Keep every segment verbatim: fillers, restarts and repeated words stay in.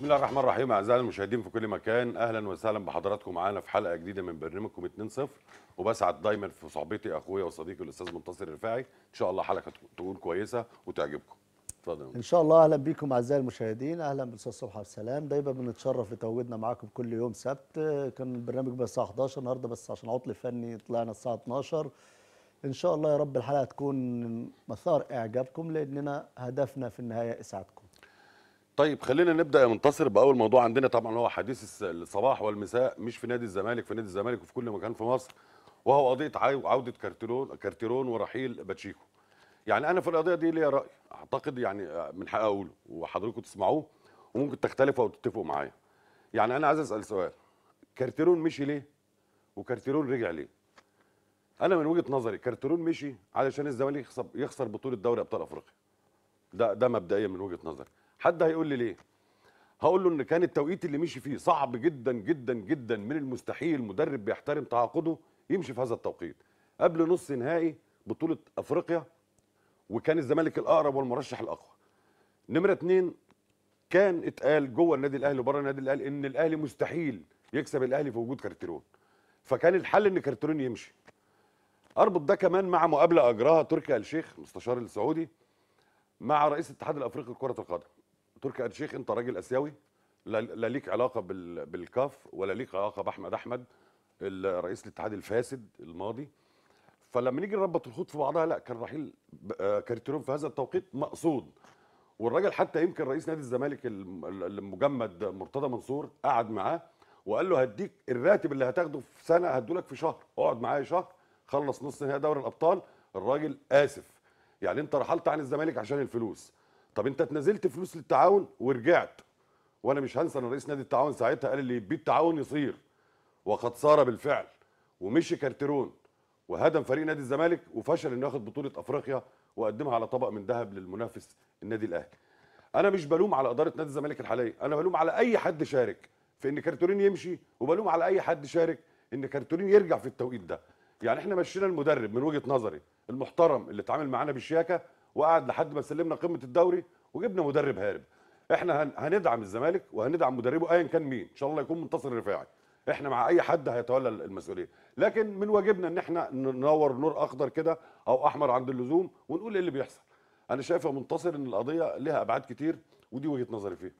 بسم الله الرحمن الرحيم. اعزائي المشاهدين في كل مكان، اهلا وسهلا بحضراتكم معانا في حلقه جديده من برنامجكم اتنين صفر. وبسعد دايما في صحبتي اخويا وصديقي الاستاذ منتصر الرفاعي. ان شاء الله حلقه تكون كويسه وتعجبكم. اتفضل. ان شاء الله. اهلا بيكم اعزائي المشاهدين، اهلا بالاستاذ صبحي عبد السلام. دايما بنتشرف بتواجدنا معاكم كل يوم سبت. كان البرنامج بس الساعه حداشر النهارده، بس عشان عطل فني طلعنا الساعه اتناشر. ان شاء الله يا رب الحلقه تكون مثار اعجابكم، لاننا هدفنا في النهايه اسعادكم. طيب خلينا نبدا يا منتصر باول موضوع عندنا. طبعا هو حديث الصباح والمساء، مش في نادي الزمالك، في نادي الزمالك وفي كل مكان في مصر، وهو قضيه عوده كارتيرون كارتيرون ورحيل باتشيكو. يعني انا في القضيه دي ليا راي، اعتقد يعني من حقي اقوله وحضراتكم تسمعوه، وممكن تختلفوا او تتفقوا معايا. يعني انا عايز اسال سؤال: كارتيرون مشي ليه وكارتيرون رجع ليه؟ انا من وجهه نظري كارتيرون مشي علشان الزمالك يخسر يخسر بطوله دوري ابطال افريقيا. ده ده مبدئيا من وجهه نظري. حد هيقول لي ليه؟ هقول له ان كان التوقيت اللي مشي فيه صعب جدا جدا جدا، من المستحيل مدرب بيحترم تعاقده يمشي في هذا التوقيت قبل نص نهائي بطوله افريقيا، وكان الزمالك الاقرب والمرشح الاقوى. نمره اتنين، كان اتقال جوه النادي الاهلي وبره النادي الاهلي ان الاهلي مستحيل يكسب الاهلي في وجود كارتيرون، فكان الحل ان كارتيرون يمشي. اربط ده كمان مع مقابله اجراها تركي آل الشيخ المستشار السعودي مع رئيس الاتحاد الافريقي لكره القدم. تركي آل الشيخ، انت راجل اسيوي، لا لا ليك علاقه بالكاف ولا ليك علاقه باحمد احمد رئيس الاتحاد الفاسد الماضي. فلما نيجي نربط الخطوط في بعضها، لا، كان رحيل كارتيرون في هذا التوقيت مقصود. والراجل حتى يمكن رئيس نادي الزمالك المجمد مرتضى منصور قعد معاه وقال له هديك الراتب اللي هتاخده في سنه هدولك في شهر، اقعد معايا شهر خلص نص نهائي دوري الابطال. الراجل اسف، يعني انت رحلت عن الزمالك عشان الفلوس، طب انت اتنازلت فلوس للتعاون ورجعت. وانا مش هنسى ان رئيس نادي التعاون ساعتها قال اللي يبيه التعاون يصير، وقد صار بالفعل. ومشي كارتيرون وهدم فريق نادي الزمالك وفشل انه ياخد بطوله افريقيا وقدمها على طبق من ذهب للمنافس النادي الاهلي. انا مش بلوم على اداره نادي الزمالك الحاليه، انا بلوم على اي حد شارك في ان كارتيرون يمشي، وبلوم على اي حد شارك ان كارتيرون يرجع في التوقيت ده. يعني احنا مشينا المدرب من وجهه نظري المحترم اللي اتعامل معانا بالشياكه وقعد لحد ما سلمنا قمه الدوري، وجبنا مدرب هارب. احنا هندعم الزمالك وهندعم مدربه ايا كان مين، ان شاء الله يكون منتصر الرفاعي. احنا مع اي حد هيتولى المسؤوليه، لكن من واجبنا ان احنا ننور نور اخضر كده او احمر عند اللزوم ونقول ايه اللي بيحصل. انا شايف يا منتصر ان القضيه لها ابعاد كتير، ودي وجهه نظري فيها.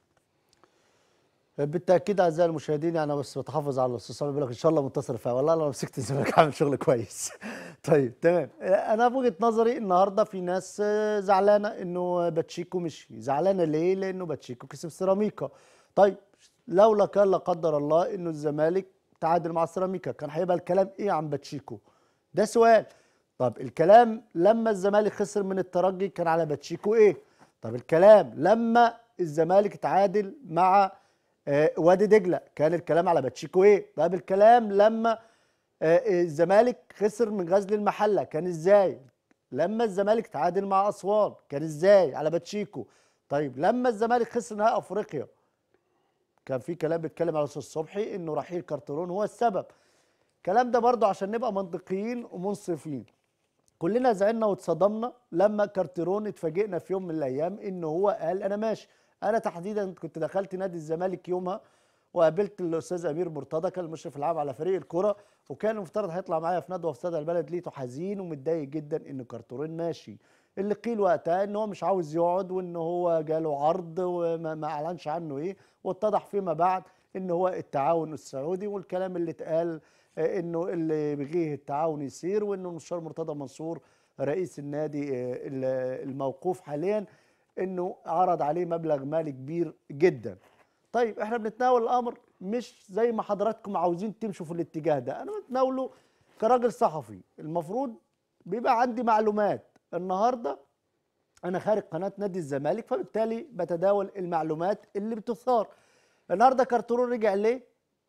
بالتاكيد اعزائي المشاهدين، انا بس بتحافظ على الاستاذ صبحي، بيقول لك ان شاء الله منتصر فيها. والله لو مسكت الزمالك عامل شغل كويس. طيب تمام. انا بوجهه نظري النهارده في ناس زعلانه انه باتشيكو مشي. زعلانه ليه؟ لانه باتشيكو كسب سيراميكا. طيب لولا كان لا قدر الله انه الزمالك تعادل مع سيراميكا، كان هيبقى الكلام ايه عن باتشيكو؟ ده سؤال. طب الكلام لما الزمالك خسر من الترجي كان على باتشيكو ايه؟ طب الكلام لما الزمالك تعادل مع آه وادي دجله كان الكلام على باتشيكو ايه؟ طب الكلام لما آه الزمالك خسر من غزل المحله كان ازاي؟ لما الزمالك تعادل مع اسوان كان ازاي؟ على باتشيكو. طيب لما الزمالك خسر نهائي افريقيا كان في كلام بيتكلم على الاستاذ صبحي انه رحيل كارتيرون هو السبب. الكلام ده برضه عشان نبقى منطقيين ومنصفين. كلنا زعلنا واتصدمنا لما كارتيرون اتفاجئنا في يوم من الايام انه هو قال انا ماشي. انا تحديدا كنت دخلت نادي الزمالك يومها وقابلت الاستاذ امير مرتضى، كان المشرف العام على فريق الكره، وكان المفترض هيطلع معايا في ندوه في استاد البلد. لقيته حزين ومتضايق جدا ان كارتيرون ماشي. اللي قيل وقتها ان هو مش عاوز يقعد وان هو جاله عرض وما ما اعلنش عنه ايه، واتضح فيما بعد ان هو التعاون السعودي. والكلام اللي اتقال انه اللي بيغيه التعاون يسير، وانه المستشار مرتضى منصور رئيس النادي الموقوف حاليا انه عرض عليه مبلغ مالي كبير جدا. طيب احنا بنتناول الامر مش زي ما حضراتكم عاوزين تمشوا في الاتجاه ده، انا بتناوله كراجل صحفي المفروض بيبقى عندي معلومات. النهارده انا خارج قناه نادي الزمالك، فبالتالي بتداول المعلومات اللي بتثار. النهارده كارتيرون رجع ليه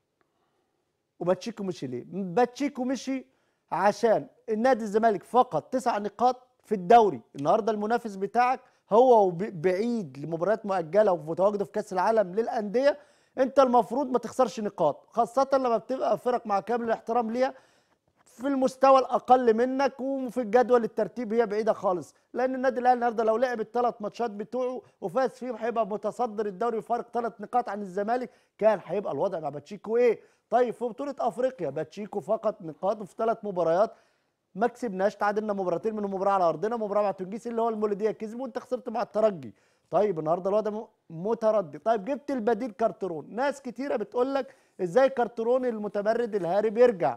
وباتشيكو مشي ليه؟ باتشيكو مشي عشان النادي الزمالك فقط تسع نقاط في الدوري. النهارده المنافس بتاعك هو بعيد لمباريات مؤجله ومتواجده في كاس العالم للانديه، انت المفروض ما تخسرش نقاط، خاصه لما بتبقى فرق مع كامل الاحترام ليها في المستوى الاقل منك، وفي الجدول الترتيب هي بعيده خالص، لان النادي الاهلي النهارده لو لعب الثلاث ماتشات بتوعه وفاز فيهم هيبقى متصدر الدوري بفارق ثلاث نقاط عن الزمالك. كان هيبقى الوضع مع باتشيكو ايه؟ طيب في بطوله افريقيا باتشيكو فقط نقاط في ثلاث مباريات ما كسبناش، تعادلنا مباراتين منهم مباراه على ارضنا ومباراه مع تونجيس اللي هو المولوديه كسب، وانت خسرت مع الترجي. طيب النهارده الوضع م- متردي. طيب جبت البديل كارترون، ناس كتيره بتقول لك ازاي كارترون المتمرد الهارب يرجع؟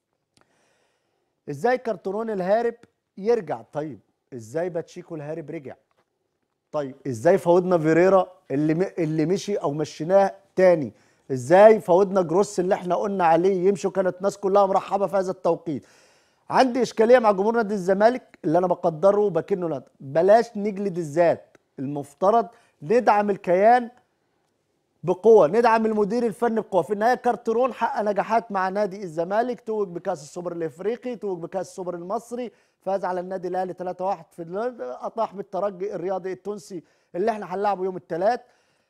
ازاي كارترون الهارب يرجع؟ طيب ازاي باتشيكو الهارب رجع؟ طيب ازاي فوضنا فيريرا اللي م... اللي مشي او مشيناه تاني؟ ازاي فوضنا جروس اللي احنا قلنا عليه يمشي وكانت الناس كلها مرحبه في هذا التوقيت؟ عندي اشكاليه مع جمهور نادي الزمالك اللي انا بقدره وبكنه نادي. بلاش نجلد الذات، المفترض ندعم الكيان بقوه، ندعم المدير الفني بقوه. في النهايه كارترون حقق نجاحات مع نادي الزمالك، توج بكاس السوبر الافريقي، توج بكاس السوبر المصري، فاز على النادي الاهلي ثلاثة واحد في ال- اطاح بالترجي الرياضي التونسي اللي احنا هنلعبه يوم الثلاث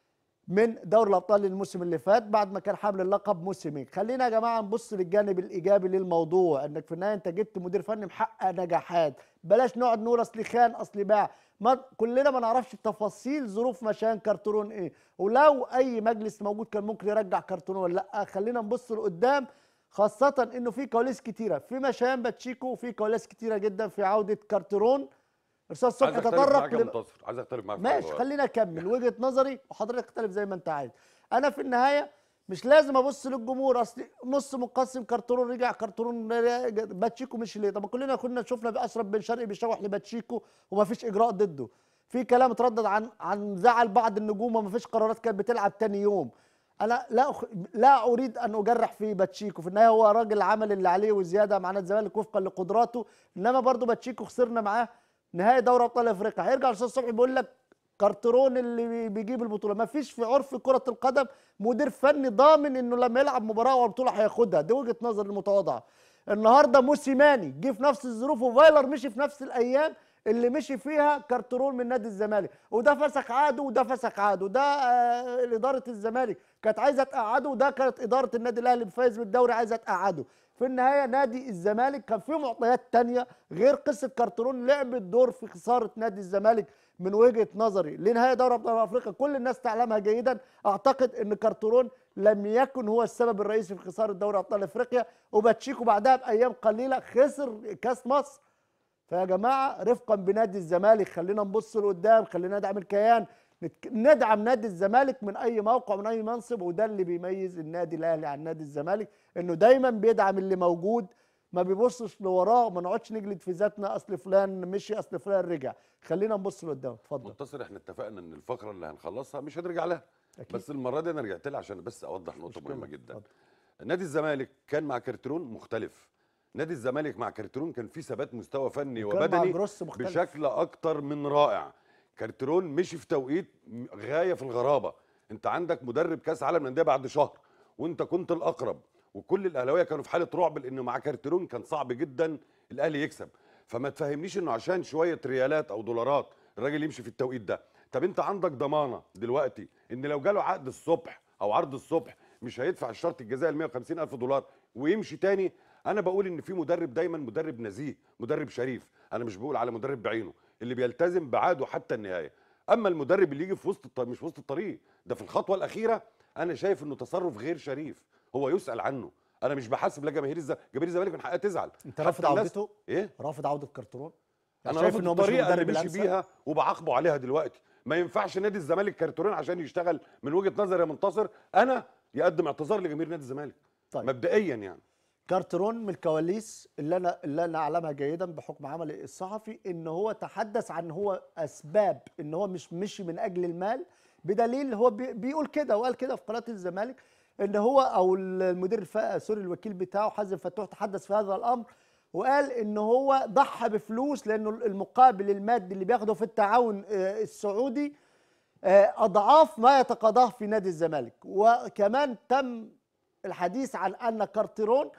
من دوري الابطال الموسم اللي فات بعد ما كان حامل اللقب موسمين. خلينا يا جماعه نبص للجانب الايجابي للموضوع، انك في النهايه انت جبت مدير فني محقق نجاحات. بلاش نقعد نقول اصل خان اصل باع، ما كلنا ما نعرفش تفاصيل ظروف مشان كارترون ايه، ولو اي مجلس موجود كان ممكن يرجع كارترون ولا لا. خلينا نبص لقدام، خاصه انه في كواليس كتيره في مشان باتشيكو وفي كواليس كتيره جدا في عوده كارترون. استاذ عايز صبحي اختلف تطرق معاك يا لم... منتصر، عايز اختلف معاك في ماشي الموضوع ده. خلينا اكمل وجهه نظري وحضرتك اختلف زي ما انت عايز. انا في النهايه مش لازم ابص للجمهور، اصل نص منقسم كارترون رجع كارترون رجع، باتشيكو مش ليه؟ طب ما كلنا كنا شفنا باشرف بن شرقي بيشوح لباتشيكو وما فيش اجراء ضده، في كلام اتردد عن عن زعل بعض النجوم وما فيش قرارات كانت بتلعب تاني يوم. انا لا أخ... لا اريد ان اجرح في باتشيكو، في النهايه هو راجل عمل اللي عليه وزياده مع نادي الزمالك وفقا لقدراته، انما برضه باتشيكو خسرنا معاه نهائي دوري ابطال افريقيا. هيرجع الاستاذ صبحي بيقول لك كارترون اللي بيجيب البطوله. ما فيش في عرف كره القدم مدير فني ضامن انه لما يلعب مباراه او بطوله هياخدها، دي وجهه نظر المتواضعه. النهارده موسيماني جه في نفس الظروف وفايلر مشي في نفس الايام اللي مشي فيها كارترون من نادي الزمالك، وده فسخ عقده وده فسخ عقده، ده آه اداره الزمالك كانت عايزه تقعده وده كانت اداره النادي الاهلي الفايز بالدوري عايزه تقعده. في النهايه نادي الزمالك كان فيه معطيات تانية غير قصه كارترون لعبت دور في خساره نادي الزمالك من وجهه نظري لنهايه دوري ابطال افريقيا كل الناس تعلمها جيدا. اعتقد ان كارترون لم يكن هو السبب الرئيسي في خساره دوري ابطال افريقيا، وباتشيكو بعدها بايام قليله خسر كاس مصر. فيا جماعه رفقا بنادي الزمالك خلينا نبص لقدام، خلينا ندعم الكيان، نتك- ندعم نادي الزمالك من اي موقع من اي منصب، وده اللي بيميز النادي الاهلي عن نادي الزمالك، انه دايما بيدعم اللي موجود ما بيبصش لوراه، وما نقعدش نجلد في ذاتنا اصل فلان مشي اصل فلان رجع. خلينا نبص لقدام. اتفضل. منتصر، احنا اتفقنا ان الفقره اللي هنخلصها مش هنرجع لها. أكيد. بس المره دي انا رجعت لها عشان بس اوضح نقطه مشكلة. مهمه جدا. اتفضل. نادي الزمالك كان مع كارترون مختلف. نادي الزمالك مع كارترون كان في ثبات مستوى فني وكان مع وبدني جروس مختلف. بشكل اكتر من رائع. كارترون مشي في توقيت م- غايه في الغرابه. انت عندك مدرب كاس عالم للانديه بعد شهر، وانت كنت الاقرب، وكل الاهلاويه كانوا في حاله رعب لانه مع كارترون كان صعب جدا الاهلي يكسب. فما تفهمنيش انه عشان شويه ريالات او دولارات الراجل يمشي في التوقيت ده. طب انت عندك ضمانه دلوقتي ان لو جاله عقد الصبح او عرض الصبح مش هيدفع الشرط الجزائي ال مية وخمسين الف دولار ويمشي تاني؟ انا بقول ان في مدرب دايما مدرب نزيه، مدرب شريف. انا مش بقول على مدرب بعينه اللي بيلتزم بعقده حتى النهايه. اما المدرب اللي يجي في وسط الطريق، مش في وسط الطريق ده، في الخطوه الاخيره، انا شايف انه تصرف غير شريف. هو يسال عنه. انا مش بحاسب لا جماهير الزمالك، جماهير الزمالك من حقها تزعل. انت حتى رافض الناس- عودته؟ ايه؟ رافض عوده كارترون؟ يعني انا شايف رافض ان هو مش الطريقه اللي المدرب مشي الأنسب؟ بيها وبعاقبه عليها دلوقتي. ما ينفعش نادي الزمالك كارترون عشان يشتغل من وجهه نظري يا منتصر انا يقدم اعتذار لجماهير نادي الزمالك. طيب. مبدئيا يعني كارترون من الكواليس اللي انا اللي انا اعلمها جيدا بحكم عملي الصحفي ان هو تحدث عن هو اسباب ان هو مش مشي من اجل المال، بدليل هو بي بيقول كده وقال كده في قناه الزمالك ان هو او المدير الف... سوري الوكيل بتاعه حازم فتوح تحدث في هذا الامر وقال ان هو ضحى بفلوس لانه المقابل المادي اللي بياخده في التعاون آه، السعودي آه، اضعاف ما يتقاضاه في نادي الزمالك. وكمان تم الحديث عن ان كارترون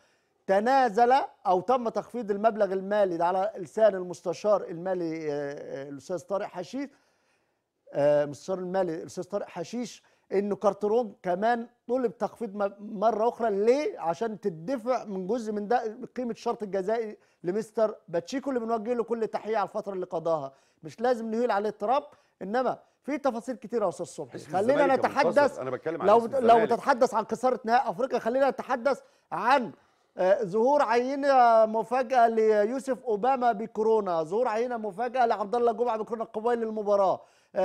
تنازل او تم تخفيض المبلغ المالي ده على لسان المستشار المالي آه، آه، الاستاذ طارق حشيش، آه، مستشار المالي الاستاذ طارق حشيش، انه كارترون كمان طلب تخفيض م- مره اخرى. ليه؟ عشان تدفع من جزء من ده قيمه الشرط الجزائي لمستر باتشيكو، اللي بنوجه له كل تحيه على الفتره اللي قضاها. مش لازم نهيل عليه التراب، انما في تفاصيل كتيره يا استاذ صبحي. اسم خلينا الزمالك يا منتصر، نتحدث. انا بتكلم على لو اسم لو الزمالك. بتتحدث عن خساره نهائي افريقيا، خلينا نتحدث عن آه، ظهور عينه مفاجاه ليوسف اوباما بكورونا، ظهور عينه مفاجاه لعبد الله جمعه بكورونا قبيل المباراه.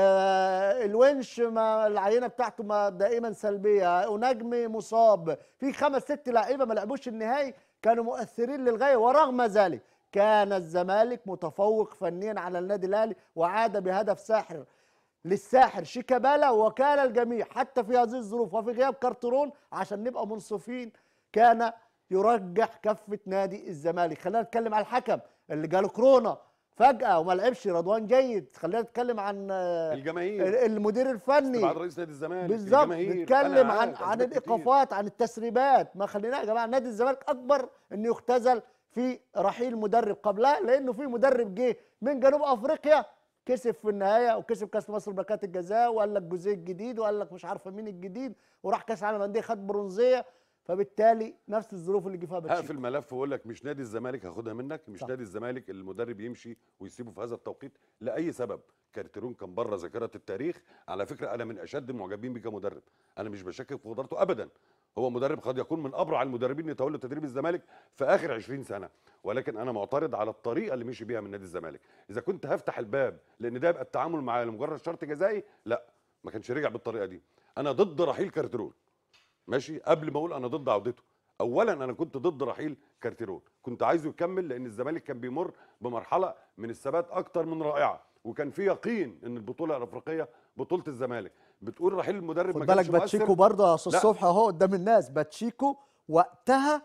آه، الونش ما العينه بتاعته ما دائما سلبيه، ونجمي مصاب، في خمس ست لعيبه ما لعبوش النهائي كانوا مؤثرين للغايه، ورغم ذلك كان الزمالك متفوق فنيا على النادي الاهلي، وعاد بهدف ساحر للساحر شيكابالا. وكان الجميع حتى في هذه الظروف وفي غياب كارترون، عشان نبقى منصفين، كان يرجح كفه نادي الزمالك. خلينا نتكلم على الحكم اللي جاله كورونا فجأة وما لعبش، رضوان جيد. خلينا نتكلم عن آه، الجماهير، المدير استبعاد الفني. رئيس نادي الزمالك، بالظبط، الجماهير، نتكلم انا عن عارف عن اسباب كتير. الايقافات، عن التسريبات. ما خلينا يا جماعه، نادي الزمالك اكبر انه يختزل في رحيل مدرب قبلها، لانه في مدرب جه من جنوب افريقيا كسب في النهايه، وكسب كاس مصر بركات الجزاء، وقال لك جوزيه الجديد، وقال لك مش عارفه مين الجديد، وراح كاس عالم انديه خد برونزيه. فبالتالي نفس الظروف اللي جه فيها باتشيكو. هقفل ملف واقول لك مش نادي الزمالك هاخدها منك، مش صح. نادي الزمالك المدرب يمشي ويسيبه في هذا التوقيت لاي سبب. كارتيرون كان بره ذاكره التاريخ. على فكره انا من اشد المعجبين بيه كمدرب، انا مش بشكك في قدرته ابدا. هو مدرب قد يكون من ابرع المدربين اللي تولوا تدريب الزمالك في اخر عشرين سنه، ولكن انا معترض على الطريقه اللي مشي بيها من نادي الزمالك. اذا كنت هفتح الباب لان ده يبقى التعامل معاه لمجرد شرط جزائي، لا، ما كانش رجع بالطريقه دي. انا ضد رحيل كارتيرون، ماشي، قبل ما اقول انا ضد عودته. اولا انا كنت ضد رحيل كارتيرون، كنت عايزه يكمل لان الزمالك كان بيمر بمرحله من الثبات اكتر من رائعه، وكان في يقين ان البطوله الافريقيه بطوله الزمالك. بتقول رحيل المدرب خد ما بالك كانش باتشيكو مؤثر. برضه يا استاذ لا. صبحي اهو قدام الناس. باتشيكو وقتها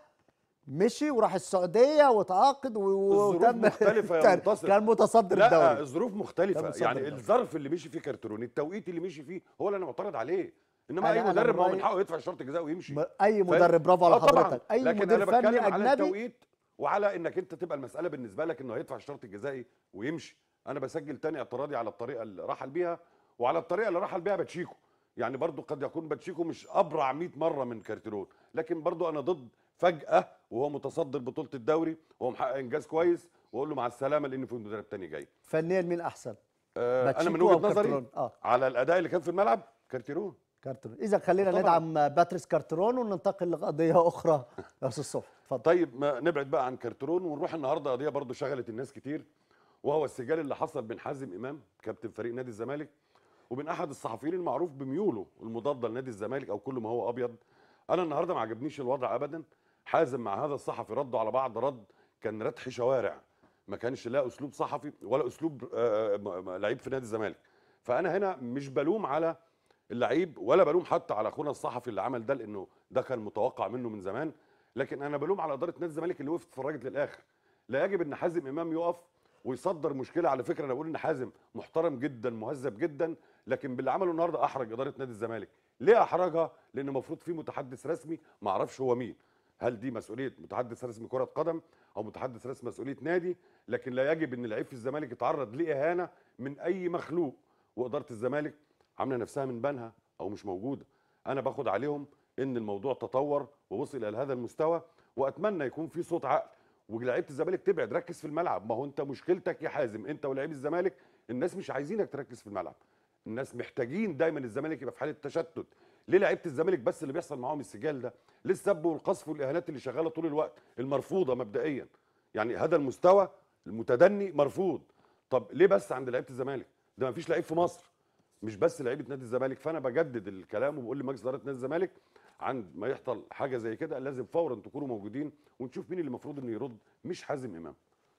مشي وراح السعوديه وتعاقد و- الظروف وتم مختلفه يا كان- منتصر. كان متصدر لا، الدوري. الظروف كان مختلفه، متصدر يعني الدوري. الظرف اللي مشي فيه كارتيرون، التوقيت اللي مشي فيه، هو اللي انا معترض عليه. انما أنا- اي أنا مدرب من ما هو من رأيي- حقه يدفع شرط جزاء ويمشي. م- اي فاهم؟ مدرب، برافو على اه طبعا، حضرتك، اي لكن مدير انا فني بتكلم على اجنبي. التوقيت وعلى انك انت تبقى المساله بالنسبه لك انه هيدفع الشرط الجزائي ويمشي. انا بسجل تاني اعتراضي على الطريقه اللي رحل بيها وعلى الطريقه اللي رحل بيها باتشيكو. يعني برضو قد يكون باتشيكو مش ابرع مئة مره من كارتيرون، لكن برضو انا ضد فجاه وهو متصدر بطوله الدوري وهو محقق انجاز كويس واقول له مع السلامه لان في مدرب تاني جاي. فنيا مين احسن؟ آه انا من باتشيكو وجهه أو نظري كارتيرون؟ اه على الاداء اللي كان في الملعب كارتيرون. كارتيرون. اذا خلينا طبعاً. ندعم باتريس كارتيرون وننتقل لقضيه اخرى يا استاذ صبحي، اتفضل. طيب ما نبعد بقى عن كارتيرون ونروح النهارده قضيه برضو شغلت الناس كتير، وهو السجال اللي حصل بين حازم امام كابتن فريق نادي الزمالك وبين احد الصحفيين المعروف بميوله المضاده لنادي الزمالك او كل ما هو ابيض. انا النهارده ما عجبنيش الوضع ابدا. حازم مع هذا الصحفي ردوا على بعض رد كان ردح شوارع، ما كانش لا اسلوب صحفي ولا اسلوب آه، م- م- لعيب في نادي الزمالك. فانا هنا مش بلوم على اللعيب ولا بلوم حتى على اخونا الصحفي اللي عمل ده، لانه ده كان متوقع منه من زمان، لكن انا بلوم على اداره نادي الزمالك اللي وقفت اتفرجت للاخر. لا يجب ان حازم امام يقف ويصدر مشكله. على فكره انا بقول ان حازم محترم جدا مهذب جدا، لكن باللي عمله النهارده احرج اداره نادي الزمالك. ليه احرجها؟ لان المفروض في متحدث رسمي ما اعرفش هو مين، هل دي مسؤوليه متحدث رسمي كره قدم او متحدث رسمي مسؤوليه نادي، لكن لا يجب ان لعيب في الزمالك يتعرض لاهانه من اي مخلوق. واداره الزمالك عامله نفسها من بنها او مش موجوده. انا باخد عليهم ان الموضوع تطور ووصل الى هذا المستوى، واتمنى يكون في صوت عقل ولاعيبه الزمالك تبعد ركز في الملعب. ما هو انت مشكلتك يا حازم انت ولاعيب الزمالك، الناس مش عايزينك تركز في الملعب، الناس محتاجين دايما الزمالك يبقى في حاله تشتت. ليه لعيبه الزمالك بس اللي بيحصل معاهم السجال ده؟ ليه السب والقذف والاهانات اللي شغاله طول الوقت المرفوضه مبدئيا؟ يعني هذا المستوى المتدني مرفوض. طب ليه بس عند لعيبه الزمالك؟ ده ما فيش لعيب في مصر، مش بس لعيبه نادي الزمالك. فانا بجدد الكلام وبقول لمجلس اداره نادي الزمالك عند ما يحصل حاجه زي كده لازم فورا تكونوا موجودين ونشوف مين اللي المفروض انه يرد، مش حازم امام.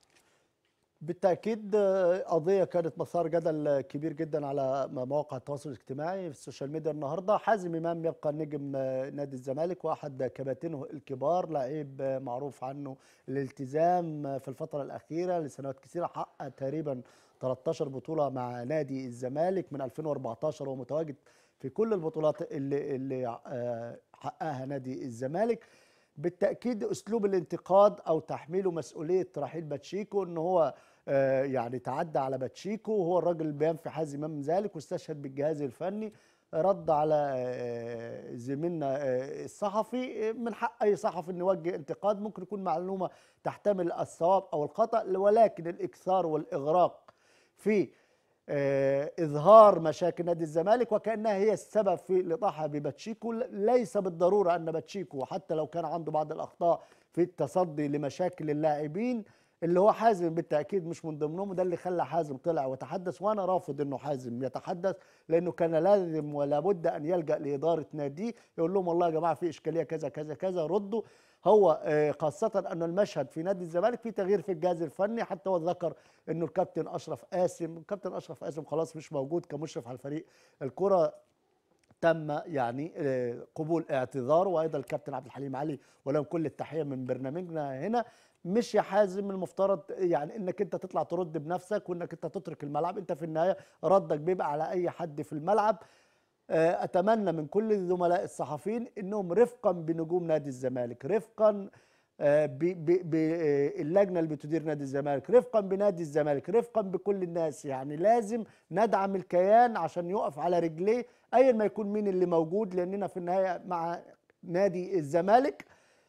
بالتأكيد آه، قضية كانت مثار جدل كبير جدا على مواقع التواصل الاجتماعي في السوشيال ميديا النهارده. حازم إمام يبقى نجم آه، نادي الزمالك واحد كباتنه الكبار، لعيب آه، معروف عنه الالتزام آه، في الفترة الأخيرة لسنوات كثيرة، حقق تقريبا ثلاثة عشر بطولة مع نادي الزمالك من ألفين وأربعتاشر، ومتواجد في كل البطولات اللي اللي آه، حققها نادي الزمالك. بالتأكيد أسلوب الانتقاد أو تحميله مسؤولية رحيل باتشيكو إن هو آه، يعني تعدى على باتشيكو، وهو الراجل اللي بينفي حازم إمام من ذلك واستشهد بالجهاز الفني. رد على آه، زميلنا آه، الصحفي. آه، من حق اي صحفي انه يوجه انتقاد، ممكن يكون معلومه تحتمل الصواب او الخطا، ولكن الاكثار والاغراق في آه، اظهار مشاكل نادي الزمالك وكانها هي السبب في الاطاحه بباتشيكو. ليس بالضروره ان باتشيكو حتى لو كان عنده بعض الاخطاء في التصدي لمشاكل اللاعبين، اللي هو حازم بالتاكيد مش من ضمنهم، وده اللي خلى حازم طلع وتحدث. وانا رافض انه حازم يتحدث، لانه كان لازم ولا بد ان يلجا لاداره ناديه يقول لهم والله يا جماعه في اشكاليه كذا كذا كذا، ردوا. هو آه، خاصه ان المشهد في نادي الزمالك في تغيير في الجهاز الفني، حتى هو ذكر انه الكابتن اشرف قاسم، الكابتن اشرف قاسم خلاص مش موجود كمشرف على الفريق. الكره تم يعني آه، قبول اعتذاره، وايضا الكابتن عبد الحليم علي ولهم كل التحيه من برنامجنا هنا. مش يا حازم المفترض يعني انك انت تطلع ترد بنفسك وانك انت تترك الملعب، انت في النهايه ردك بيبقى على اي حد في الملعب. آه، اتمنى من كل الزملاء الصحفيين انهم رفقا بنجوم نادي الزمالك، رفقا باللجنه اللي بتدير نادي الزمالك، رفقا بنادي الزمالك، رفقا بكل الناس. يعني لازم ندعم الكيان عشان يقف على رجليه ايا ما يكون مين اللي موجود، لاننا في النهايه مع نادي الزمالك.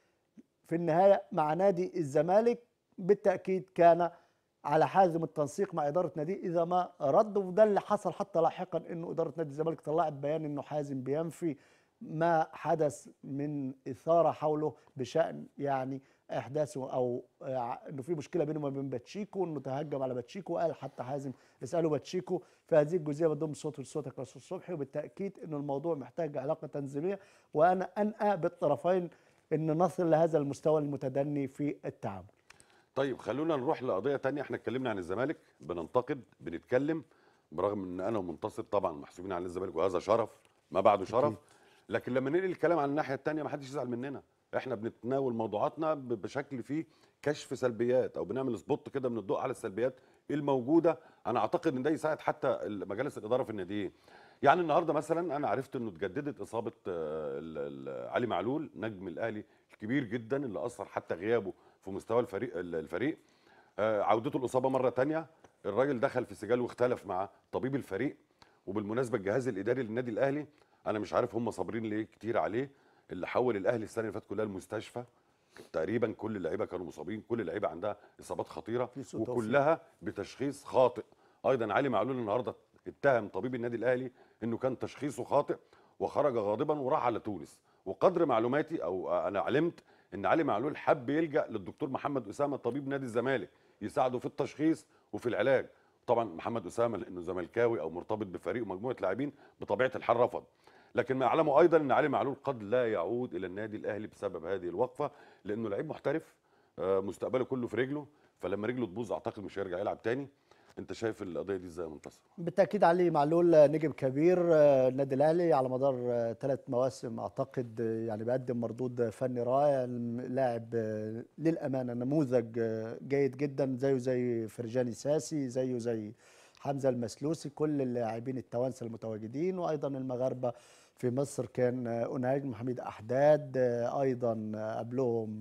في النهايه مع نادي الزمالك بالتاكيد كان على حازم التنسيق مع اداره ناديه اذا ما رد، وده اللي حصل حتى لاحقا انه اداره نادي الزمالك طلعت بيان انه حازم بينفي ما حدث من اثاره حوله بشان يعني احداثه او آه، انه في مشكله بينه وبين باتشيكو، انه تهجم على باتشيكو. قال حتى حازم اساله باتشيكو في هذه الجزئيه بضم صوته لصوتك يا استاذ صبحي. وبالتاكيد انه الموضوع محتاج علاقه تنظيميه، وانا انأى بالطرفين ان نصل لهذا المستوى المتدني في التعامل. طيب خلونا نروح لقضيه تانية. احنا اتكلمنا عن الزمالك، بننتقد، بنتكلم، برغم ان انا ومنتصر طبعا محسوبين على الزمالك وهذا شرف ما بعده شرف. أكيد. لكن لما ننقل الكلام عن الناحيه التانية ما حدش يزعل مننا. احنا بنتناول موضوعاتنا ب- بشكل فيه كشف سلبيات، او بنعمل سبوت كده من الضوء على السلبيات الموجوده. انا اعتقد ان ده يساعد حتى مجالس الاداره في الناديين. يعني النهارده مثلا انا عرفت انه اتجددت اصابه آه، ال- ال- علي معلول نجم الاهلي الكبير جدا اللي اثر حتى غيابه في مستوى الفريق الفريق آه، عودته الاصابه مره تانية. الراجل دخل في سجال واختلف مع طبيب الفريق. وبالمناسبه الجهاز الاداري للنادي الاهلي انا مش عارف هم صابرين ليه كتير عليه. اللي حول الاهلي السنه اللي فاتت كلها المستشفى، تقريبا كل اللعيبه كانوا مصابين، كل اللعيبه عندها اصابات خطيره في سوء توفيق. وكلها بتشخيص خاطئ. ايضا علي معلول النهارده اتهم طبيب النادي الاهلي انه كان تشخيصه خاطئ وخرج غاضبا وراح على تونس. وقدر معلوماتي او انا علمت ان علي معلول حب يلجا للدكتور محمد اسامه طبيب نادي الزمالك يساعده في التشخيص وفي العلاج. طبعا محمد اسامه لانه زملكاوي او مرتبط بفريق ومجموعه لاعبين بطبيعه الحال رفض. لكن ما اعلمه ايضا ان علي معلول قد لا يعود الى النادي الاهلي بسبب هذه الوقفه، لانه لعيب محترف آه، مستقبله كله في رجله. فلما رجله تبوظ اعتقد مش هيرجع يلعب تاني. انت شايف القضيه دي ازاي يا منتصر؟ بالتأكيد علي معلول آه، نجم كبير آه، النادي الأهلي على مدار ثلاث مواسم أعتقد، آه، يعني بيقدم مردود فني رائع. لاعب آه، للأمانة نموذج آه، جيد جدا، زيه زي فرجاني ساسي، زيه زي حمزة المسلوسي، كل اللاعبين التوانسة المتواجدين، وأيضا المغاربة في مصر كان آه، أناج حميد أحداد، آه، أيضا آه، قبلهم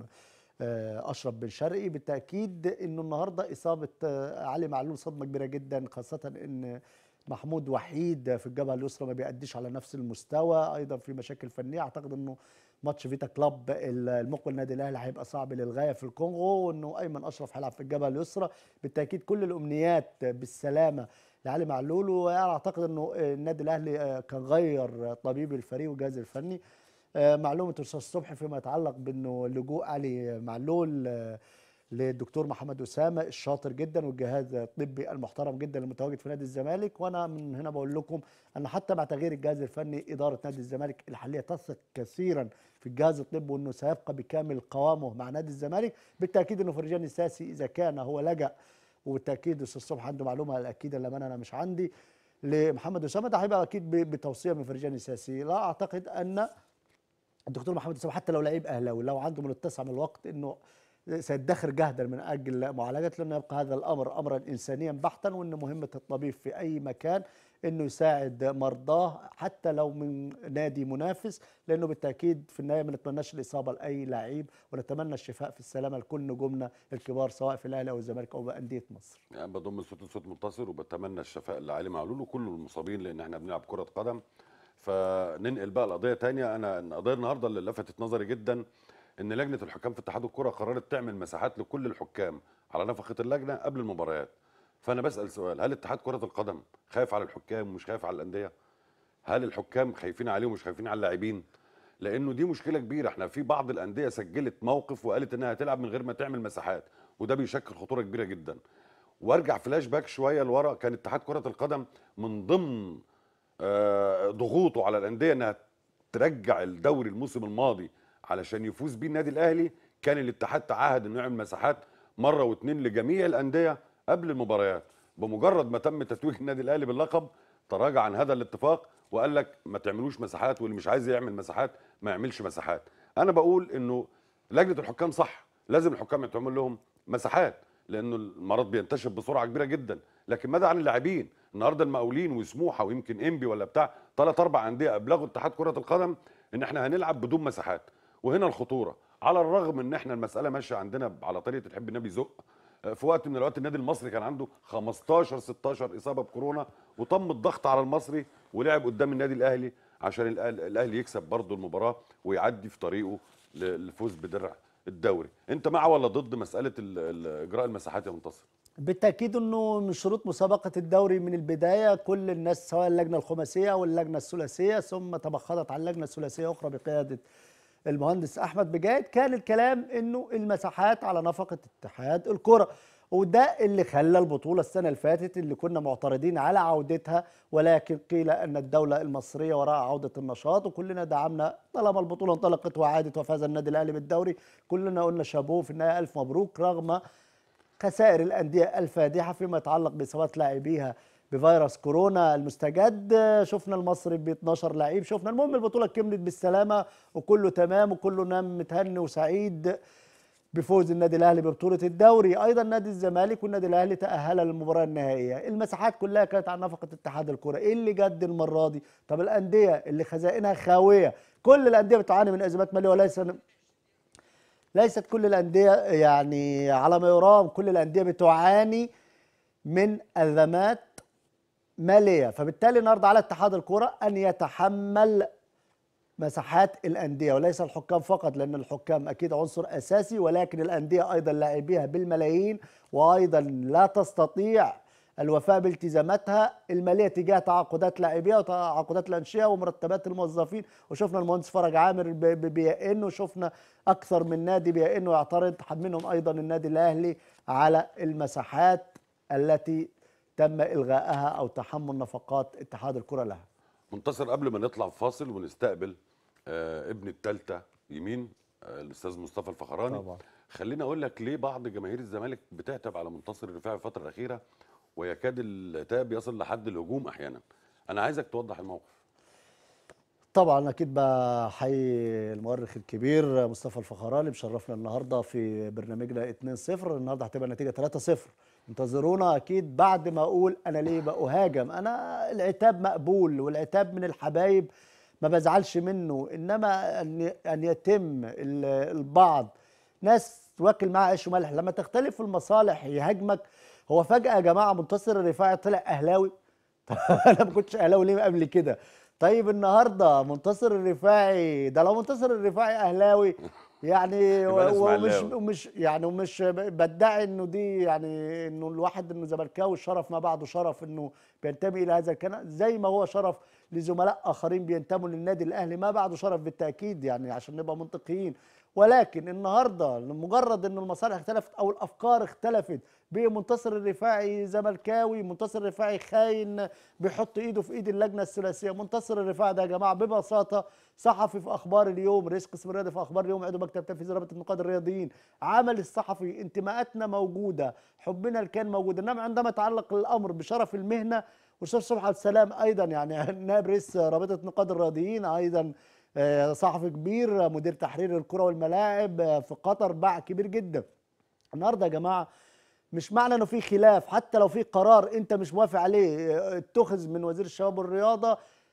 آه، اشرف بن شرقي. بالتاكيد انه النهارده اصابه آه، علي معلول صدمه كبيره جدا، خاصه ان محمود وحيد في الجبهه اليسرى ما بيأديش على نفس المستوى، ايضا في مشاكل فنيه. اعتقد انه ماتش فيتا كلاب المقبل النادي الاهلي هيبقى صعب للغايه في الكونغو، وانه ايمن اشرف هيلعب في الجبهه اليسرى. بالتاكيد كل الامنيات بالسلامه لعلي معلول. وانا اعتقد انه النادي الاهلي آه، كان غير طبيب الفريق والجهاز الفني. آه، معلومه الاستاذ صبحي فيما يتعلق بانه لجوء علي معلول آه، للدكتور محمد اسامه الشاطر جدا والجهاز الطبي المحترم جدا المتواجد في نادي الزمالك. وانا من هنا بقول لكم ان حتى مع تغيير الجهاز الفني اداره نادي الزمالك الحاليه تثق كثيرا في الجهاز الطبي وانه سيبقى بكامل قوامه مع نادي الزمالك. بالتاكيد انه فرجاني الساسي اذا كان هو لجأ، وبالتاكيد الاستاذ صبحي عنده معلومه الاكيده للامانه انا مش عندي، لمحمد اسامه، ده هيبقى اكيد ب- بتوصيه من فرجاني الساسي. لا اعتقد ان الدكتور محمد اسامه حتى لو لعيب اهلاوي لو عنده من التسع من الوقت انه سيدخر جهدا من اجل معالجته، لانه يبقى هذا الامر امرا انسانيا بحتا، وان مهمه الطبيب في اي مكان انه يساعد مرضاه حتى لو من نادي منافس، لانه بالتاكيد في النهايه ما نتمناش الاصابه لاي لعيب، ونتمنى الشفاء في السلامه لكل نجومنا الكبار سواء في الاهلي او الزمالك او بانديه مصر. يعني بضم صوت لصوت منتصر وبتمنى الشفاء لعلي معلول وكل المصابين، لان احنا بنلعب كره قدم. فننقل بقى القضيه تانية. انا القضيه النهارده اللي لفتت نظري جدا ان لجنه الحكام في اتحاد الكره قررت تعمل مساحات لكل الحكام على نفقه اللجنه قبل المباريات. فانا بسال سؤال، هل اتحاد كره القدم خايف على الحكام ومش خايف على الانديه؟ هل الحكام خايفين عليهم ومش خايفين على اللاعبين؟ لانه دي مشكله كبيره. احنا في بعض الانديه سجلت موقف وقالت انها هتلعب من غير ما تعمل مساحات، وده بيشكل خطوره كبيره جدا. وارجع فلاش باك شويه لورا، كان اتحاد كره القدم من ضمن آه، ضغوطه على الانديه انها ترجع الدوري الموسم الماضي علشان يفوز بيه النادي الاهلي. كان الاتحاد تعهد انه يعمل مساحات مره واثنين لجميع الانديه قبل المباريات. بمجرد ما تم تتويج النادي الاهلي باللقب تراجع عن هذا الاتفاق وقال لك ما تعملوش مساحات، واللي مش عايز يعمل مساحات ما يعملش مساحات. انا بقول انه لجنه الحكام صح، لازم الحكام يتعمل لهم مساحات لانه المرض بينتشر بسرعه كبيره جدا. لكن ماذا عن اللاعبين؟ النهارده المقاولين وسموحه ويمكن انبي ولا بتاع ثلاث اربع انديه ابلغوا اتحاد كره القدم ان احنا هنلعب بدون مساحات. وهنا الخطوره، على الرغم ان احنا المساله ماشيه عندنا على طريقه تحب النبي زق. في وقت من الاوقات النادي المصري كان عنده خمستاشر ستاشر اصابه بكورونا وتم الضغط على المصري ولعب قدام النادي الاهلي عشان الأهل- الاهلي يكسب برضه المباراه ويعدي في طريقه للفوز بدرع الدوري. انت مع ولا ضد مساله ال- ال- اجراء المساحات يا منتصر؟ بالتأكيد أنه من شروط مسابقة الدوري من البداية كل الناس سواء اللجنة الخماسية أو اللجنة الثلاثية ثم تبخرت عن اللجنة الثلاثية أخرى بقيادة المهندس أحمد بجايد، كان الكلام أنه المساحات على نفقة اتحاد الكرة، وده اللي خلى البطولة السنة اللي فاتت اللي كنا معترضين على عودتها، ولكن قيل أن الدولة المصرية وراء عودة النشاط وكلنا دعمنا طالما البطولة انطلقت وعادت وفاز النادي الأهلي بالدوري. كلنا قلنا شابوه في النهاية ألف مبروك، رغم خسائر الأندية الفادحة فيما يتعلق بإصابات لاعبيها بفيروس كورونا المستجد. شفنا المصري ب اتناشر لعيب، شفنا المهم البطولة كملت بالسلامة وكله تمام وكله نام متهني وسعيد بفوز النادي الأهلي ببطولة الدوري. أيضا نادي الزمالك والنادي الأهلي تأهل للمباراة النهائية. المساحات كلها كانت على نفقة اتحاد الكرة. إيه اللي جد المرة دي؟ طب الأندية اللي خزائنها خاوية، كل الأندية بتعاني من أزمات مالية، وليس ليست كل الأندية، يعني على ما يرام كل الأندية بتعاني من أزمات مالية، فبالتالي النهارده على اتحاد الكرة أن يتحمل مساحات الأندية وليس الحكام فقط، لأن الحكام أكيد عنصر أساسي، ولكن الأندية أيضا لاعبيها بالملايين وأيضا لا تستطيع الوفاء بالتزاماتها الماليه تجاه تعاقدات لاعبيها وتعاقدات الانشئه ومرتبات الموظفين. وشفنا المهندس فرج عامر بيئن، وشفنا اكثر من نادي بيئن ويعترض، منهم ايضا النادي الاهلي على المساحات التي تم الغائها او تحمل نفقات اتحاد الكره لها. منتصر، قبل ما نطلع فاصل ونستقبل آه ابن التالتة يمين آه الاستاذ مصطفى الفخراني، طبعا خليني اقول لك ليه بعض جماهير الزمالك بتعتب على منتصر الرفاعي الفتره الاخيره ويكاد العتاب يصل لحد الهجوم احيانا. انا عايزك توضح الموقف. طبعا اكيد بحيي المؤرخ الكبير مصطفى الفخراني مشرفنا النهارده في برنامجنا اتنين صفر. النهارده هتبقى النتيجه تلاتة صفر، انتظرونا اكيد بعد ما اقول انا ليه بأهاجم. انا العتاب مقبول والعتاب من الحبايب ما بزعلش منه، انما ان ان يتم البعض ناس واكل معاها عيش وملح لما تختلف المصالح يهاجمك. هو فجأة يا جماعه منتصر الرفاعي طلع اهلاوي؟ انا ما كنتش اهلاوي ليه قبل كده؟ طيب النهارده منتصر الرفاعي ده، لو منتصر الرفاعي اهلاوي يعني ومش ومش يعني ومش بدعي انه دي يعني انه الواحد انه زملكاوي الشرف ما بعده شرف انه بينتمي الى هذا الكيان، زي ما هو شرف لزملاء اخرين بينتموا للنادي الاهلي ما بعده شرف بالتاكيد، يعني عشان نبقى منطقيين. ولكن النهارده لمجرد ان المصالح اختلفت او الافكار اختلفت، بمنتصر الرفاعي زملكاوي، منتصر الرفاعي خاين بيحط ايده في ايد اللجنه الثلاثيه. منتصر الرفاعي ده يا جماعه ببساطه صحفي في اخبار اليوم، رئيس قسم الرياضي في اخبار اليوم، عضو مكتب تنفيذي رابطه النقاد الرياضيين. عمل الصحفي انتماءاتنا موجوده، حبنا لكان موجود، انما عندما يتعلق الامر بشرف المهنه، والاستاذ صبحي عبد السلام ايضا يعني نائب رئيس رابطه النقاد الرياضيين، ايضا صحفي كبير مدير تحرير الكره والملاعب في قطر، باع كبير جدا. النهارده يا جماعه مش معنى انه في خلاف، حتى لو في قرار انت مش موافق عليه اتخذ من وزير الشباب والرياضه،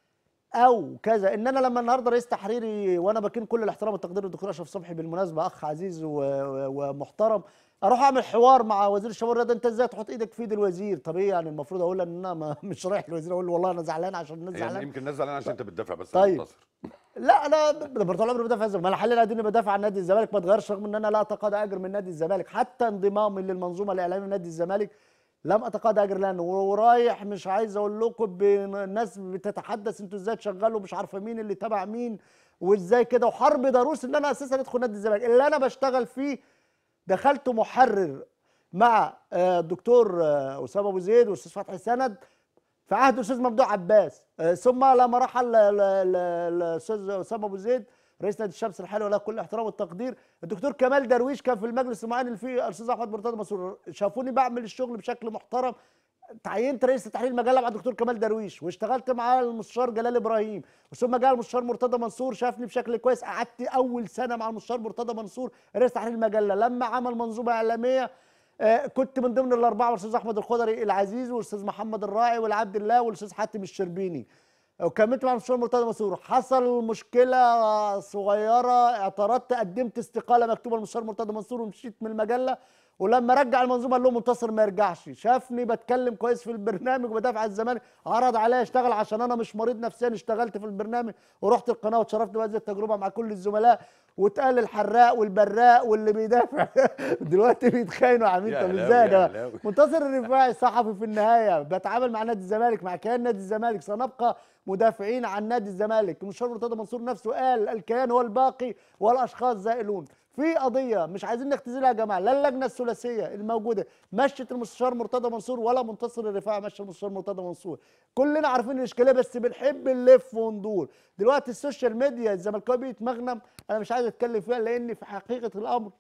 او كذا. ان انا لما النهارده رئيس تحريري، وانا بكين كل الاحترام والتقدير للدكتور اشرف صبحي بالمناسبه، اخ عزيز و- و- ومحترم، اروح اعمل حوار مع وزير الشباب والرياضه، انت ازاي تحط ايدك في ايد الوزير؟ طب ايه يعني المفروض اقول ان انا ما- مش رايح الوزير اقول له والله انا زعلان عشان الناس يعني زعلانه؟ يمكن الناس زعلانه عشان انت بتدافع بس عن طيب، منتصر. لا انا ب- طول عمري بدافع عن الزمالك، ما انا حاليا قاعدين بدافع عن نادي الزمالك، ما اتغيرش رغم ان انا لا اتقاضى اجر من نادي الزمالك، حتى انضمامي للمنظومه الاعلاميه من نادي الزمالك لم اتقاضى اجر، لانه ورايح مش عايز اقول لكم الناس بتتحدث انتوا ازاي تشغلوا مش عارفه مين اللي تبع مين وازاي كده، وحرب ضروس ان انا اساسا ادخل نادي الزمالك اللي انا بشتغل فيه. دخلت محرر مع آه، الدكتور آه، اسامه ابو زيد والاستاذ فتحي سند في عهد الاستاذ ممدوح عباس، آه، ثم لما رحل ال- ال- ال- الاستاذ اسامه ابو زيد رئيس نادي الشمس الحلوه له كل الاحترام والتقدير، الدكتور كمال درويش كان في المجلس المعين اللي فيه الاستاذ احمد مرتضى منصور، شافوني بعمل الشغل بشكل محترم، تعينت رئيس تحرير المجله مع الدكتور كمال درويش، واشتغلت مع المستشار جلال ابراهيم، ثم جاء المستشار مرتضى منصور شافني بشكل كويس، قعدت اول سنه مع المستشار مرتضى منصور رئيس تحرير المجله، لما عمل منظومه اعلاميه آه، كنت من ضمن الاربعه، والاستاذ احمد الخضري العزيز والاستاذ محمد الراعي والعبد الله والاستاذ حاتم الشربيني، وكملت مع المستشار مرتضى منصور. حصل مشكله صغيره، اعترضت، قدمت استقاله مكتوبه للمستشار مرتضى منصور ومشيت من المجله، ولما رجع المنظومه قال لهم منتصر ما يرجعش، شافني بتكلم كويس في البرنامج وبدافع عن الزمالك، عرض عليا اشتغل عشان انا مش مريض نفسيا، اشتغلت في البرنامج ورحت القناه واتشرفت بهذه التجربه مع كل الزملاء، واتقال الحراق والبراق واللي بيدافع دلوقتي بيتخانقوا يا عميد. يا طب اهلاوي ازاي يا ده؟ اهلاوي. منتصر الرفاعي صحفي في النهايه، بتعامل مع نادي الزمالك، مع كيان نادي الزمالك، سنبقى مدافعين عن نادي الزمالك. المستشار مرتضى منصور نفسه قال الكيان هو الباقي والاشخاص زائلون. في قضيه مش عايزين نختزلها يا جماعه، لا اللجنه الثلاثيه الموجوده مشت المستشار مرتضى منصور ولا منتصر الرفاعي مشى المستشار مرتضى منصور، كلنا عارفين الاشكاليه بس بنحب نلف وندور. دلوقتي السوشيال ميديا الزملكاوي بيتمغنم، انا مش عايز اتكلم فيها لان في حقيقه الامر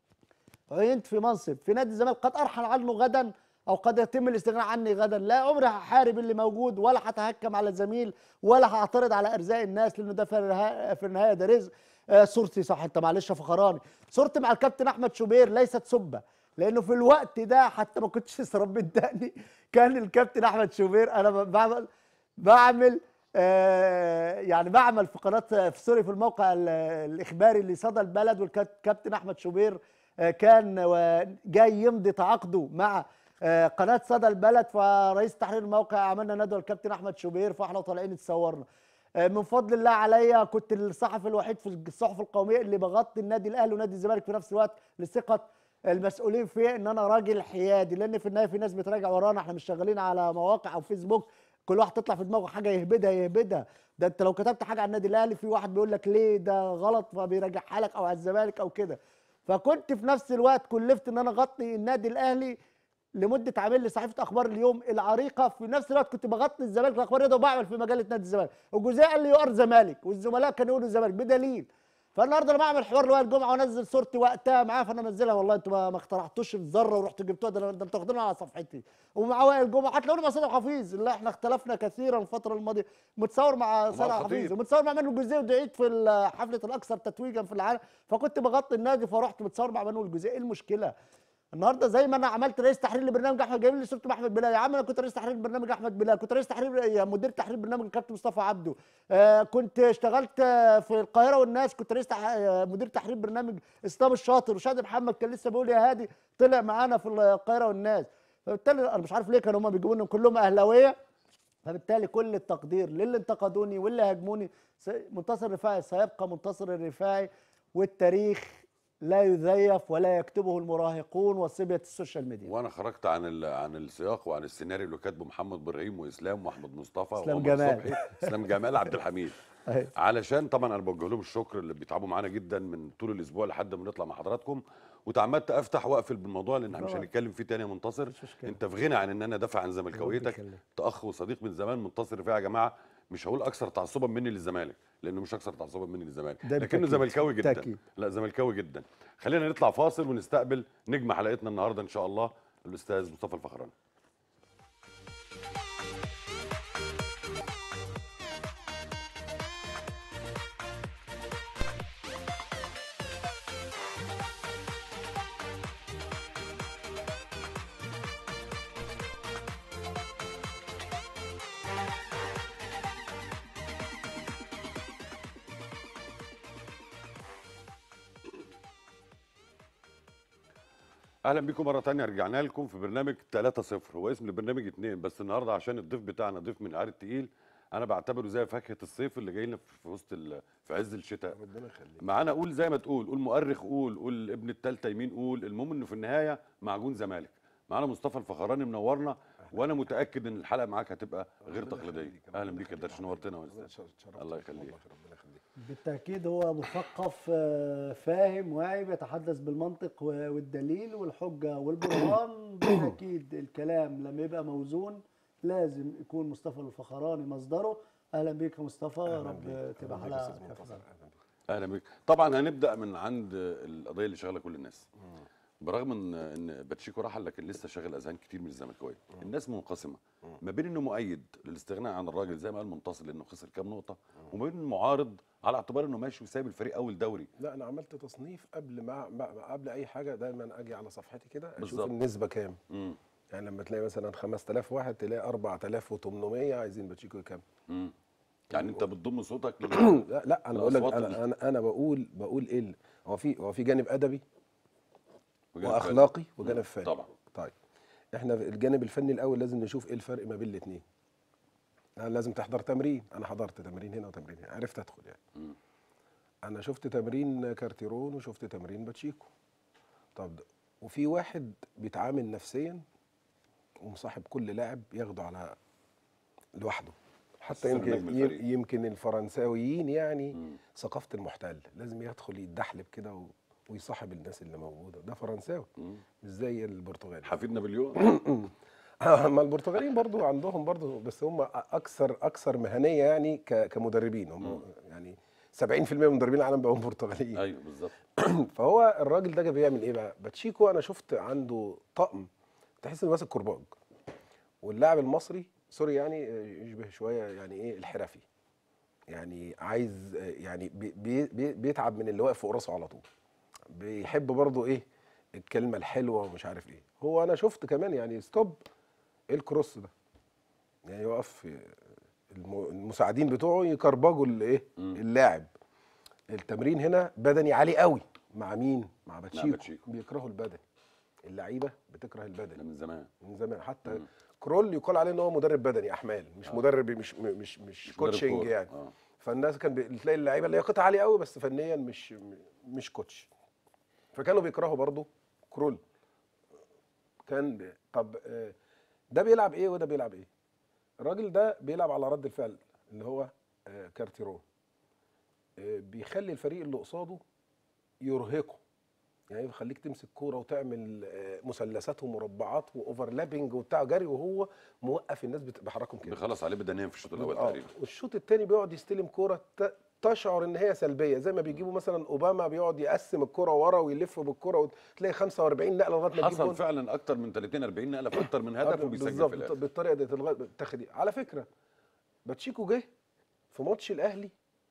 عينت في منصب في نادي الزمالك قد ارحل عنه غدا او قد يتم الاستغناء عني غدا، لا عمري هحارب اللي موجود ولا هتهكم على زميل ولا هعترض على ارزاق الناس، لانه ده في النهايه في النهايه ده رزق. آه صورتي صح، انت معلش يا فخراني، صورتي مع الكابتن احمد شوبير ليست سبه، لانه في الوقت ده حتى ما كنتش لسه ربيت دقني، كان الكابتن احمد شوبير انا بعمل بعمل آه يعني بعمل في قناه في سوري في الموقع ال- الاخباري لصدى البلد، والكابتن احمد شوبير آه، كان آه، جاي يمضي تعاقده مع آه، قناه صدى البلد، فرئيس تحرير الموقع عملنا ندوه الكابتن احمد شوبير، فاحنا طالعين اتصورنا. آه، من فضل الله عليا كنت الصحفي الوحيد في الصحف القوميه اللي بغطي النادي الاهلي ونادي الزمالك في نفس الوقت لثقه المسؤولين فيا ان انا راجل حيادي، لان في النهايه في ناس بتراجع ورانا، احنا مش شغالين على مواقع او فيسبوك كل واحد تطلع في دماغه حاجه يهبدها يهبدها، ده انت لو كتبت حاجه عن النادي الاهلي في واحد بيقول لك ليه ده غلط فبيراجعها لك، او على الزمالك او كده. فكنت في نفس الوقت كلفت ان انا اغطي النادي الاهلي لمده عامل لي صحيفه اخبار اليوم العريقه، في نفس الوقت كنت بغطي الزمالك الاخبار الرياضه وبعمل في مجله نادي الزمالك، والجزئيه قال لي يقر زمالك والزملاء كانوا يقولوا الزمالك بدليل. فالنهارده انا بعمل حوار لوائل الجمعه وانزل صورتي وقتها معاه، فانا انزلها والله انتوا ما ما اخترعتوش الذره ورحتوا جبتوها، ده ده انتوا واخدينها على صفحتي، ومع وائل الجمعه هتلاقوني مع سيد حفيظ، لا احنا اختلفنا كثيرا الفتره الماضيه، متصور مع سيد ومع حفيظ الخطيب. ومتصور مع مانويل الجزئي ودعيت في ال- حفله الاكثر تتويجا في العالم، فكنت بغطي النادي فرحت متصور مع مانويل الجزئي. ايه المشكله؟ النهارده زي ما انا عملت رئيس تحرير لبرنامج احمد، جايبين لي صورته مع احمد بلال، يا عم انا كنت رئيس تحرير برنامج احمد بلال، كنت رئيس تحرير يا مدير تحرير برنامج الكابتن مصطفى عبده، آه كنت اشتغلت آه، في القاهره والناس، كنت رئيس تح... آه، مدير تحرير برنامج اسلام الشاطر، وشادي محمد كان لسه بيقول يا هادي طلع معانا في القاهره والناس، فبالتالي انا مش عارف ليه كانوا هم بيجيبوا لهم كلهم اهلاويه، فبالتالي كل التقدير للي انتقدوني واللي هاجموني. س- منتصر الرفاعي سيبقى منتصر الرفاعي، والتاريخ لا يزيف ولا يكتبه المراهقون وصبية السوشيال ميديا. وانا خرجت عن ال- عن السياق وعن السيناريو اللي كاتبه محمد ابراهيم واسلام واحمد مصطفى اسلام وعمر جمال. صبحي، اسلام جمال عبد الحميد. أيوة. علشان طبعا انا بوجه لهم الشكر اللي بيتعبوا معانا جدا من طول الاسبوع لحد ما نطلع مع حضراتكم، وتعمدت افتح واقفل بالموضوع لان احنا مش طبعا. هنتكلم فيه تاني يا منتصر. مش مشكلة. انت في غنى عن ان انا ادافع عن ربنا زملكاويتك، يخليك. انت اخ وصديق من زمان. منتصر رفاعي يا جماعه مش هقول اكثر تعصبا مني للزمالك لانه مش اكثر تعصبا مني للزمالك، ده لكنه بالتأكيد. زملكاوي جدا. بالتأكيد. لا زملكاوي جدا. خلينا نطلع فاصل ونستقبل نجم حلقتنا النهارده ان شاء الله الاستاذ مصطفى الفخراني. اهلا بيكم مره تانية، رجعنا لكم في برنامج ثلاثة صفر. هو اسم البرنامج اتنين، بس النهارده عشان الضيف بتاعنا ضيف من عيار التقيل، انا بعتبره زي فاكهه الصيف اللي جاي لنا في وسط ال... في عز الشتاء. ربنا يخليك. معانا قول زي ما تقول، قول مؤرخ، قول قول ابن التالتة يمين، قول المهم انه في النهايه معجون زمالك. معانا مصطفى الفخراني منورنا، وانا متاكد ان الحلقه معاك هتبقى غير تقليديه. اهلا بيك يا درش، نورتنا يا استاذ. الله يخليك. ربنا يخليك. بالتأكيد هو مثقف، آه، فاهم، واعي، بيتحدث بالمنطق و- والدليل والحجة والبرهان. بالتأكيد الكلام لما يبقى موزون لازم يكون مصطفى الفخراني مصدره. أهلا بيك يا مصطفى، يا رب تبقى حلقة خفيفة. اهلا بيك. طبعا هنبدا من عند القضيه اللي شغاله كل الناس، برغم ان ان باتشيكو رحل لكن لسه شاغل اذهان كتير من الزملكاويه. الناس منقسمه ما بين انه مؤيد للاستغناء عن الراجل زي ما قال منتصر لانه خسر كام نقطه، وما بين معارض على اعتبار انه ماشي وسايب الفريق اول دوري. لا انا عملت تصنيف قبل ما ما- قبل اي حاجه، دايما اجي على صفحتي كده اشوف بالظبط. النسبه كام. امم يعني لما تلاقي مثلا خمسة آلاف واحد تلاقي أربعة آلاف وثمانمائة عايزين باتشيكو يكمل. امم يعني انت بتضم صوتك لل- لا لا انا بقول لك، الأصوات انا انا انا بقول بقول ايه اللي- هو في هو في جانب ادبي وجانب واخلاقي فني. وجانب مم. فني. طبعا. طيب احنا في الجانب الفني الاول لازم نشوف ايه الفرق ما بين الاثنين. يعني لازم تحضر تمرين، انا حضرت تمرين هنا وتمرين هنا، عرفت ادخل يعني. مم. انا شفت تمرين كارتيرون وشفت تمرين باتشيكو. طب ده- وفي واحد بيتعامل نفسيا ومصاحب كل لاعب ياخده على لوحده. حتى سر نجم يمكن الفريق. يمكن الفرنساويين يعني مم. ثقافه المحتل، لازم يدخل يتدحلب كده و- ويصاحب الناس اللي موجوده. ده فرنساوي مم. مش زي البرتغالي. حفيد نابليون. اما البرتغاليين برضو عندهم برضو، بس هم اكثر اكثر مهنيه يعني ك- كمدربين. هم يعني سبعين في المية من مدربين العالم بقوا برتغاليين. ايوه بالظبط. فهو الراجل ده بيعمل ايه بقى؟ باتشيكو انا شفت عنده طقم تحس انه ماسك كرباج، واللاعب المصري سوري يعني يشبه شويه يعني ايه الحرفي، يعني عايز يعني بي بي بي بيتعب من اللي واقف فوق راسه على طول، بيحب برضه ايه الكلمه الحلوه ومش عارف ايه. هو انا شفت كمان يعني ستوب ايه الكروس ده، يعني يقف الم- المساعدين بتوعه يكربجوا الايه اللاعب. التمرين هنا بدني عالي قوي مع مين؟ مع باتشيكو. باتشيكو. بيكرهوا البدني، اللعيبه بتكره ده البدني من زمان. من زمان. حتى مم. كرول يقال عليه ان هو مدرب بدني احمال، مش آه. مدرب مش مش مش, مش مدرب كوتشنج كورة. يعني. آه. فالناس كان بي- تلاقي اللعيبه لياقتها عاليه قوي بس فنيا مش مش كوتش، فكانوا بيكرهوا برضه كرول. كان بي... طب آه، ده بيلعب ايه وده بيلعب ايه؟ الراجل ده بيلعب على رد الفعل اللي هو آه، كارتيرون. آه، بيخلي الفريق اللي قصاده يرهقه، يعني يخليك تمسك كوره وتعمل آه، مثلثات ومربعات واوفرلابنج وبتاع جري، وهو موقف الناس بت- بيحركهم كده. بيخلص عليه بدنيا في الشوط الاول آه، تقريبا. والشوط الثاني بيقعد يستلم كوره ت- تشعر ان هي سلبيه، زي ما بيجيبوا مثلا اوباما بيقعد يقسم الكوره ورا ويلف بالكوره وتلاقي خمسة وأربعين نقله لغايه ما تجيب حصل جون. فعلا اكتر من ثلاثين أربعين نقله في اكتر من هدف وبيسجل بالظبط في الاخر. بالطريقه دي لغايه تاخد دي. على فكره باتشيكو جه في ماتش الاهلي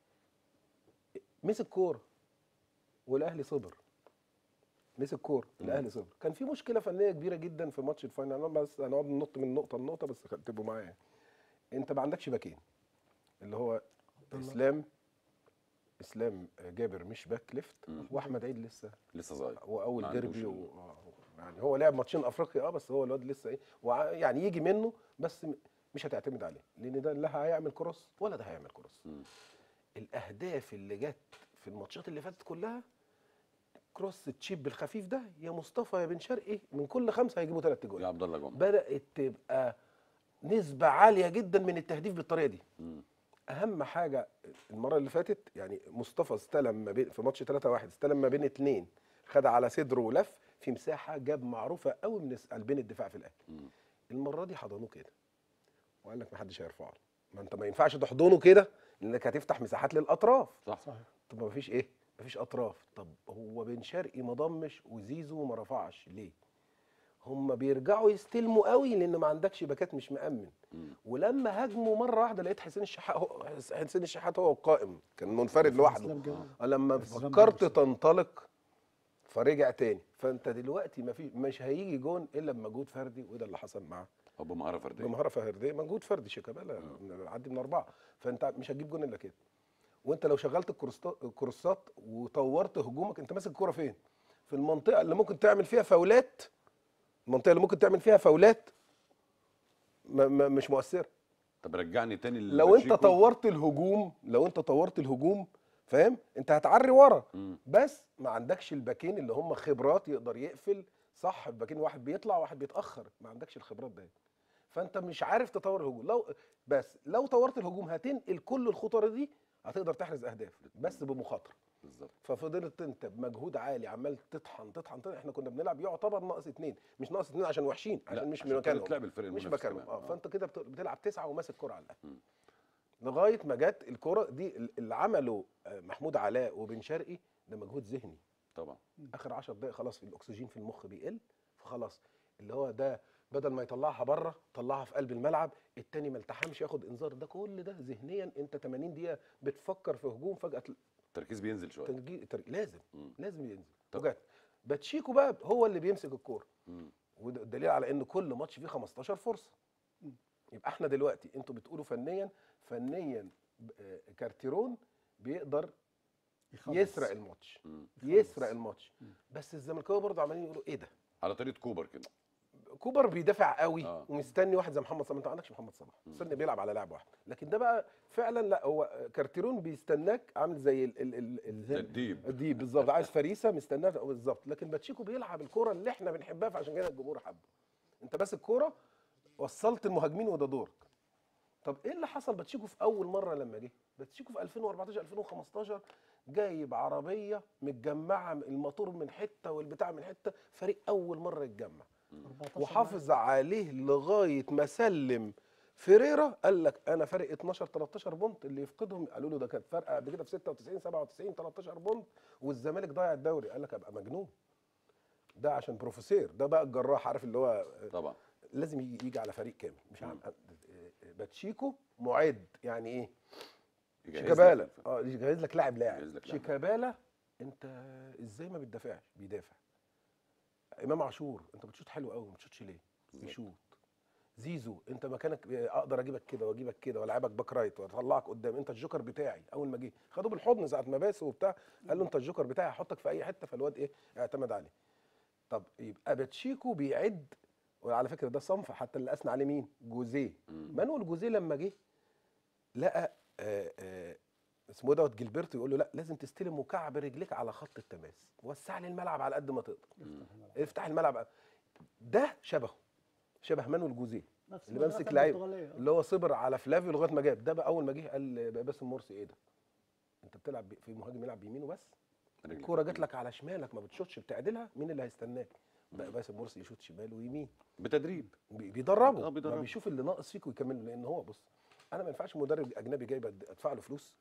مسك كوره والاهلي صبر، مسك كوره الاهلي صبر. كان في مشكله فنيه كبيره جدا في ماتش الفاينل، أنا بس هنقعد ننط من نقطه لنقطه بس تبقوا معايا. انت ما عندكش باكين، اللي هو اسلام اسلام جابر مش باك ليفت، واحمد عيد لسه لسه صغير. واول ما عندوش ديربي ال- و... آه، يعني هو لعب ماتشين افريقيا اه بس هو الواد لسه ايه وع- يعني يجي منه بس م- مش هتعتمد عليه، لان ده لا هيعمل كروس ولا ده هيعمل كروس. مم. الاهداف اللي جت في الماتشات اللي فاتت كلها كروس تشيب الخفيف ده، يا مصطفى يا بن شرقي من كل خمسه هيجيبوا ثلاث يا جول. عبد الله جمعه. بدات تبقى نسبه عاليه جدا من التهديف بالطريقه دي. مم. اهم حاجه المره اللي فاتت يعني مصطفى استلم ما بين في ماتش ثلاثة واحد استلم ما بين اثنين، خد على صدره ولف في مساحه جاب معروفه قوي من قلبين الدفاع في الاهلي. مم. المره دي حضنوه كده وقال لك ما حدش هيرفعه، ما انت ما ينفعش تحضنه كده لانك هتفتح مساحات للاطراف. صح. صحيح. طب ما فيش ايه؟ ما فيش اطراف. طب هو بن شرقي ما ضمش وزيزو ما رفعش ليه؟ هم بيرجعوا يستلموا قوي لان ما عندكش باكات مش مأمن. مم. ولما هاجموا مره واحده لقيت حسين الشحات هو حسين الشحات هو القائم، كان منفرد لوحده. إسلام جابر. لما إسلام فكرت جابر. تنطلق فرجع تاني. فانت دلوقتي ما في مش هيجي جون الا بمجهود فردي، وده اللي حصل معاه او بمهاره فرديه. بمهاره فرديه. مجهود فردي شيكابالا عدي من اربعه، فانت مش هتجيب جون الا كده. وانت لو شغلت الكروستا- الكروسات وطورت هجومك، انت ماسك الكوره فين؟ في المنطقه اللي ممكن تعمل فيها فاولات، المنطقه اللي ممكن تعمل فيها فاولات ما ما مش مؤثره. طب رجعني تاني لو انت لباتشيكو. طورت الهجوم لو انت طورت الهجوم فاهم، انت هتعري ورا، مم. بس ما عندكش الباكين اللي هم خبرات يقدر يقفل صح. الباكين واحد بيطلع واحد بيتاخر، ما عندكش الخبرات دي، فانت مش عارف تطور الهجوم. لو بس لو طورت الهجوم هتنقل كل الخطر دي، هتقدر تحرز اهداف بس بمخاطره. بالظبط. ففضلت انت بمجهود عالي عمال تطحن تطحن تطحن. احنا كنا بنلعب يعتبر ناقص اتنين، مش ناقص اتنين عشان وحشين، لا، عشان مش عشان من طريقة مكانهم، لعب الفريق مش المنافس مكانهم. كمان. اه آه. فانت كده بت- بتلعب تسعه وماسك كرة على الاقل، مم. لغايه ما جت الكرة دي. اللي عمله آه، محمود علاء وبن شرقي ده مجهود ذهني. طبعا. اخر عشر دقائق خلاص الاكسجين في المخ بيقل، فخلاص اللي هو ده بدل ما يطلعها بره طلعها في قلب الملعب، التاني ما التحمش ياخد انذار. ده كل ده ذهنيا انت ثمانين دقيقه بتفكر في هجوم، فجاه التركيز بينزل شويه. ترجي ترجي لازم مم. لازم ينزل. طب. وجت باتشيكو بقى هو اللي بيمسك الكوره، مم. وده الدليل على ان كل ماتش فيه خمستاشر فرصه. يبقى احنا دلوقتي انتوا بتقولوا فنيا فنيا آه، كارتيرون بيقدر يخلص. يسرق الماتش، مم. يسرق الماتش. بس الزملكاويه برضه عمالين يقولوا ايه ده، على طريقه كوبر كده. كوبر بيدافع قوي آه. ومستني واحد زي محمد صلاح. انت ما عندكش محمد صلاح، مستني بيلعب على لاعب واحد. لكن ده بقى فعلا لا، هو كارتيرون بيستناك عامل زي ال ال ال زي الديب. الديب بالظبط، عايز فريسه مستناه بالظبط. لكن باتشيكو بيلعب الكوره اللي احنا بنحبها، فعشان كده الجمهور حبه. انت بس الكوره وصلت المهاجمين وده دورك. طب ايه اللي حصل باتشيكو في اول مره لما جه؟ باتشيكو في ألفين وأربعتاشر ألفين وخمستاشر جايب عربيه متجمعه، الموتور من حته والبتاع من حته، فريق اول مره يتجمع أربعتاشر وحافظ عليه لغايه ما سلم فيريرا. قال لك انا فارق اتناشر تلتاشر بونت، اللي يفقدهم قالوا له ده كانت فارقه قبل كده في ستة وتسعين سبعة وتسعين تلتاشر بونت والزمالك ضيع الدوري. قال لك ابقى مجنون، ده عشان بروفيسير، ده بقى الجراح عارف اللي هو طبعا. لازم يجي يجي على فريق كامل. مش عم باتشيكو معد يعني ايه؟ يجهز شيكابالا لك. اه يجهز لك لاعب لاعب. يجهز لك لاعب. شيكابالا انت ازاي ما بتدافعش؟ بيدافع. امام عاشور انت بتشوط حلو قوي، ما بتشوطش ليه؟ بيشوط. زيزو انت مكانك اقدر اجيبك كده واجيبك كده والعبك باك رايت واطلعك قدام، انت الجوكر بتاعي. اول ما جه خدوه بالحضن ساعه ما باسه وبتاع، قال له انت الجوكر بتاعي هحطك في اي حته، فالواد ايه؟ اعتمد عليه. طب يبقى باتشيكو بيعد. وعلى فكره ده صنف حتى اللي اثنى عليه مين؟ جوزيه. مانويل جوزيه لما جه لقى آه آه اسمه إيه دوت جilberto يقول له لا لازم تستلم وكعب رجليك على خط التماس، وسع لي الملعب على قد ما تقدر، افتح الملعب. ده شبهه شبه مانويل جوزيه نفس اللي المدرسة بيمسك لعيب، البرتغالية. اللي هو صبر على فلافيو لغايه ما جاب. ده بقى اول ما جه قال باسم مرسي ايه ده؟ انت بتلعب ب- في مهاجم يلعب بيمينه بس، رجلك. الكوره جات لك على شمالك ما بتشوطش بتعدلها، مين اللي هيستناك؟ بقى باسم مرسي يشوط شمال ويمين، بتدريب. بي- بيدربه. آه، بيدربه. ما بيشوف اللي ناقص فيك ويكمله. لان هو بص، انا ما ينفعش مدرب اجنبي جاي بد- ادفع له فلوس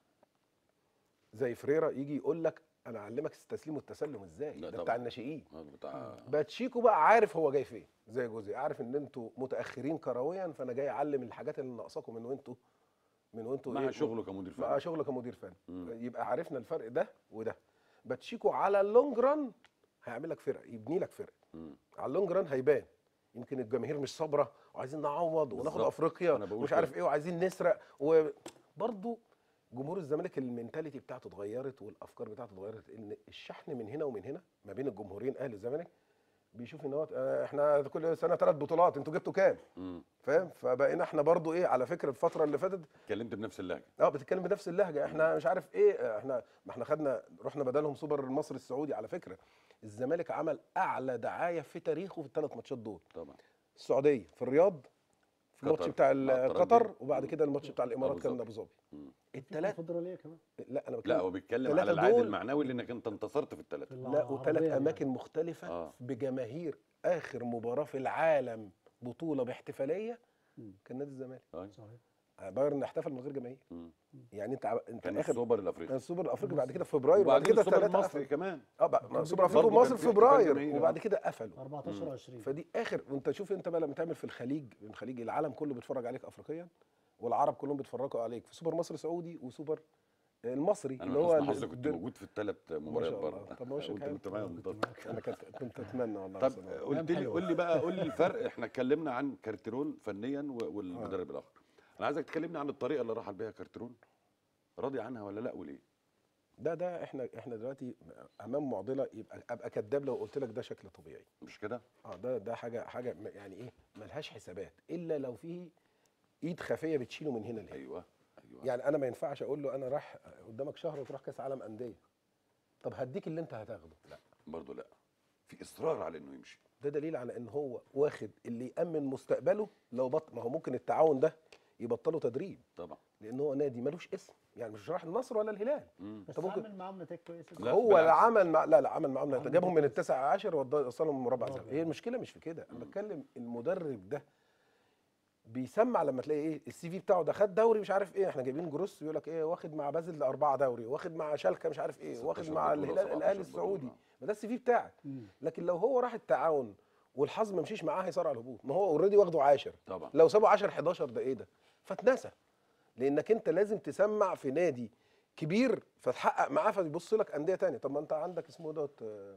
زي فريرا يجي يقول لك انا اعلمك التسليم والتسلم ازاي، لا ده طبعا. بتاع الناشئين. آه، بتاع. باتشيكو بقى عارف هو جاي فين، زي جوزي عارف ان انتوا متاخرين كرويا، فانا جاي اعلم الحاجات اللي ناقصاكم من وانتوا من وانتوا مع ايه شغله كمدير فني. مع شغله كمدير فني. مم. يبقى عرفنا الفرق ده وده. باتشيكو على اللونج ران هيعمل لك فرقه، يبني لك فرقه. مم. على اللونج ران هيبان. يمكن الجماهير مش صابره وعايزين نعوض وناخد بالظبط. افريقيا أنا بقول ومش كده. عارف ايه وعايزين نسرق. وبرضه جمهور الزمالك المينتاليتي بتاعته اتغيرت والافكار بتاعته اتغيرت، ان الشحن من هنا ومن هنا ما بين الجمهورين اهل الزمالك بيشوف ان هو آه، احنا كل سنه ثلاث بطولات، انتوا جبتوا كام؟ مم. فاهم؟ فبقينا احنا برضو ايه على فكره الفتره اللي فاتت اتكلمت بنفس اللهجه. اه بتتكلم بنفس اللهجه. احنا مش عارف ايه آه، احنا ما احنا خدنا رحنا بدلهم سوبر المصري السعودي. على فكره الزمالك عمل اعلى دعايه في تاريخه في الثلاث ماتشات دول. طبعا. السعوديه في الرياض في الماتش قطر بتاع مع ال- الترجي. قطر، وبعد مم. كده الماتش بتاع الامارات أبو كان ظبي. ابو ظبي. مم. الثلاث الكونفدرالية كمان. لا انا بتكلم لا هو بيتكلم على التلاتة العائد دول- المعنوي لانك انت انتصرت في الثلاثه. لا وثلاث العربية اماكن مختلفه آه. بجماهير. اخر مباراه في العالم بطوله باحتفاليه كان نادي الزمالك. طيب. صحيح. بايرن احتفل من غير جماهير. مم. يعني انت ع- انت كان اخر السوبر كان الافريقي. السوبر الافريقي بعد كده في فبراير وبعد وبعدين كده السوبر ثلاثه المصري قفلوا. كمان. اه بقى ما السوبر الافريقي برضه كان ومصر في في احتفال فبراير جماهيري. وبعد كده قفلوا. أربعتاشر وعشرين. فدي اخر. وانت شوف انت بقى لما تعمل في الخليج، الخليج العالم كله بيتفرج عليك افريقيا، والعرب كلهم بيتفرجوا عليك في سوبر مصر سعودي وسوبر المصري انا اللي من هو حسن حظي كنت الدر- موجود في الثلاث ما مباريات شاء الله. برضه. طب ما هو شيء قلت حلو. تمام بالظبط. انا كنت كنت اتمنى والله. طب بصراحة. قلت لي حلوة. قول لي بقى قول لي الفرق. احنا اتكلمنا عن كارتيرون فنيا و- والمدرب الاخر. انا عايزك تكلمني عن الطريقه اللي راح بيها كارتيرون. راضي عنها ولا لا وليه؟ ده ده احنا احنا دلوقتي امام معضله، يبقى ابقى كذاب لو قلت لك ده شكل طبيعي. مش كده؟ اه ده ده حاجه حاجه م- يعني ايه، ملهاش حسابات الا لو فيه ايد خفيه بتشيله من هنا لهنا. ايوه ايوه. يعني انا ما ينفعش اقول له انا رايح قدامك شهر وتروح كاس عالم انديه، طب هديك اللي انت هتاخده، لا. برضه لا، في اصرار على انه يمشي. ده دليل على ان هو واخد اللي يامن مستقبله. لو بط ما هو ممكن التعاون ده يبطلوا تدريب، طبعا. لان هو نادي ملوش اسم، يعني مش راح النصر ولا الهلال. مم. بس طب ممكن عامل معاهم نتائج كويسه. لا، هو بالعكس. لا عمل مع لا لا عمل معاهم، عمل جابهم من كويس. التاسع عشر ووصلهم مربع مربع. ذهبي. هي المشكله مش في كده، انا بتكلم المدرب ده بيسمع لما تلاقي ايه السي في بتاعه ده خد دوري مش عارف ايه، احنا جايبين جروس يقول لك ايه واخد مع بازل اربعه دوري، واخد مع شالكه مش عارف ايه، واخد ستاشر مع بطولة، الهلال سبعتاشر الاهلي السعودي. بطولة. ما ده السي في بتاعك. مم. لكن لو هو راح التعاون والحظ ما مشيش معاه هيصارع الهبوط، ما هو اوريدي واخده عاشر. طبعا. لو سابه عشرة حداشر ده ايه ده؟ فاتنسى. لانك انت لازم تسمع في نادي كبير فتحقق معاه فيبص لك انديه تانية. طب ما انت عندك اسمه دوت آه،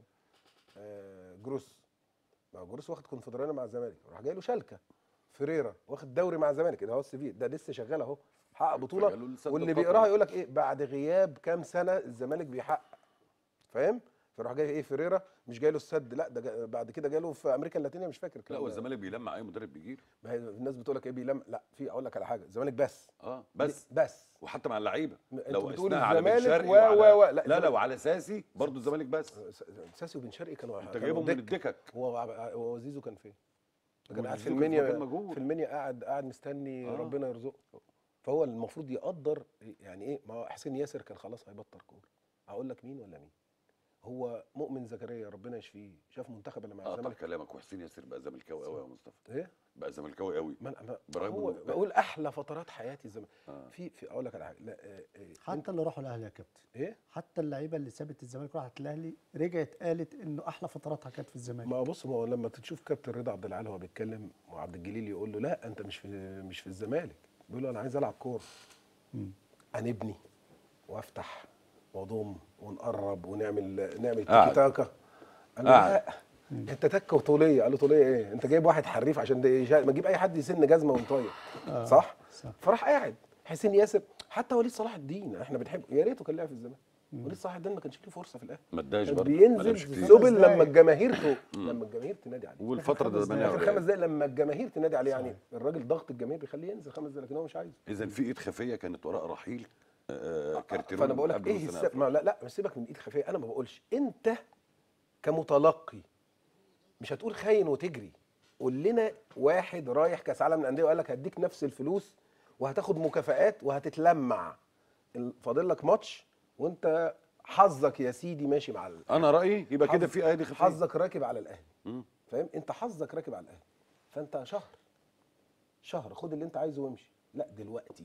آه، جروس، ما هو جروس واخد كونفدراليه مع الزمالك، راح جاي له شالكه. فيريرا واخد دوري مع الزمالك، ده هو السي في ده لسه شغال اهو، حقق بطوله. فجاله لسه واللي الفترة. بيقراها يقول لك ايه بعد غياب كام سنه الزمالك بيحقق، فاهم؟ فراح جاي ايه فيريرا مش جاي له السد، لا ده جا بعد كده جاله في امريكا اللاتينيه مش فاكر لا، كان- والزمالك بيلمع اي مدرب بيجيله. ما هي الناس بتقول لك ايه بيلم، لا في اقول لك على حاجه، الزمالك بس اه بس. بس وحتى مع اللعيبه انت لو بتقول قسناها على بن الزمالك شرقي و- وعلى و- و- لا، لا لا الزمالك- وعلى ساسي برضه الزمالك بس. س- ساسي وبن شرقي كانوا انت كانوا جايبهم من دكة. الدكك. هو هو زيزو كان فين؟ كان قاعد في وزيزو كان في مكان المنيا، مجهول. في المنيا قاعد قاعد مستني آه. ربنا يرزقه. فهو المفروض يقدر يعني ايه، ما هو حسين ياسر كان خلاص هيبطل كوره، هقول لك مين ولا مين؟ هو مؤمن زكريا ربنا يشفيه، شاف منتخب اللي مع قطع الزمالك. كلامك، وحسين ياسر بقى زملكاوي قوي يا مصطفى. ايه؟ بقى زملكاوي قوي. ما أنا- ما برغم هو إنه- بقول احلى فترات حياتي الزمالك. آه. في في اقول لك على حاجه، لا آه، آه، حتى اللي راحوا الاهلي يا كابتن، ايه؟ حتى اللعيبه اللي سابت الزمالك راحت الاهلي رجعت قالت انه احلى فتراتها كانت في الزمالك. ما بص، ما هو لما تشوف كابتن رضا عبد العال وهو بيتكلم وعبد الجليل يقول له لا انت مش في مش في الزمالك، بيقول له انا عايز العب كوره، مم. هنبني وافتح واضم ونقرب ونعمل نعمل قاعد. تيكي تاكا. قال له قاعد. لا انت تكه وطوليه. قال له طوليه ايه؟ انت جايب واحد حريف عشان ده يشا- ما تجيب اي حد يسن جزمه ويطير. آه، صح؟ صح. فراح قاعد حسين ياسر، حتى وليد صلاح الدين احنا بنحبه، يا ريته كان لعب في الزمالك. وليد صلاح الدين ما كانش له فرصه في الاهلي، ما اداش كان برضه. ما بينزل لعبش كتير. سبل خمس لما دقايق. الجماهير ت- لما الجماهير تنادي عليه. والفتره ده خمس زمان دقايق. اخر خمس دقايق لما الجماهير تنادي عليه، يعني الراجل ضغط الجماهير بيخليه ينزل خمس دقايق لكن هو مش عايز. اذا في ايد خفيه كانت وراء رحيل آه، كارتيرون. فانا بقول لك قبل ايه السنة السبب؟ ألفين. ما لا لا مش سيبك من ايد خفيه، انا ما بقولش انت كمتلقي مش هتقول خاين وتجري. قول لنا واحد رايح كاس عالم الانديه وقال لك هديك نفس الفلوس وهتاخد مكافآت وهتتلمع، فاضل لك ماتش وانت حظك يا سيدي ماشي مع ال- انا رايي يبقى كده حظ- في ايدي خفيه. حظك راكب على الاهلي. مم. فاهم؟ انت حظك راكب على الاهلي، فانت شهر شهر خد اللي انت عايزه وامشي. لا دلوقتي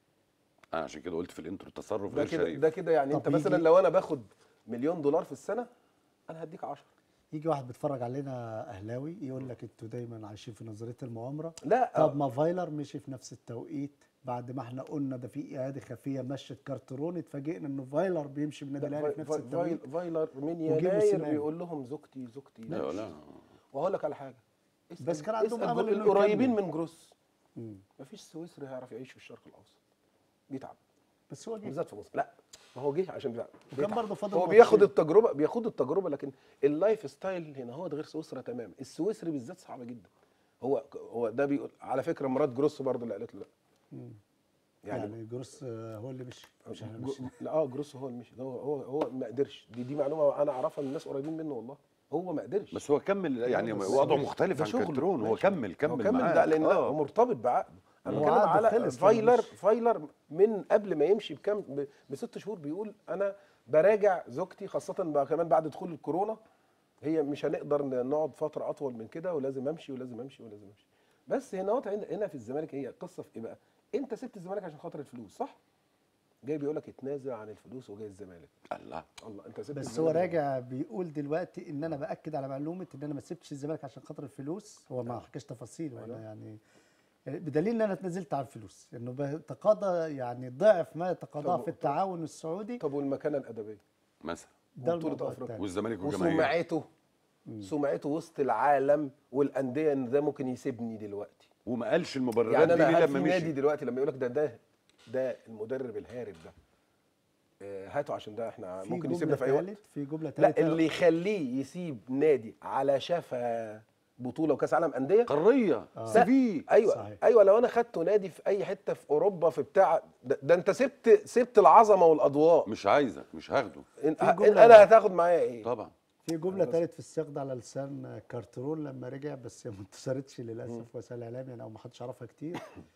انا عشان كده قلت في الانترو تصرف ده غير كده شريف. ده كده يعني طب انت مثلا يجي- لو انا باخد مليون دولار في السنه انا هديك عشرة. يجي واحد بيتفرج علينا اهلاوي يقول لك انتوا دايما عايشين في نظريه المؤامره. لا طب ما فايلر مشي في نفس التوقيت بعد ما احنا قلنا ده في اعاده خفيه مشت كارترون، اتفاجئنا انه فايلر بيمشي من النادي الاهلي في نفس فاي- فاي- التوقيت. فايلر من وجيبوا يناير سيماني. بيقول لهم زوجتي زوجتي لا لا. وهقول لك على حاجه، اسأل- بس كان عندهم اسأل أمل جول- إنه القريبين يكمل. من جروس مم. مفيش سويسري هيعرف يعيش في الشرق الاوسط، بيتعب بس هو جه بالذات في مصر. لا ما هو جه عشان بيتعب، وكان بيتعب. برضه فاضل هو ماتشين. بياخد التجربه بياخد التجربه لكن اللايف ستايل هنا هو ده غير سويسرا تمام. السويسري بالذات صعب جدا. هو هو ده بيقول على فكره مرات جروس برضه اللي قالت له لا. مم. يعني, يعني جروس آه، هو اللي مشي مش احنا جو- مشي. لا اه جروس هو اللي مشي، هو هو هو ما قدرش. دي دي معلومه انا اعرفها من الناس قريبين منه والله، هو ما قدرش. بس هو كمل يعني بس وضعه ده مختلف عن شغله. كارتيرون. هو ماشي. كمل هو كمل كمل معاه. ده لان ده آه. هو مرتبط بعقده. انا هو بتكلم عقده على خلص فايلر. فمش- فايلر من قبل ما يمشي بكام ب- بست شهور بيقول انا براجع زوجتي، خاصه بقى كمان بعد دخول الكورونا، هي مش هنقدر ن- نقعد فتره اطول من كده ولازم امشي ولازم امشي ولازم امشي. بس هنا وقت هنا في الزمالك هي قصه في ايه بقى؟ انت سبت الزمالك عشان خاطر الفلوس صح؟ جاي بيقول لك اتنازل عن الفلوس وجاي الزمالك. الله. الله انت سبت بس الزمالك هو ليه؟ راجع بيقول دلوقتي ان انا باكد على معلومه ان انا ما سبتش الزمالك عشان خاطر الفلوس. هو ما حكاش تفاصيل أيوة. ولا يعني بدليل ان انا اتنازلت عن الفلوس انه بيتقاضى يعني ضعف ما يتقاضاه طب- في التعاون السعودي. طب والمكانه الادبيه مثلا ده وبطولة الموضوع أفريقيا. التاني. والزمالك والجماهير. وسمعته سمعته وسط العالم والانديه ان ده ممكن يسيبني دلوقتي. وما قالش المبررات يعني دي انا ليه هل لما في نادي مشي. دلوقتي لما يقول لك ده ده ده المدرب الهارب ده آه، هاته عشان ده احنا في ممكن جملة يسيبنا في اي وقت. تالت في جمله لا ثالثه اللي يخليه يسيب نادي على شفا بطوله وكاس عالم انديه. قاريه آه. سي في. ايوه صحيح. ايوه لو انا خدته نادي في اي حته في اوروبا في بتاع ده, ده انت سبت سبت العظمه والاضواء. مش عايزك، مش هاخده إن في جملة- انا هتاخد معايا ايه؟ طبعا. في جمله ثالث في السياق ده على لسان كارترون لما رجع، بس ما انتشرتش للاسف وسائل الاعلام يعني، او ما حدش عرفها كتير.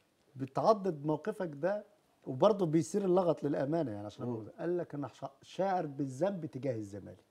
بتعضد موقفك ده وبرضه بيصير اللغط للامانه يعني، عشان أقول ده. قال لك انا شا- شاعر بالذنب تجاه الزمالك،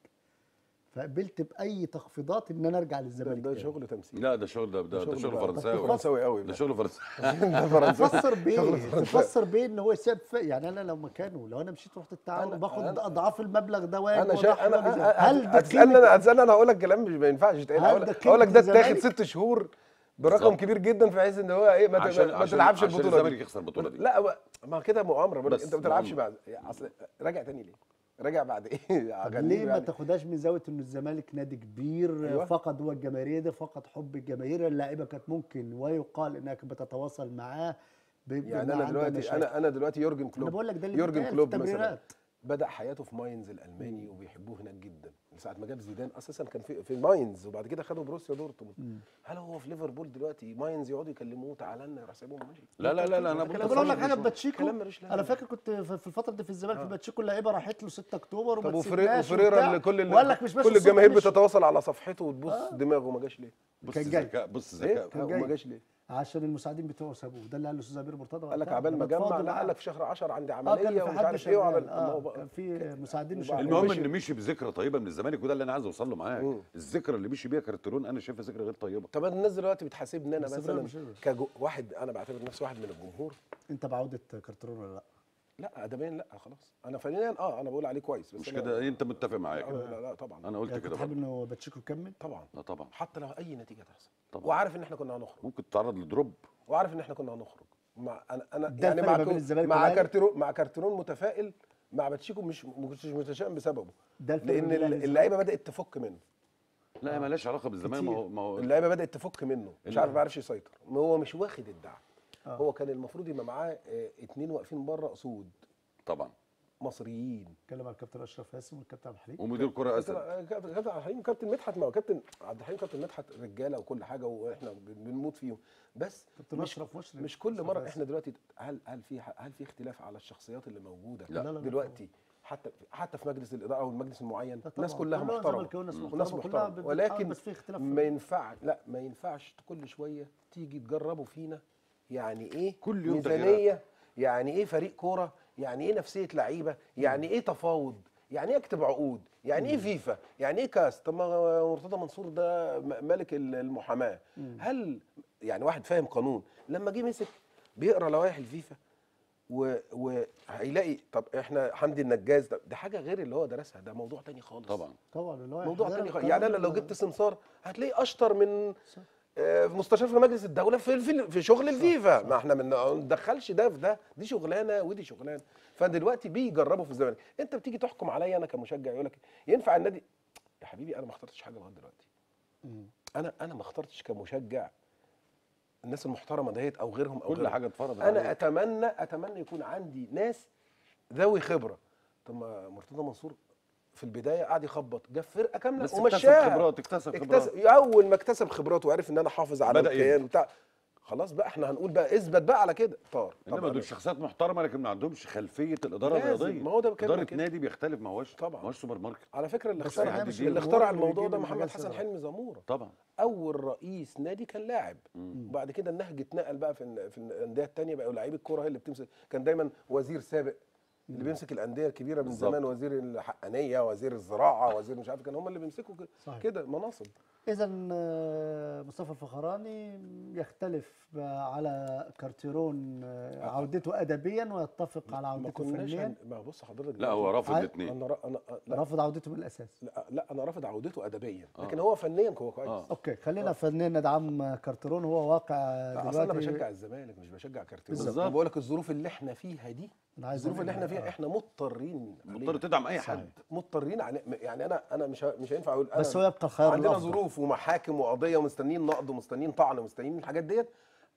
فقبلت باي تخفيضات ان انا ارجع ده, للزمالك ده تاني. شغل تمثيل. لا ده شغل، ده ده, ده شغل شغل بقى. فرنساوي. فرنساوي قوي ده ده. شغل فرنساوي. ده فرنساوي. تفسر بيه شغل فرنساوي. تفسر بيه ان هو ساب ف- يعني انا لو مكانه، لو انا مشيت رحت التعاون أنا- وباخد أنا- اضعاف المبلغ ده واجي انا شا... وأضحي انا وأجي زي- أنا- هل ده هتسالني قيمة- انا هتسالني انا هقول لك كلام مش ما ينفعش يتقال. هل هقول ده هقول لك قيمة ده اتاخد الزمالك؟ ست شهور برقم بالظبط. كبير جدا في حيث ان هو ايه ما, ت- عشان ما عشان تلعبش عشان البطوله الزمالك دي. يخسر البطوله دي. لا ما- ما كده مؤامره بقول لك بس انت ما بتلعبش مؤامرة. بعد اصل راجع تاني ليه؟ راجع بعد ايه؟ طب غنيله ليه ما يعني. تاخدهاش من زاويه ان الزمالك نادي كبير أيوة. فقد هو الجماهيريه دي، فقد حب الجماهير، اللاعيبه كانت ممكن ويقال انها كانت بتتواصل معاه ب- يعني بأنها انا عندها دلوقتي مشاكل. انا انا دلوقتي يورجن كلوب. انا بقول لك ده اللي يورجن بيتقال في كلوب مثلا التمريرات. بدأ حياته في ماينز الالماني وبيحبوه هناك جدا. ساعه ما جاب زيدان اساسا كان في في ماينز وبعد كده خدوا بروسيا دورتموند. هل هو في ليفربول دلوقتي ماينز يقعدوا يكلموه تعالى لنا يروح سايبهم ماشي؟ لا لا لا لا انا كلام بقول انا بقول لك فاضي حاجه مش- باتشيكو، كلام ملوش لازمة. انا فاكر كنت في في الفتره دي في الزمالك في باتشيكو اللعيبه راحت له ستة اكتوبر طب وما وفري- تسيبناش وفريرا وبتاع، اللي كل وقال لك مش ماشي كل الصبح الجماهير مشي. بتتواصل على صفحته وتبص دماغه ما جاش ليه؟ بص كان جاي. ذكاء، بص ايه؟ ذكاء. كان وما جاي. جاش ليه؟ عشان المساعدين بتوعه سابوه، ده اللي قاله الاستاذ امير مرتضى قال لك وقتها. عبال ما أنا جمع بتفاوض لا قال معاه. لك في شهر عشرة عندي اه عمليه كان في ومش حد عارف ايه وعمل شغال، طب ما هو اه بقى كان في مساعدين وبعد- وشغالين. المهم ومشي. ان مشي بذكرى طيبه من الزمالك، وده اللي انا عايز اوصل له معاك. مم. الذكرى اللي مشي بيها كارترون انا شايفها ذكرى غير طيبه. طب الناس دلوقتي بتحاسبني انا بس إبراهيم مثلا مش قادر. كجو واحد انا بعتبر نفسي واحد من الجمهور. انت بعوده كارترون ولا لا؟ لا ادبيا لا خلاص انا فنيا اه انا بقول عليه كويس بس مش أنا- كده انت متفق معايا لا, كده؟ لا, لا طبعا انا قلت يعني كده كنت حابب برضه. انه باتشيكو يكمل؟ طبعا لا طبعا. حتى لو اي نتيجه تحصل طبعا. وعارف ان احنا كنا هنخرج ممكن تتعرض لدروب. وعارف ان احنا كنا هنخرج مع انا انا ده يعني الفرق مع ما كو- بين الزمالك مع والأهلي؟ كارتيرون مع كارتيرون متفائل. مع باتشيكو مش ما كنتش متشائم بسببه ده الفرق لان بين الأهلي والزمالك. اللعيبه بدات تفك منه. لا ما لهاش علاقه بالزمان. ما كتير. هو ما هو اللعيبه بدات تفك منه مش اللي- عارف ما يعرفش يسيطر ما هو مش واخد الدعم. آه. هو كان المفروض يبقى معاه آه، اتنين واقفين بره اسود طبعا. مصريين. اتكلم على الكابتن اشرف ياسم والكابتن عبد الحليم. ومدير كره اسد. كابتن كابتن كابتن عبد الحليم كابتن مدحت ما هو كابتن عبد الحليم كابتن مدحت رجاله وكل حاجه واحنا بن- بنموت فيهم بس كابتن مش اشرف مشرف مش كل أشرف مره ياسم. احنا دلوقتي هل هل في هل في اختلاف على الشخصيات اللي موجوده لا. لا، لا، دلوقتي حتى حتى في مجلس الاداره او المجلس المعين لا الناس طبعاً. كلها كلهم محترمه زملكاويه وناس وناس محترمة، كلها محترمه بتحاول، ولكن بس في اختلاف. ما ينفع لا ما ينفعش كل شويه تيجي تجربوا فينا يعني ايه كل يوم ميزانيه يعني ايه فريق كوره يعني ايه نفسيه لعيبه يعني ايه تفاوض يعني ايه اكتب عقود يعني ايه فيفا يعني ايه كاس. طب ما مرتضى منصور ده م- ملك ال- المحاماه. هل يعني واحد فاهم قانون لما جه مسك بيقرا لوائح الفيفا و- وهيلاقي طب احنا حمدي النجاز ده, ده حاجه غير اللي هو درسها ده موضوع تاني خالص. طبعا. طبعا اللي هو موضوع غير تاني خالص. القانون يعني انا لو اللي- جبت سمسار هتلاقيه اشطر من آه، مستشار في مجلس الدوله في في, في شغل الفيفا. ما احنا ما ندخلش ده في ده دي شغلانه ودي شغلانه. فدلوقتي بيجربوا في الزمالك. انت بتيجي تحكم عليا انا كمشجع يقول لك ينفع النادي يا حبيبي انا ما اخترتش حاجه لغايه دلوقتي. مم. انا انا ما اخترتش كمشجع الناس المحترمه ديت او غيرهم او كل غيرهم. حاجه اتفرضت انا عليك. اتمنى اتمنى يكون عندي ناس ذوي خبره. طب ما مرتضى منصور في البدايه قعد يخبط جاب فرقه كامله بس اكتسب ومشاها. خبرات، اكتسب خبرات. اكتسب اول ما اكتسب خبرات وعرف ان انا حافظ على بدأ الكيان يبني. بتاع خلاص بقى احنا هنقول بقى اثبت بقى على كده طار. انما طبعاً. دول شخصيات محترمه لكن ما عندهمش خلفيه الاداره لازم. الرياضيه. ما هو ده بكلمك اداره كده. نادي بيختلف، ما هوش طبعاً. ما هوش سوبر ماركت. على فكره اللي بس اخترع ده مش اللي الجمهور اخترع اللي الموضوع بيجيب ده من محمد مجال حسن صغير. حلمي زموره. طبعا. اول رئيس نادي كان لاعب وبعد كده النهج اتنقل بقى في في الانديه الثانيه بقوا لعيبه الكوره هي اللي بتمسك. كان دايما وزير سابق اللي بيمسك الانديه الكبيره من بالظبط. زمان وزير الحقانيه وزير الزراعه وزير مش عارف كان هم اللي بيمسكوا كده صحيح. كده مناصب. اذا آه، مصطفى الفخراني يختلف على كارتيرون آه، عودته ادبيا ويتفق على ما عودته كناش فنيا. هن- ما بص حضرتك لا هو دلوقتي رافض عاد- الاثنين. انا ر- انا لا رافض عودته من الاساس. لا, لا انا رافض عودته ادبيا آه. لكن هو فنيا هو كويس. آه. اوكي خلينا فنيا ندعم كارتيرون، هو واقع لا، اصل دلوقتي. انا بشجع الزمالك مش بشجع كارتيرون. بالظبط. انا بقول لك الظروف اللي احنا فيها دي أنا عايز الظروف اللي احنا أقول- فيها آه. احنا مضطرين مضطر عليها. تدعم اي صحيح. حد. مضطرين على يعني انا انا مش ه- مش هينفع اقول بس أنا هو يبقى الخيار عندنا الأفضل. ظروف ومحاكم وقضيه ومستنيين نقد ومستنيين طعن ومستنيين الحاجات ديت.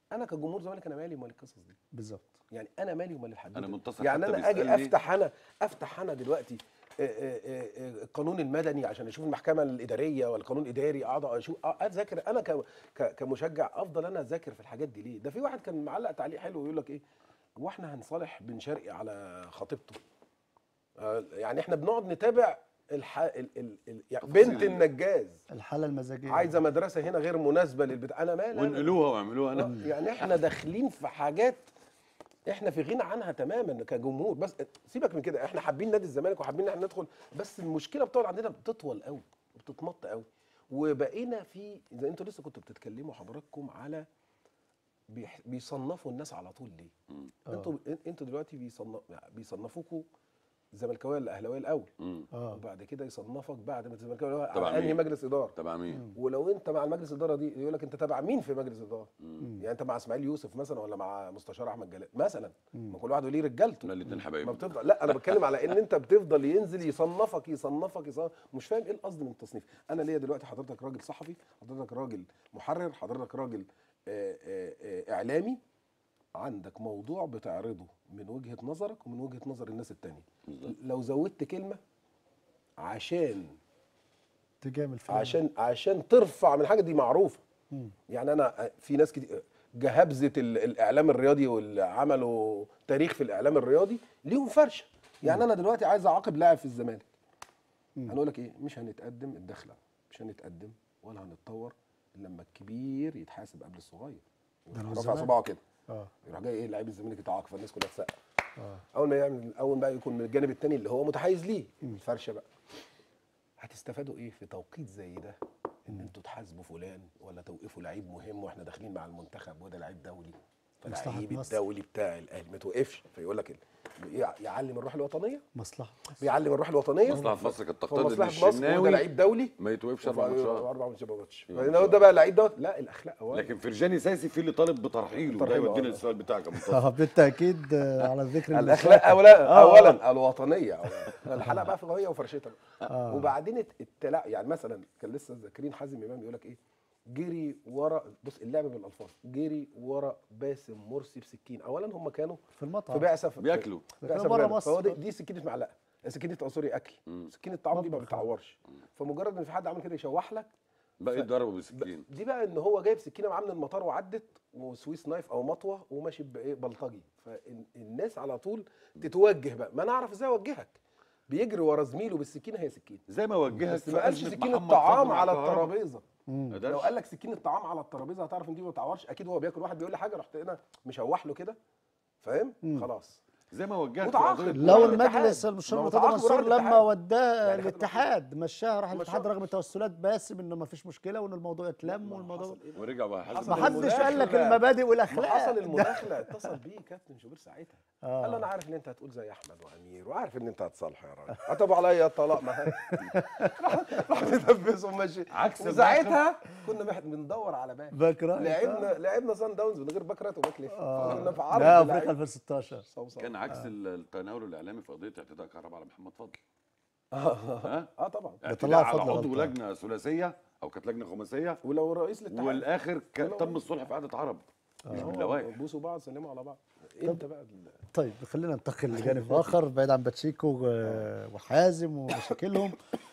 انا كجمهور زمالك انا مالي ومال القصص دي بالظبط. يعني انا مالي ومال الحدوته أنا دي. منتصر يعني حتى انا اجي بيسألني- افتح انا افتح انا دلوقتي آه، آه، آه، القانون المدني عشان اشوف المحكمه الاداريه ولا القانون الاداري، اقعد اشوف اذاكر انا ك- ك- كمشجع، افضل انا اذاكر في الحاجات دي ليه؟ ده في واحد كان معلق تعليق حلو يقول لك ايه، هو احنا هنصالح بن شرقي على خطيبته؟ آه، يعني احنا بنقعد نتابع الح... ال... ال... ال... يعني تفاصيل بنت ال- النجاز الحاله المزاجيه عايزه مدرسه هنا غير مناسبه للبتاع، انا مالي أنا؟ وانقلوها واعملوها آه، انا. يعني احنا داخلين في حاجات احنا في غنى عنها تماما كجمهور. بس سيبك من كده، احنا حابين نادي الزمالك وحابين ان احنا ندخل، بس المشكله بتقعد عندنا بتطول قوي وبتتمط قوي، وبقينا في زي انتوا لسه كنتوا بتتكلموا حضراتكم على بيح- بيصنفوا الناس على طول ليه؟ انتوا انتوا دلوقتي بيصنف بيصنفوكوا زملكاويه ولا اهلاويه الاول، مم. اه وبعد كده يصنفك بعد ما زملكاوي اللي هو تبع على انهي مين؟ مجلس اداره، تبع مين؟ ولو انت مع المجلس الاداره دي يقول لك انت تبع مين في مجلس الاداره؟ يعني انت مع اسماعيل يوسف مثلا ولا مع مستشار احمد جلال مثلا؟ ما كل واحد ليه رجالته. احنا الاثنين ما حبايب. بتفضل، لا انا بتكلم على ان انت بتفضل ينزل يصنفك يصنفك يصنفك، مش فاهم ايه القصد من التصنيف. انا ليا دلوقتي حضرتك راجل صحفي، حضرتك راجل محرر، حضرتك راجل آآ آآ اعلامي، عندك موضوع بتعرضه من وجهه نظرك ومن وجهه نظر الناس التانيه. لو زودت كلمه عشان تجامل فيه. عشان عشان ترفع من حاجه دي معروفه. يعني انا في ناس كتير جهبذه ال- الاعلام الرياضي واللي عملوا تاريخ في الاعلام الرياضي ليهم فرشه. يعني انا دلوقتي عايز اعاقب لاعب في الزمالك، هنقول لك ايه؟ مش هنتقدم الدخله، مش هنتقدم ولا هنتطور إلا لما الكبير يتحاسب قبل الصغير. ده رافع الزمالك. صباعه كده، اه يروح جاي ايه لعيب الزمالك يتعاقب فالناس كلها تسقف. اه اول ما يعمل، اول بقى يكون من الجانب الثاني اللي هو متحيز ليه الفرشه بقى. هتستفادوا ايه في توقيت زي ده ان انتوا تحاسبوا فلان ولا توقفوا لعيب مهم واحنا داخلين مع المنتخب وده لعيب دولي، مصلحة فاللعيب مصر. الدولي بتاع الاهلي ما توقفش، فيقول لك ال- يعلم الروح الوطنيه، مصلحه. بيعلم الروح الوطنيه مصلحة مصر كانت في تقتضي ان مصلحه مصر، وده الشناوي لعيب دولي ما يتوقفش اربع ماتشات. اربع ماتشات فإنه ده بقى اللعيب دوت، لا الاخلاق اولا. لكن فرجاني ساسي في اللي طالب بترحيله، وده ترحيله، يودينا آه. للسؤال بتاعك يا منتصر. اه بالتاكيد آه، على ذكر الاخلاق اولا اولا الوطنيه أولاً. الحلقه بقى في غويه وفرشتها بقى. وبعدين التلا يعني مثلا كان لسه ذاكرين حازم امام يقول لك ايه، جري ورا، بص اللعب بالالفاظ، جري ورا باسم مرسي بسكين. اولا هم كانوا في المطعم في بعثه في بياكلوا. بعثه كانوا في بره غانا. مصر. فهو دي, دي سكينه معلقه، سكينه سوري اكل، سكينه طعام دي ما مطبخ. بتعورش. فمجرد ان في حد عمل كده يشوح لك، بقى يتضربوا بالسكين. دي بقى ان هو جايب سكينه معاه من المطار وعدت وسويس نايف او مطوه وماشي بايه بلطجي، فالناس على طول تتوجه بقى. ما انا اعرف ازاي اوجهك، بيجري ورا زميله بالسكينه، هي سكينه زي ما وجهك بس في ما قالش أزمة سكينه محمد طعام فضل مع على الكهرباء. الترابيزه. ما لو قدرش. قال لك سكينه طعام على الترابيزه هتعرف ان دي ما بتعورش، اكيد هو بياكل، واحد بيقول لي حاجه رحت هنا مشوح له كده، فاهم؟ خلاص زي ما وجهك في متعاقد. قضية لو راح المجلس الاتحاد. المستشار ما هو مرتضى تعاقد منصور وراح لما الاتحاد. وداه يعني خد الاتحاد مشاه، راح الاتحاد مشاه. رغم توسلات باسم انه ما فيش مشكله وان الموضوع اتلم والموضوع حصل إيه بقى؟ ورجع بقى حسب حصل ما حدش قال لك المداخلة. المبادئ ما والاخلاق. حصل المداخله، اتصل بيه كابتن شوبير ساعتها، قال له انا عارف ان انت هتقول زي احمد وامير وعارف ان انت هتصالح يا راجل، عتبوا عليا الطلاق ما راح مدبسه وماشي. عكس وساعتها كنا مح- بندور على باك، باك رايت. لعبنا لعبنا سان داونز من غير باك رايت وباك ليفت، فكنا في عرض لا لعيب. افريقيا ألفين وستاشر. صوصو. كان عكس التناول الاعلامي في قضيه اعتداء كهرباء على محمد فضل. اه ها؟ اه طبعا. بيطلع اعتداء على فضل عضو غلطان. لجنه ثلاثيه او كانت لجنه خماسيه، ولو رئيس الاتحاد والاخر كان ولو- تم الصلح في قعده عرب مش هو باللوائح. بوسوا بعض سلموا على بعض. انت بقى ال- طيب خلينا ننتقل لجانب اخر بعيد عن باتشيكو و- وحازم ومشاكلهم.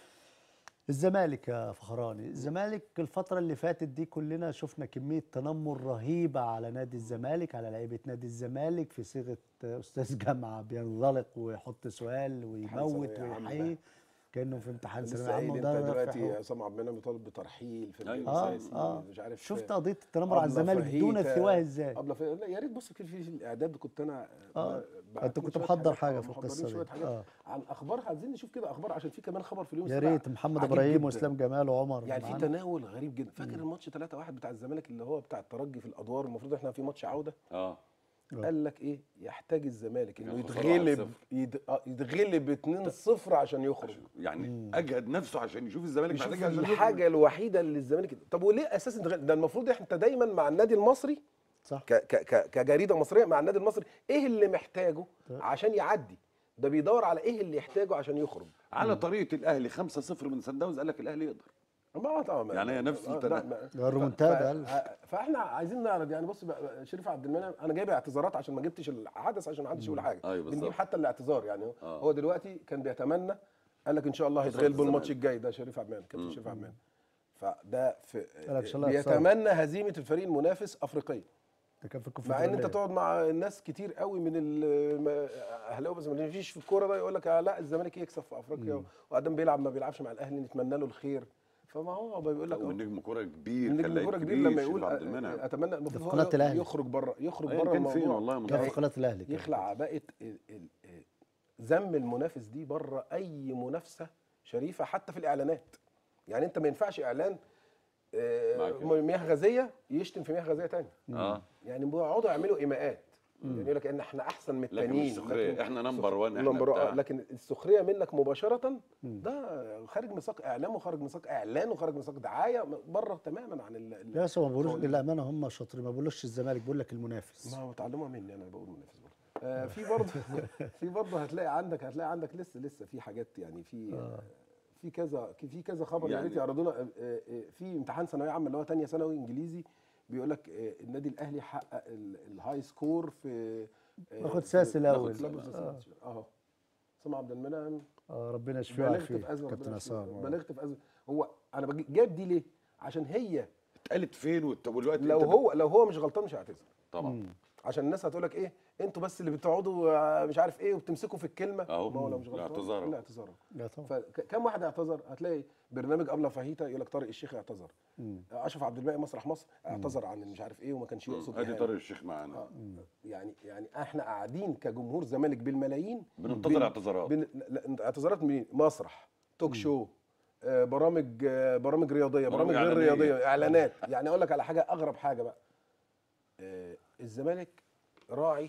الزمالك يا فخراني، الزمالك الفترة اللي فاتت دي كلنا شفنا كمية تنمر رهيبة على نادي الزمالك، على لعيبة نادي الزمالك في صيغة أستاذ جامعة بينزلق ويحط سؤال ويموت ثانوية عامة. ويحيي كأنه في امتحان لسه ثانوية قايل عامة. انت وده دلوقتي رفع- عصام عبد المنعم بيطالب بترحيل في الجيل اه الاساسي، اه مش عارف. شفت قضية التنمر على أبلة الزمالك دون فهيتة، الثواه ازاي؟ أبلة فهيتة. لا يا ريت بص كده في في الاعداد كنت انا اه ب- انت بعت كنت شوية محضر حاجات، حاجة آه، في محضرين القصة شويه دي. حاجات اه عن اخبار، عايزين نشوف كده اخبار عشان في كمان خبر في اليوم يا السابع ريت محمد عجيب ابراهيم جدا. واسلام جمال وعمر يعني في معانا. تناول غريب جدا. فاكر الماتش ثلاثة واحد بتاع الزمالك اللي هو بتاع الترجي في الادوار، المفروض احنا في ماتش عوده، اه قال لك ايه، يحتاج الزمالك انه كان خسارة يتغلب واحد يد- آه، يتغلب اتنين صفر عشان يخرج. يعني اجهد نفسه عشان يشوف الزمالك يشوف محتاج عشان يخرج. الحاجه الوحيده اللي الزمالك، طب وليه اساسا تغلب؟ ده المفروض انت دايما مع النادي المصري صح. ك ك ك كجريده مصريه مع النادي المصري، ايه اللي محتاجه عشان يعدي؟ ده بيدور على ايه اللي يحتاجه عشان يخرج. على طريقه الاهلي خمسة صفر من سان داونز، قال لك الاهلي يقدر. ما طبعا يعني هي نفس آه، التنا- لا، ما- ده الريمونتادا ف- قال. ف- فاحنا عايزين نعرض يعني. بص بقى، شريف عبد المنعم انا جايب اعتذارات عشان ما جبتش الحدث عشان ما حدش يقول حاجه. أيوة بالظبط. بنجيب حتى الاعتذار يعني. آه. هو دلوقتي كان بيتمنى، قال لك ان شاء الله خسارة هيتغلبوا الماتش الزمالك. الجاي. ده شريف عبد المنعم، كابتن شريف عبد المنعم. فده في قال لك إن شاء الله هيخسروا. بيتمنى هزيمه الفريق المنافس افريقيا. ده كان في مع ان انت الكونفدرالية. تقعد مع الناس كتير قوي من الاهلاويه بس ما فيش في الكوره ده يقول لك آه لا الزمالك يكسب في افريقيا، وادام بيلعب ما بيلعبش مع الاهلي نتمنى له الخير. فما هو بيقول لك هو أهو. نجم كوره كبير، كان نجم لعيب كوره كبير كبير لما شريف يقول عبد المنعم. اتمنى في المفروض قناة هو الأهلي. يخرج بره، يخرج أيا بره كان فين الموضوع. والله كان في منتخب. قناه الاهلي كده. يخلع عباءه ال- ال- ذم المنافس دي بره اي منافسه شريفه حتى في الاعلانات. يعني انت ما ينفعش اعلان آه، معاك. مياه غازيه يشتم في مياه غازيه تانية. اه يعني بيقعدوا يعملوا ايماءات، يعني يقول لك ان احنا احسن من لكن التانيين. مش سخريه، احنا نمبر واحد، احنا نمبر بتاع. لكن السخريه منك مباشره ده خارج نطاق اعلام وخارج نطاق اعلان وخارج نطاق دعايه، بره تماما عن ال- ال- لا بس ما بيقولوش القوانين. للامانه، هم شاطرين، ما بيقولوش الزمالك، بيقول لك المنافس. ما هو اتعلموها مني انا بقول منافس برضه. آه في برضه في برضه هتلاقي عندك هتلاقي عندك لسه لسه في حاجات يعني في آه. في كذا في كذا خبر يا يعني- ريت يعرضونا. آه، آه، آه، في امتحان ثانويه عامه اللي هو ثانيه ثانوي انجليزي بيقول لك آه، النادي الاهلي حقق ال- الهاي سكور في آه، باخد في- ساسي باخد الأول. كلاب الزمالك. اهو سامع عبد المنعم اه ربنا يشفيه بلغت ويعافيه في ازمه كابتن ربنا يشفيه. عصام. بلغت في ازمه. هو انا بجي- جايب دي ليه؟ عشان هي اتقالت فين والت- والوقت لو انت بت- هو لو هو مش غلطان مش هيعتذر. طبعا عشان الناس هتقول لك ايه انتوا بس اللي بتقعدوا آه، مش عارف ايه وبتمسكوا في الكلمه. أهو. ما هو لو مش غلطان الاعتذار. الا اعتذاره. لا طبعا. فكم واحد اعتذر؟ هتلاقي برنامج ابله فاهيتا يقول لك طارق الشيخ اعتذر. اشرف عبد الباقي مسرح مصر اعتذر عن مش عارف ايه وما كانش يقصد ادي إهانة. طارق الشيخ معانا. آه. يعني يعني احنا قاعدين كجمهور زمالك بالملايين بننتظر اعتذارات. بن... لا اعتذارات منين؟ مسرح، توك شو، آه، برامج آه، برامج رياضيه، برامج برامج غير إعلانية. رياضيه، اعلانات. يعني اقول لك على حاجه اغرب حاجه بقى. آه، الزمالك راعي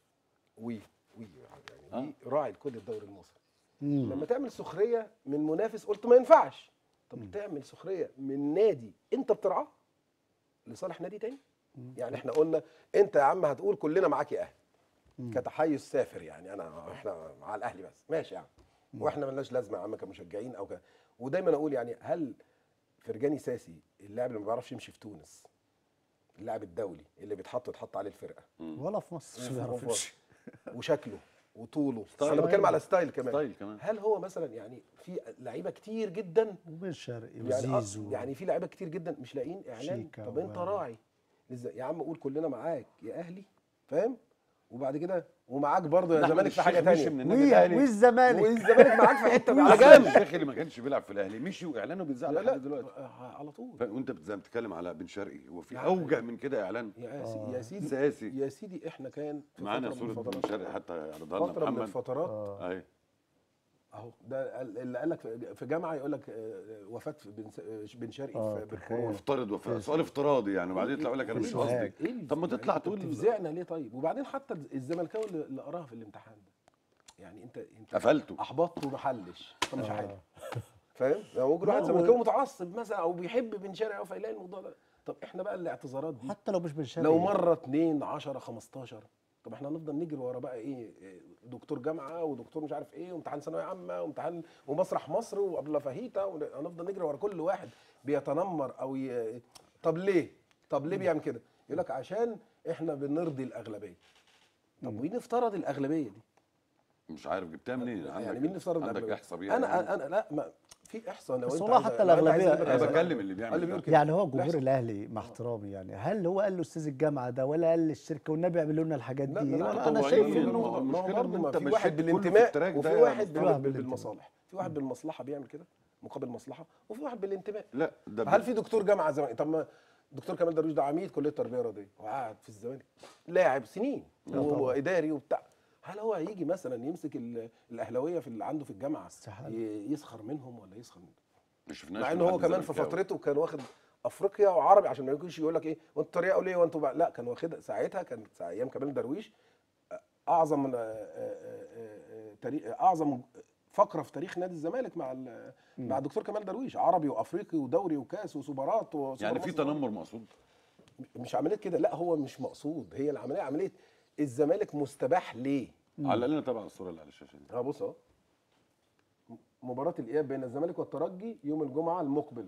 وي وي يعني وي راعي لكل الدوري المصري. لما تعمل سخريه من منافس قلت ما ينفعش. طب تعمل سخريه من نادي انت بترعاه لصالح نادي تاني؟ يعني احنا قلنا انت يا عم هتقول كلنا معاك يا اهلي كتحيز سافر، يعني انا احنا مع الاهلي بس ماشي يا عم، واحنا ملناش لازمه يا عم كمشجعين او ك... ودايما اقول يعني هل فرجاني ساسي اللاعب اللي ما بيعرفش يمشي في تونس، اللاعب الدولي اللي بيتحط يتحط عليه الفرقه ولا في مصر وفي ما يعرفش. مصر، وشكله وطوله، ستايل. انا بتكلم على ستايل كمان. ستايل كمان. هل هو مثلا يعني في لعيبه كتير جدا وبن شرقي يعني آه، وزيزو. يعني في لعيبه كتير جدا مش لاقيين اعلان. شيكا طب انت و- راعي لز- يا عم قول كلنا معاك يا اهلي، فاهم؟ وبعد كده ومعاك برضه يا أحمد زمالك في حاجه الشيخ مشي تانية، من النادي وي- الاهلي. والزمالك. والزمالك معاك في حته على على جنب. الشيخ اللي ما كانش بيلعب في الاهلي مشي واعلانه بيتذاع لا لحد لا دلوقتي. آه، على طول. ف- وانت بت- زي ما بتتكلم على بن شرقي، هو في يعني- اوجه من كده اعلان؟ يا سيدي يا سيدي ساسي. يا سيدي احنا كان في معانا فترة من صوره بن الفترات- شرقي حتى يعرضها لنا فتره من محمد. الفترات اهي اهو ده ال- اللي قال لك في- في جامعه يقول لك آه، وفاه في بن س- بن شرقي آه، في تخيل. بالكورونا. افترض وفاة سؤال افتراضي يعني، وبعدين يطلع يقول لك انا مش إيه قصدي. الهاك؟ ايه ال- طب ما تطلع يعني تقول انت بتفزعنا ليه طيب؟ وبعدين حتى الزملكاوي اللي اللي قراها في الامتحان ده، يعني انت انت قفلته. احبطته وما حلش، طب مش حاجه فاهم؟ يعني ممكن لا، واحد و- زملكاوي متعصب مثلا او بيحب بن شرقي فيلاقي الموضوع ده. طب احنا بقى الاعتذارات دي حتى لو مش بن شرقي. لو مره اتنين عشرة خمستاشر، طب احنا هنفضل نجري ورا بقى ايه إيه، دكتور جامعه ودكتور مش عارف ايه وامتحان ثانويه عامه وامتحان ومسرح مصر وابله فاهيتا، هنفضل نجري ورا كل واحد بيتنمر او ي... طب ليه؟ طب ليه بيعمل كده؟ يقول لك عشان احنا بنرضي الاغلبيه. طب مين افترض الاغلبيه دي؟ مش عارف جبتها منين؟ عندك يعني مين اللي افترض عندك الاغلبيه؟ احصاء بيها انا يعني. انا لا ما في احصاء لو بس انت والله عايز- حتى لو أنت عايز الأغلبية- تجيب انا الإحصاء. بكلم اللي بيعمل اللي ده. بيقول كده. يعني هو جمهور بيحصل. الاهلي مع احترامي، يعني هل هو قال له استاذ الجامعه ده ولا قال للشركه والنبي اعملوا لنا الحاجات لا دي؟ لا لا ولا انا طبيعي. شايف ما انه هو ما هو المشكلة إن برضه ما أنت في مشيت واحد كله في بالانتماء التراك وفي ده يا واحد مصطفى. بال- واحد بال- بالانتماء. بالمصالح، في واحد بالمصلحه بيعمل كده مقابل مصلحه، وفي واحد بالانتماء. لا ده هل في دكتور جامعه زمان؟ طب ما دكتور كمال درويش ده عميد كليه تربيه رياضيه وقاعد في الزمالك لاعب سنين واداري وبتاع، هل هو هيجي مثلا يمسك ال- الاهلاويه في اللي عنده في الجامعه استحالة. ي- يسخر منهم ولا يسخر منهم؟ ما شفناش مع من ان هو حد كمان في زملكاوي. فترته كان واخد افريقيا وعربي، عشان ما يكونش يقول لك ايه وانتوا تريقوا ليه وانتوا بقى. لا كان واخدها ساعتها، كانت ساعة ايام كمال درويش اعظم آه، آه، آه، تاريخ اعظم فقره في تاريخ نادي الزمالك مع ال- مع الدكتور كمال درويش، عربي وافريقي ودوري وكاس وسوبرات وسوبر يعني في مصر. تنمر مقصود؟ مش عمليه كده، لا هو مش مقصود، هي العمليه عمليه الزمالك مستباح ليه؟ علق لنا طبعا الصوره اللي على الشاشه دي. اه بص اهو مباراه الاياب بين الزمالك والترجي يوم الجمعه المقبل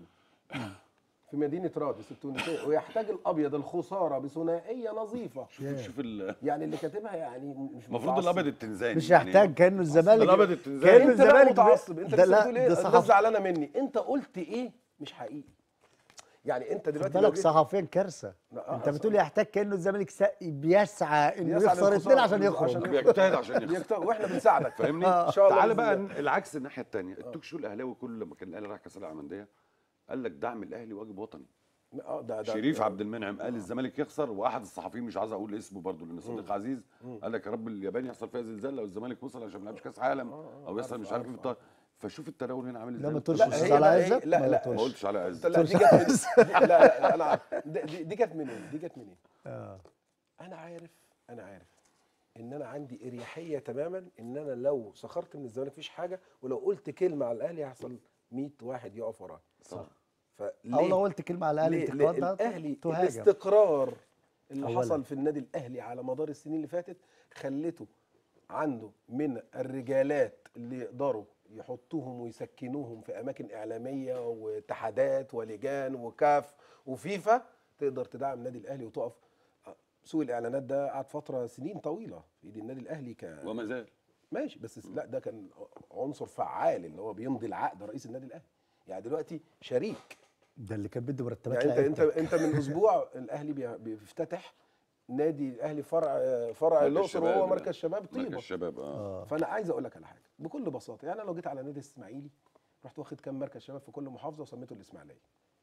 في مدينه رادس التونسيه، ويحتاج الابيض الخساره بثنائيه نظيفه. شوف شوف ال- يعني اللي كاتبها يعني مش المفروض متعصب. الابيض التنزاني مش يعني يحتاج كانه الزمالك الابيض التنزاني كانه انت بقى الزمالك متعصب، انت ده لسه لا بتقول ده ايه؟ الناس صحف زعلانه مني، انت قلت ايه مش حقيقي. يعني انت خد دلوقتي لو بالك جيت- صحفيا كارثه. لا، انت آه، بتقول صح. يحتاج كانه الزمالك سا- بيسعى انه بيسعى يخسر للخسارة اثنين عشان عشان يخرج. يخرج. بيجتهد عشان يخسر بيكتب واحنا بنساعدك فاهمني؟ ان شاء الله تعالى بإذن بقى الله. العكس الناحيه الثانيه، التوك شو الاهلاوي كل لما كان الاهلي راح كاس العالم للانديه قال لك دعم الاهلي واجب وطني. اه ده ده شريف ده- عبد المنعم قال الزمالك يخسر، واحد الصحفيين مش عايز اقول اسمه برضه لان صديق عزيز قال لك يا رب اليابان يحصل فيها زلزال لو الزمالك وصل عشان ما يلعبش كاس عالم او يحصل مش عارف ايه في الطار. فشوف التداول هنا عامل ازاي. لا ما تقولش لا، استاذ هي على بقى عزت إيه؟ لا، ما لا، تقولش. ما قلتش على عز. لا دي جت من دي لا لا انا عارف دي, دي دي جت منين؟ دي جت منين؟ آه. انا عارف انا عارف ان انا عندي اريحيه تماما ان انا لو سخرت من الزمالك مفيش حاجه، ولو قلت كلمه على الاهلي هيحصل مية واحد يقف ورايا. صح. فليه؟ او لو قلت كلمه على الاهلي ليه؟ انتقاد ليه؟ ده الاهلي تهاجم. الاستقرار اللي أولاً. حصل في النادي الاهلي على مدار السنين اللي فاتت خلته عنده من الرجالات اللي يقدروا يحطوهم ويسكنوهم في اماكن اعلاميه واتحادات ولجان وكاف وفيفا تقدر تدعم النادي الاهلي وتقف. سوق الاعلانات ده قعد فتره سنين طويله في ايد النادي الاهلي ك وما زال ماشي، بس لا ده كان عنصر فعال اللي هو بيمضي العقد رئيس النادي الاهلي. يعني دلوقتي شريك. ده اللي كان بيدي مرتبات يعني انت انت لعيبتك. انت من اسبوع الاهلي بي- بيفتتح نادي الاهلي فرع فرع مركز الاقصر شباب وهو ده. مركز شباب مركز طيبه. الشباب اه اه فانا عايز اقول لك على حاجه بكل بساطه، يعني انا لو جيت على نادي الاسماعيلي رحت واخد كام مركز شباب في كل محافظه وسميته الاسماعيليه.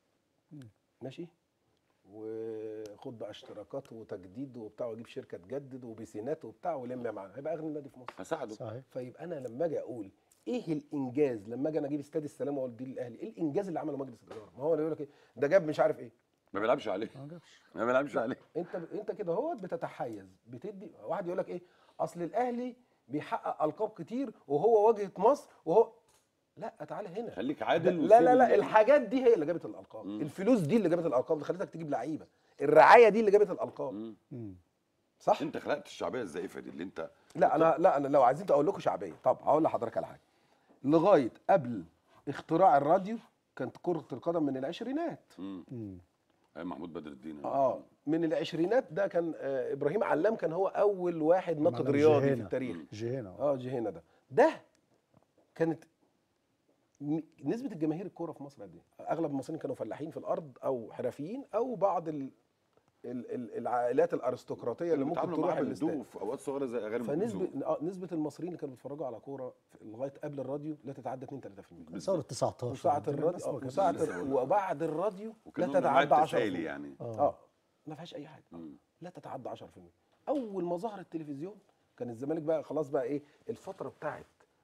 ماشي، وخد بقى اشتراكات وتجديد وبتاع واجيب شركه تجدد وبيسينات وبتاع ولم معانا، هيبقى اغنى نادي في مصر. هساعده. صحيح. فيبقى انا لما اجي اقول ايه الانجاز، لما اجي انا اجيب استاد السلام واقول دي للاهلي، ايه الانجاز اللي عمله مجلس الاداره؟ ما هو اللي يقول لك ايه ده جاب مش عارف ايه. ما بيلعبش عليه ما جابش. ما بيلعبش عليه. انت انت كده هو بتتحيز، بتدي واحد يقول لك ايه اصل الاهلي بيحقق القاب كتير وهو واجهه مصر وهو لا تعالى هنا خليك عادل لا لا لا وسيب ال- الحاجات دي هي اللي جابت الالقاب. مم. الفلوس دي اللي جابت الالقاب، اللي خلتك تجيب لعيبه. الرعايه دي اللي جابت الالقاب. مم. مم. صح. انت خلقت الشعبيه الزائفه دي اللي انت لا انا لا انا لو عايزين اقول لكم شعبيه، طب هقول لحضرتك على حاجه. لغايه قبل اختراع الراديو كانت كره القدم من العشرينات. مم. مم. ايام محمود بدر الدين اه من العشرينات ده كان آه ابراهيم علام كان هو اول واحد ناقد معلم رياضي في جهينة. التاريخ. جهينة اه جهينة ده ده كانت م- نسبة الجماهير الكورة في مصر قد ايه؟ اغلب المصريين كانوا فلاحين في الارض او حرفيين او بعض ال ال ال العائلات الارستقراطيه اللي ممكن تروح الاستاد. في اوقات صغيره زي اغاني فنسبة آه نسبة المصريين اللي كانوا بيتفرجوا على كورة في- لغاية قبل الراديو لا تتعدى اتنين تلاتة في المية. ثورة تسعتاشر وساعة الدنيا الراديو الناس آه، ما كانتش وساعة لسه ال- بقول لك. وبعد الراديو لا وكانوا تتعدى عشرة في تسالي المية. يعني اه ما فيهاش اي حاجة. مم. لا تتعدى عشرة في المية. اول ما ظهر التلفزيون كان الزمالك بقى خلاص بقى ايه الفتره بتاعت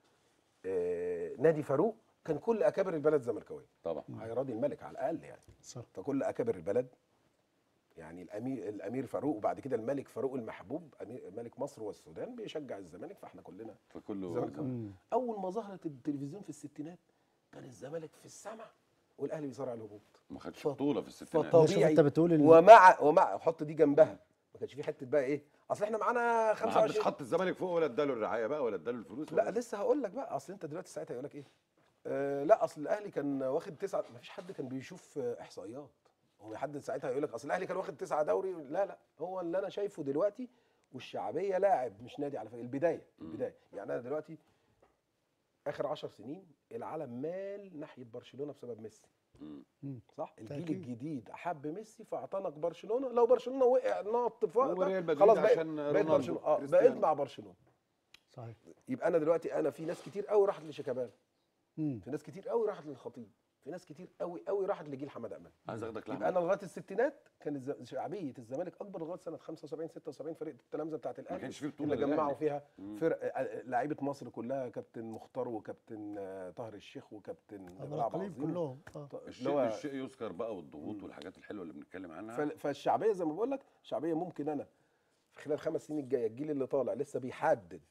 آه نادي فاروق كان كل اكابر البلد زملكاويه طبعا هيراضي الملك على الاقل يعني. صح. فكل اكابر البلد يعني الامير الامير فاروق وبعد كده الملك فاروق المحبوب امير ملك مصر والسودان بيشجع الزمالك، فاحنا كلنا فكله زملكاويه. مم. اول ما ظهرت التلفزيون في الستينات كان الزمالك في السمع والاهلي بيصارع الهبوط. ما خدش ف- بطوله في الستينات فطبيعي. شوف انت بتقول ال- ومع ومع حط دي جنبها ما كانش في حته بقى ايه اصل احنا معانا ما حدش خمسة وعشرين. حط الزمالك فوق ولا اداله الرعايه بقى ولا اداله الفلوس لا ولا لسه هقول لك بقى اصل انت دلوقتي ساعتها يقول لك ايه آه لا اصل الاهلي كان واخد تسعه، ما فيش حد كان بيشوف آه، احصائيات. هو حد ساعتها يقول لك اصل الاهلي كان واخد تسعه دوري، لا لا هو اللي انا شايفه دلوقتي والشعبيه لاعب مش نادي على فكره. البدايه البدايه يعني انا دلوقتي اخر عشر سنين العالم مال ناحيه برشلونه بسبب ميسي. مم. صح الجيل تأكيد. الجديد حب ميسي فاعتنق برشلونه، لو برشلونه وقع نط فوق وريال مدريد خلاص بقيت عشان بقيت رونالدو، برشلونه اه كريستيانو. بقيت مع برشلونه. صحيح. يبقى انا دلوقتي انا في ناس كتير قوي راحت لشيكابالا، مم. في ناس كتير قوي راحت للخطيب، في ناس كتير قوي قوي راحت لجيل حماد امام. عايز اخدك يبقى لحمه انا لغايه الستينات كان الز- شعبيه الزمالك اكبر لغايه سنه خمسة وسبعين ستة وسبعين فرقه التلامذه بتاعت الاهلي كانش فيه بطولة اللي جمعوا للأهلي. فيها مم. فرق آه، لعيبه مصر كلها كابتن مختار وكابتن آه، طاهر الشيخ وكابتن أبو بلعب العقليم عظيم. كلهم اه ط- اللي الشيء هو الشيء يذكر بقى والضغوط والحاجات الحلوه اللي بنتكلم عنها فال- فالشعبيه زي ما بقول لك شعبيه ممكن انا في خلال خمس سنين الجايه الجيل اللي طالع لسه بيحدد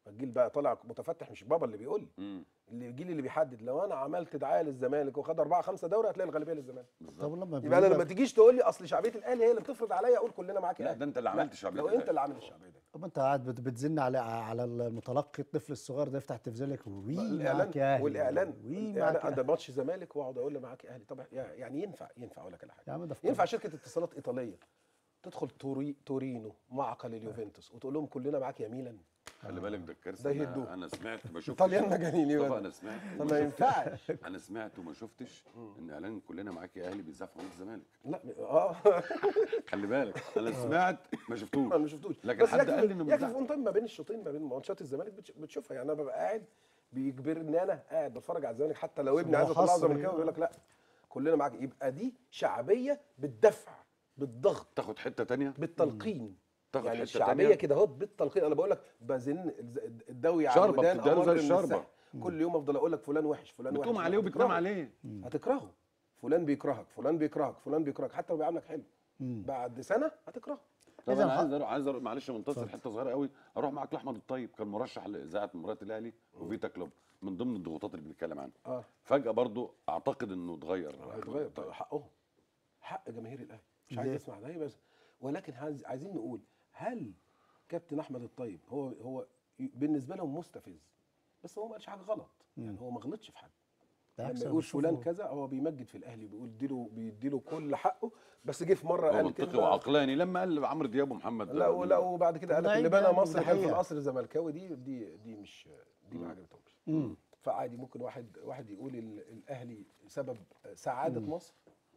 الجيل بقى طالع متفتح، مش بابا اللي بيقول لي، مم. اللي الجيل اللي بيحدد. لو انا عملت دعايه للزمالك وخد اربعه خمسه دوري هتلاقي الغالبيه للزمالك. طب لما يبقى انا بيقول لما لك- تجيش تقول لي اصل شعبيه الاهلي هي اللي بتفرض عليا اقول كلنا معاك لا، اهلي. ده انت اللي عملت شعبية لو الأهلي. انت اللي عامل الشعبيه ده. طب انت قاعد بت- بتزن على على المتلقي الطفل الصغير ده يفتح التلفزيون لك وي معاك يا اهلي والاعلان وي الاعلان معاك يا ده أهلي. ماتش زمالك واقعد اقول له معاك اهلي. طب يعني ينفع ينفع اقول لك على يا حاجه، عم ده في ينفع قمة. شركه اتصالات ايطاليه تدخل توري تورينو معقل اليوفنتوس وتقول لهم كلنا معاك يا ميلان؟ خلي بالك ده الكارثه. ده أنا- يهدوه. انا سمعت ما شفتش. طليان مجانين طبعا يبقى. انا سمعت طب وما ما شفتش. ينفعش. انا سمعت وما شفتش ان اعلان كلنا معاك يا اهلي بيذاع في قناه الزمالك. لا اه خلي بالك انا سمعت ما شفتوش. ما شفتوش. لكن بس حد يكفي- قال لي انه يكفي بيذاع. اون تايم ما بين الشوطين، ما بين ماتشات الزمالك بتش- بتشوفها. يعني انا ببقى قاعد بيجبرني انا قاعد بتفرج على الزمالك، حتى لو ابني هو عايز اطلعه حصري. زملكاوي يقول لك لا كلنا معاك. يبقى دي شعبيه بالدفع بالضغط تاخد حته تانية. بالتلقين. تاخد يعني حتة الشعبيه تانية. كده اهو بالتلقين. انا بقول لك بزن الدوي على شربة الودان بتديها له أمر زي من الشربة. السحر. كل يوم افضل اقول لك فلان وحش فلان وحش. بتقوم عليه لا، وبتنام هتكرهه. عليه. هتكرهه. فلان بيكرهك فلان بيكرهك فلان بيكرهك حتى لو بيعاملك حلو. بعد سنه هتكرهه. طب إذا انا ح- عايز اروح عايز اروح معلش منتصر حته صغيره قوي. اروح معاك لاحمد الطيب، كان مرشح لاذاعه مباراه الاهلي وفيتا كلوب من ضمن الضغوطات اللي بنتكلم عنها. اه فجاه برضو اعتقد انه اتغير. هيتغير. طيب حقهم، حق جماهير الاهلي. مش عايز ليه؟ اسمع ده بس، ولكن عايز عايزين نقول هل كابتن احمد الطيب هو هو بالنسبه لهم مستفز؟ بس هو ما قالش حاجه غلط، يعني هو ما غلطش في حد. بالعكس لما أنا يقول بشوفه- فلان كذا هو بيمجد في الاهلي، بيقول اديله بيديله كل حقه. بس جه في مره هو قال منطقي كلمه وعقلاني لما قال عمرو دياب ومحمد. لا ولا وبعد كده قال لك ده اللي عيب بنى يعني، مصر ده كان في حقيقة. القصر الزملكاوي. دي دي دي مش دي ما عجبتهمش. فعادي ممكن واحد واحد يقول ال- الاهلي سبب سعاده مصر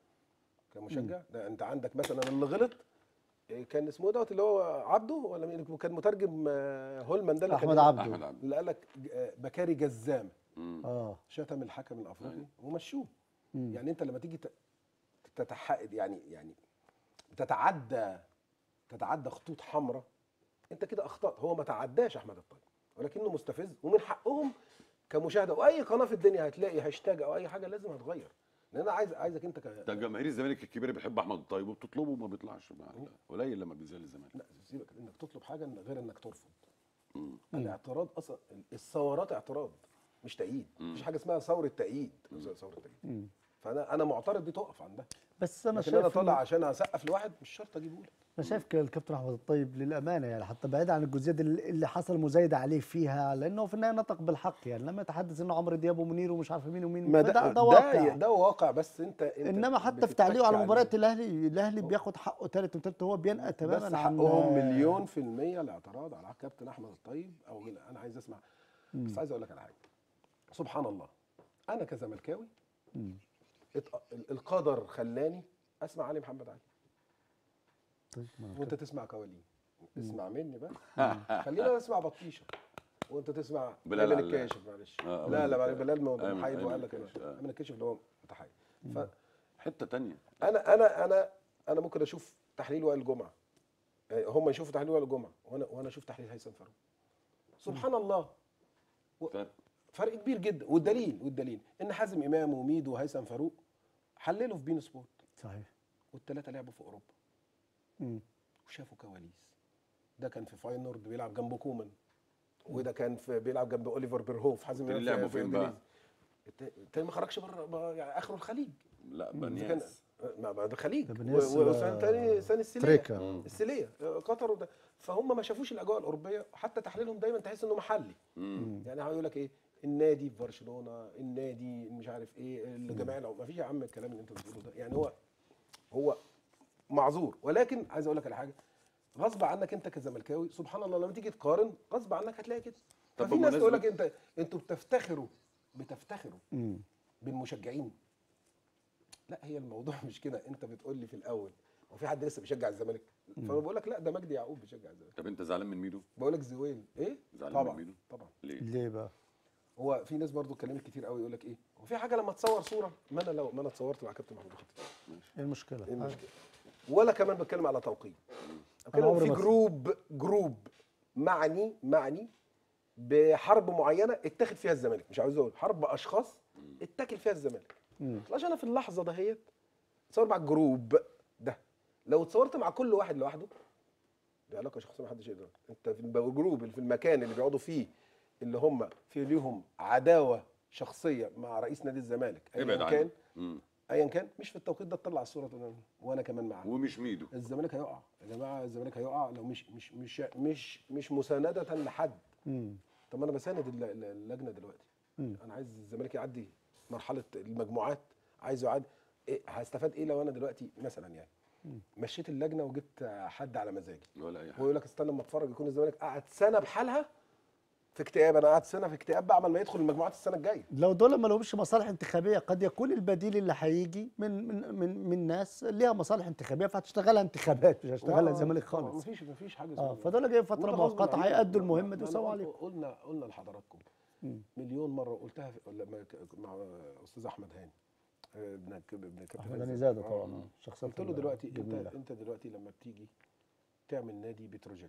كمشجع. ده انت عندك مثلا اللي غلط كان اسمه دوت اللي هو عبده ولا مين كان مترجم آه، هولمان ده اللي كان احمد إيه؟ عبده. احمد عبد. اللي قال لك آه، بكاري جزامه اه شتم الحكم الافريقي ومشوه. يعني انت لما تيجي ت- تتحقد يعني يعني تتعدى تتعدى خطوط حمراء، انت كده اخطات. هو ما تعداش احمد الطيب ولكنه مستفز، ومن حقهم كمشاهده. واي قناه في الدنيا هتلاقي هاشتاج او اي حاجه لازم هتغير. لان انا عايز عايزك انت ك... ده جماهير الزمالك الكبيره بتحب احمد الطيب وبتطلبه وما بيطلعش معاك. قليل لما بيزال الزمالك. لا سيبك انك تطلب حاجه غير انك ترفض. الاعتراض اصلا الثورات اعتراض مش تأييد. مفيش حاجه اسمها ثوره تأييد. ثوره تأييد. فانا انا معترض دي تقف عندها. بس انا لكن شايف انا إنه- طالع عشان اسقف لواحد مش شرط اجيبه لك. انا شايف كده الكابتن احمد الطيب للامانه يعني حتى بعيد عن الجزئيات اللي اللي حصل مزايده عليه فيها، لانه في النهايه نطق بالحق. يعني لما يتحدث انه عمرو دياب ومنير ومش عارف مين ومين ما فده ده ده واقع. ده واقع. بس انت, انت انما حتى في بتتك تعليقه على عليه. مباريات الاهلي، الاهلي بياخد حقه ثالث وثالث، هو بينقى تماما بس عن حقهم مليون في المية الاعتراض على كابتن احمد الطيب. او انا عايز اسمع. بس عايز اقول لك على حاجه. سبحان الله انا كزملكاوي ات- القدر خلاني اسمع علي محمد علي طيب، ما أنا وانت تسمع كوالين. اسمع مني بقى. خلينا نسمع بطيشه وانت تسمع بلال ايمن علام. الكاشف. معلش آه، لا لا أيمن بلال الكاشف. أيمن- محايد أيمن وقال لك الكاشف، آه. ايمن الكاشف اللي هو متحيد. فانا حته تانية. انا انا انا ممكن اشوف تحليل وائل جمعه، يعني هم يشوفوا تحليل وائل جمعه وانا وانا اشوف تحليل هيثم فاروق. سبحان الله فرق. فرق كبير جدا. والدليل والدليل ان حازم امام وميدو وهيثم فاروق حللوا في بين سبورت، صحيح. والثلاثه لعبوا في اوروبا مم. وشافوا كواليس. ده كان في فاينورد بيلعب جنب كومان، وده كان في بيلعب جنب اوليفر بيرهوف. حازم التاني امام لعبوا في فين بقى؟ إنجليزي. الت- التاني ما خرجش بره يعني اخره الخليج. لا إذا كان بنياس. ما ما ده خليج. ده بنياس، وثاني ثاني ثاني السليه تريكا. السليه قطر وده. فهم ما شافوش الاجواء الاوروبيه. حتى تحليلهم دايما تحس انه محلي. يعني هيقول لك ايه النادي في برشلونه، النادي مش عارف ايه الجماعه. لو ما فيش يا عم الكلام اللي انت بتقوله ده. يعني هو هو معذور. ولكن عايز اقول لك على حاجه غصب عنك انت كزملكاوي. سبحان الله لما تيجي تقارن غصب عنك هتلاقي كده. طب ففي ناس بمناسبة- تقول لك انت انتوا بتفتخروا بتفتخروا مم. بالمشجعين. لا هي الموضوع مش كده. انت بتقول لي في الاول هو في حد لسه بيشجع الزمالك؟ فانا بقول لك لا ده مجدي يعقوب بيشجع الزمالك. طب انت زعلان من ميدو؟ بقول لك زويل ايه؟ زعلان من طبعا ميدو؟ طبعا. ليه؟ ليه بقى؟ هو في ناس برضو اتكلمت كتير قوي يقول لك ايه هو في حاجه لما تصور صوره؟ ما انا لو ما انا اتصورت مع كابتن محمود الخطيب ايه المشكله؟ ايه المشكله؟ ولا كمان بتكلم على توقيت. بتكلم عمري في ما- جروب جروب معني معني بحرب معينه اتاخد فيها الزمالك. مش عاوز اقول حرب اشخاص اتاكل فيها الزمالك. طلعش انا في اللحظه دهيت اتصور مع الجروب ده. لو اتصورت مع كل واحد لوحده دي علاقه شخصيه ما حدش يقدر. انت في الجروب اللي في المكان اللي بيقعدوا فيه اللي هم في ليهم عداوه شخصيه مع رئيس نادي الزمالك ابعد ايا عنه. كان، مم. ايا كان، مش في التوقيت ده تطلع الصوره تقول وانا كمان معاه. ومش ميدو. الزمالك هيقع يا جماعه، الزمالك هيقع لو مش مش مش مش مش مسانده لحد. مم. طب ما انا بساند الل- الل- اللجنه دلوقتي. مم. انا عايز الزمالك يعدي مرحله المجموعات، عايزه يعدي. إيه هستفاد ايه لو انا دلوقتي مثلا يعني مشيت اللجنه وجبت حد على مزاجي ولا اي حاجه. ويقول لك استنى اما اتفرج، يكون الزمالك قعد سنه بحالها في اكتئاب. انا قعدت سنه في اكتئاب بعمل ما يدخل المجموعات السنه الجايه. لو دول ما لهمش مصالح انتخابيه، قد يكون البديل اللي هيجي من من من من ناس ليها مصالح انتخابيه فهتشتغلها انتخابات، مش هتشتغلها الزمالك خالص. مفيش مفيش حاجه اه اسمها فدول جايين فتره وده غصب مؤقته عننا. هيأدوا ما- المهمه ما دي أنا وسوا قلت- عليهم. قلنا قلنا لحضراتكم مم. مليون مره، قلتها في لما ك- مع استاذ احمد هاني آه، ابن ك- ابن كابتن احمد عزت. هاني زاده آه. طبعا شخصيه قلت له دلوقتي انت جميلة. انت دلوقتي لما بتيجي تعمل نادي بتروجيت،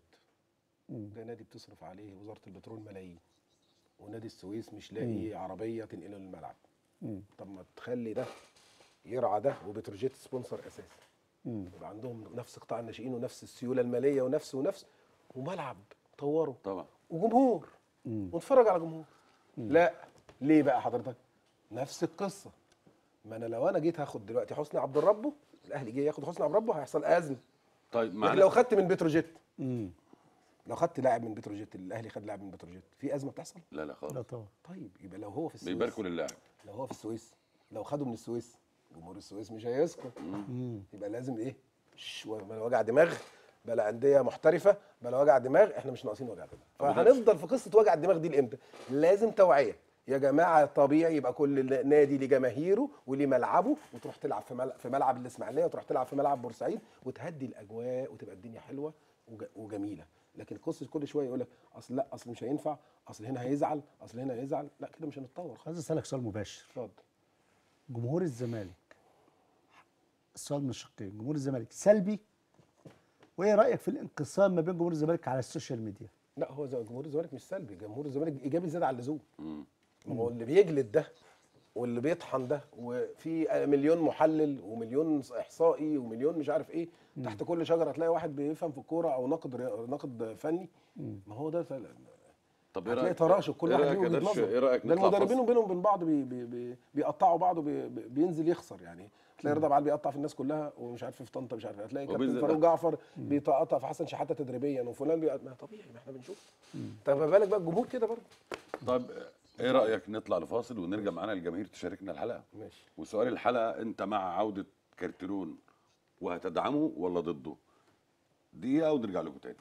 مم. ده نادي بتصرف عليه وزاره البترول ملايين، ونادي السويس مش لاقي عربيه تنقله للملعب. مم. طب ما تخلي ده يرعى ده وبتروجيت سبونسر اساسي، مم. يبقى عندهم نفس قطاع الناشئين ونفس السيوله الماليه ونفس ونفس وملعب طوره طبعا. وجمهور مم. ونتفرج على جمهور. لا ليه بقى حضرتك؟ نفس القصه. ما انا لو انا جيت هاخد دلوقتي حسني عبد الربه، الاهلي جه ياخد حسني عبد الربه هيحصل ازمه. طيب لكن معنا لو خدت من بتروجيت، مم. لو خدت لاعب من بتروجيت، الاهلي خد لاعب من بتروجيت، في ازمه بتحصل؟ لا لا لا خالص. طبعا. طيب يبقى لو هو في السويس، بيباركوا للاعب. لو هو في السويس، لو خدوا من السويس، جمهور السويس مش هيسكت. مم. يبقى لازم ايه؟ شش، بلا وجع دماغ، بلا انديه محترفه، بلا وجع دماغ. احنا مش ناقصين وجع دماغ، فهنفضل في قصه وجع الدماغ دي لامتى؟ لازم توعيه يا جماعه. طبيعي يبقى كل نادي ليه جماهيره وليه ملعبه، وتروح تلعب في ملعب في ملعب الاسماعيليه، وتروح تلعب في ملعب بورسعيد، وتهدي الاجواء وتبقى الدنيا حلوه وج- وجميله. لكن قصه كل شويه يقول لك اصل لا، اصل مش هينفع، اصل هنا هيزعل، اصل هنا هيزعل، لا كده مش هنتطور. عايز اسالك سؤال مباشر. اتفضل. جمهور الزمالك، السؤال من شقين، جمهور الزمالك سلبي؟ وايه رايك في الانقسام ما بين جمهور الزمالك على السوشيال ميديا؟ لا هو زي- جمهور الزمالك مش سلبي، جمهور الزمالك ايجابي زياده عن اللزوم. مم. ما هو اللي بيجلد ده واللي بيطحن ده، وفي مليون محلل ومليون احصائي ومليون مش عارف ايه، تحت كل شجره هتلاقي واحد بيفهم في الكوره او ناقد ريا- ناقد فني. ما هو ده فعلا. طب ايه هتلاقي رايك؟ تراشق، كل إيه واحد رأيك ليه يا وجهه درش؟ نظر. ايه رايك ده نطلع المدربين فاصل؟ وبينهم وبين بعض بي بي بي بيقطعوا بعض وبي بي- بينزل يخسر يعني. تلاقي رضا عبد العال بيقطع في الناس كلها ومش عارف في طنطا مش عارف، هتلاقي كابتن وبينزل- فاروق جعفر بيقطع في حسن شحاته تدريبيا، وفلان بيقطع. ما طبيعي، ما احنا بنشوف. طب ما بالك بقى الجمهور كده برضه. طب ايه رايك نطلع لفاصل ونرجع معانا الجماهير تشاركنا الحلقه؟ ماشي. وسؤال الحلقه، انت مع عوده كارتيرون وهتدعمه ولا ضده؟ دقيقه ونرجع لكم تاني.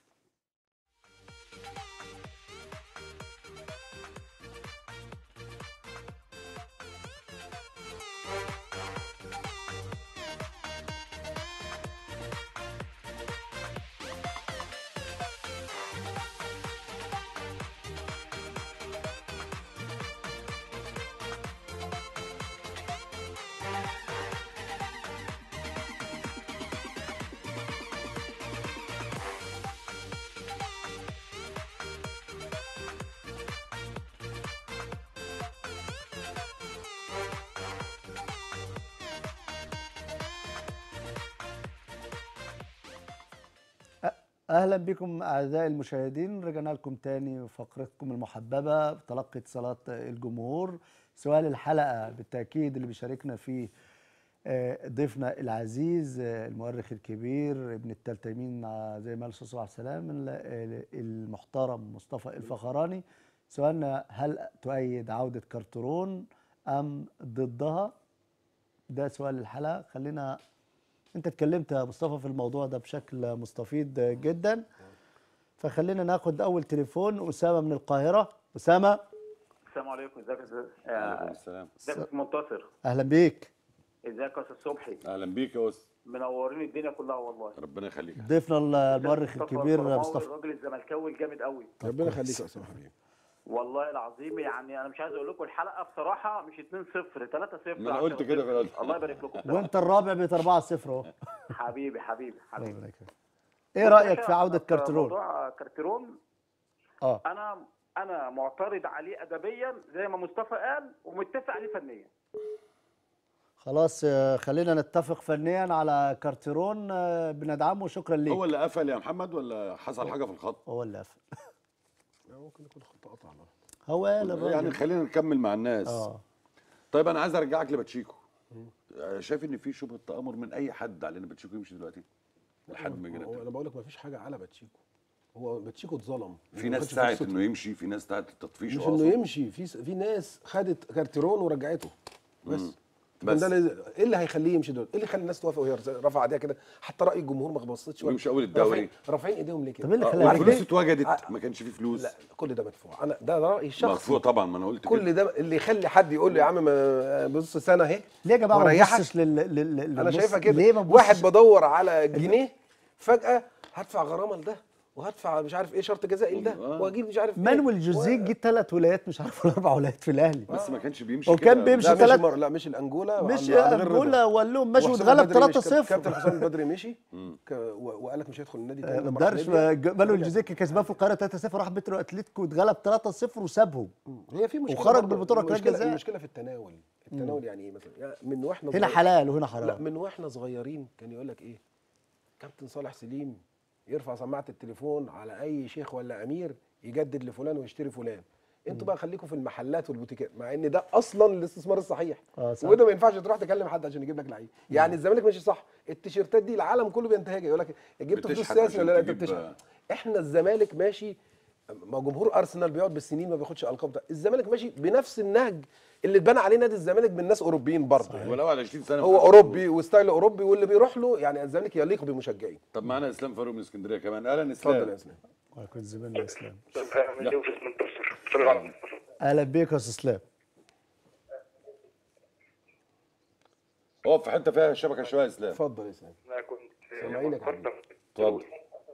اهلا بكم اعزائي المشاهدين، رجعنا لكم تاني فقرتكم المحببه بتلقي اتصالات الجمهور. سؤال الحلقه بالتاكيد اللي بيشاركنا فيه آه، ضيفنا العزيز آه، المؤرخ الكبير ابن التلتمين آه، زي ما قال الرسول صلى الله عليه وسلم ال- ال- المحترم مصطفى الفخراني. سؤالنا: هل تؤيد عوده كارترون ام ضدها؟ ده سؤال الحلقه. خلينا، انت اتكلمت يا مصطفى في الموضوع ده بشكل مستفيض جدا، فخلينا ناخد اول تليفون. اسامه من القاهره. اسامه، السلام عليكم، ازيك يا استاذ؟ وعليكم آه، السلام. ازيك يا استاذ منتصر؟ اهلا بيك. ازيك يا استاذ صبحي؟ اهلا بيك يا أس. منورين الدنيا كلها والله. ربنا يخليك. ضيفنا ال- المؤرخ مصطفى الكبير الفرماوي، مصطفى. الراجل الزملكاوي الجامد قوي. ربنا يخليك يا اسامه حبيبي. والله العظيم يعني انا مش عايز اقول لكم الحلقه بصراحه مش اتنين صفر ثلاثة صفر. ما أنا قلت كده في الأول. الله يبارك لكم. وانت الرابع بقيت أربعة صفر اهو. حبيبي حبيبي الله حبيبي. يبارك فيك. ايه رايك في عوده في كارترون؟ موضوع كارترون، اه انا انا معترض عليه ادبيا زي ما مصطفى قال، ومتفق عليه فنيا. خلاص آه، خلينا نتفق فنيا على كارتيرون، آه، بندعمه. شكرا ليك. هو اللي قفل يا محمد ولا حصل حاجه في الخط؟ هو اللي قفل. ممكن يكون خط قطع بقى. هو قال الراجل. يعني خلينا نكمل مع الناس. اه طيب انا عايز ارجعك لباتشيكو. شايف ان في شبهه تآمر من اي حد على ان باتشيكو يمشي دلوقتي لحد ما يجي هو نتائج؟ انا بقول لك ما فيش حاجه على باتشيكو. هو باتشيكو اتظلم. في ما ناس كانش ساعت فرصته. انه يمشي، في ناس ساعت التطفيش مش انه يمشي، في في ناس خدت كارتيرون ورجعته بس. بس. ده اللي- ايه اللي هيخليه يمشي دول؟ ايه اللي يخلي الناس توافق وهي رافعه ايديها كده؟ حتى راي الجمهور ما بصتش ولا- ويمشي أول الدوري. رافعين- رافعين ايديهم ليه كده؟ طب ايه اللي آه، خلاه والفلوس يرجع؟ اتوجدت، ما كانش فيه فلوس. لا كل ده مدفوع. انا ده رايي الشخصي. مدفوع طبعا، ما انا قلت كده. كل ده اللي يخلي حد يقول له يا عم ما- بص سنه اهي ليه يا جماعه ما وريحك. تبصش لل لل- لل انا للنص؟ شايفها كده. ليه ما واحد تبصش؟ بدور على جنيه فجاه هدفع غرامه لده وهدفع مش عارف ايه شرط جزائي لده آه. واجيب مش عارف ايه مانويل جوزيه جه ثلاث ولايات مش عارف ولا اربع ولايات في الاهلي. بس ما كانش بيمشي وكان كده. بيمشي لا مش ثلاث- مر... لا مش الانجولا مش عن- عن غير انجولا رضا. وقال لهم مشوا وحسام واتغلب البدري مشي. ثلاثة صفر. كابتن حسام البدري مشي ك... و... وقال لك مش هيدخل النادي تاني ما لما راح قدرش. ليبيا. مانويل جوزيه كان كسبان في القاهره ثلاثة صفر، راح بيترو اتلتيكو واتغلب ثلاثة صفر وسابهم. هي في مشكله وخرج برضه. بالبطولة ركلات المشكله جزاء. المشكله في التناول. التناول يعني ايه مثلا؟ يعني من واحنا هنا صغير- حلال وهنا لا حرام. من واحنا صغيرين كان يقول لك ايه؟ كابتن صالح سليم يرفع سماعه التليفون على اي شيخ ولا امير يجدد لفلان ويشتري فلان. انتوا بقى خليكم في المحلات والبوتيكات، مع ان ده اصلا الاستثمار الصحيح. اه صح. وده ما ينفعش تروح تكلم حد عشان يجيب لك لعيب. يعني الزمالك ماشي صح، التيشيرتات دي العالم كله بينتهجها، يقول لك جبت فلوس بتشحت سياسي عشان ولا لا انت تجيب- بتشحت. احنا الزمالك ماشي، ما جمهور ارسنال بيقعد بالسنين ما بياخدش القاب ده، الزمالك ماشي بنفس النهج اللي اتبنى عليه نادي الزمالك من ناس اوروبيين برضه. يعني ولو على عشرين سنه هو فاتت. اوروبي وستايل اوروبي واللي بيروح له يعني الزمالك يليق بمشجعين. طب معانا اسلام فاروق من اسكندريه كمان. اهلا اتفضل يا اسلام. اسلام. كنت زميلنا اسلام. لا. اهلا بيك يا استاذ اسلام. اقف في حته فيها شبكه شويه يا اسلام. اتفضل يا اسلام. انا كنت سامعينك يا حبيبي. اتفضل.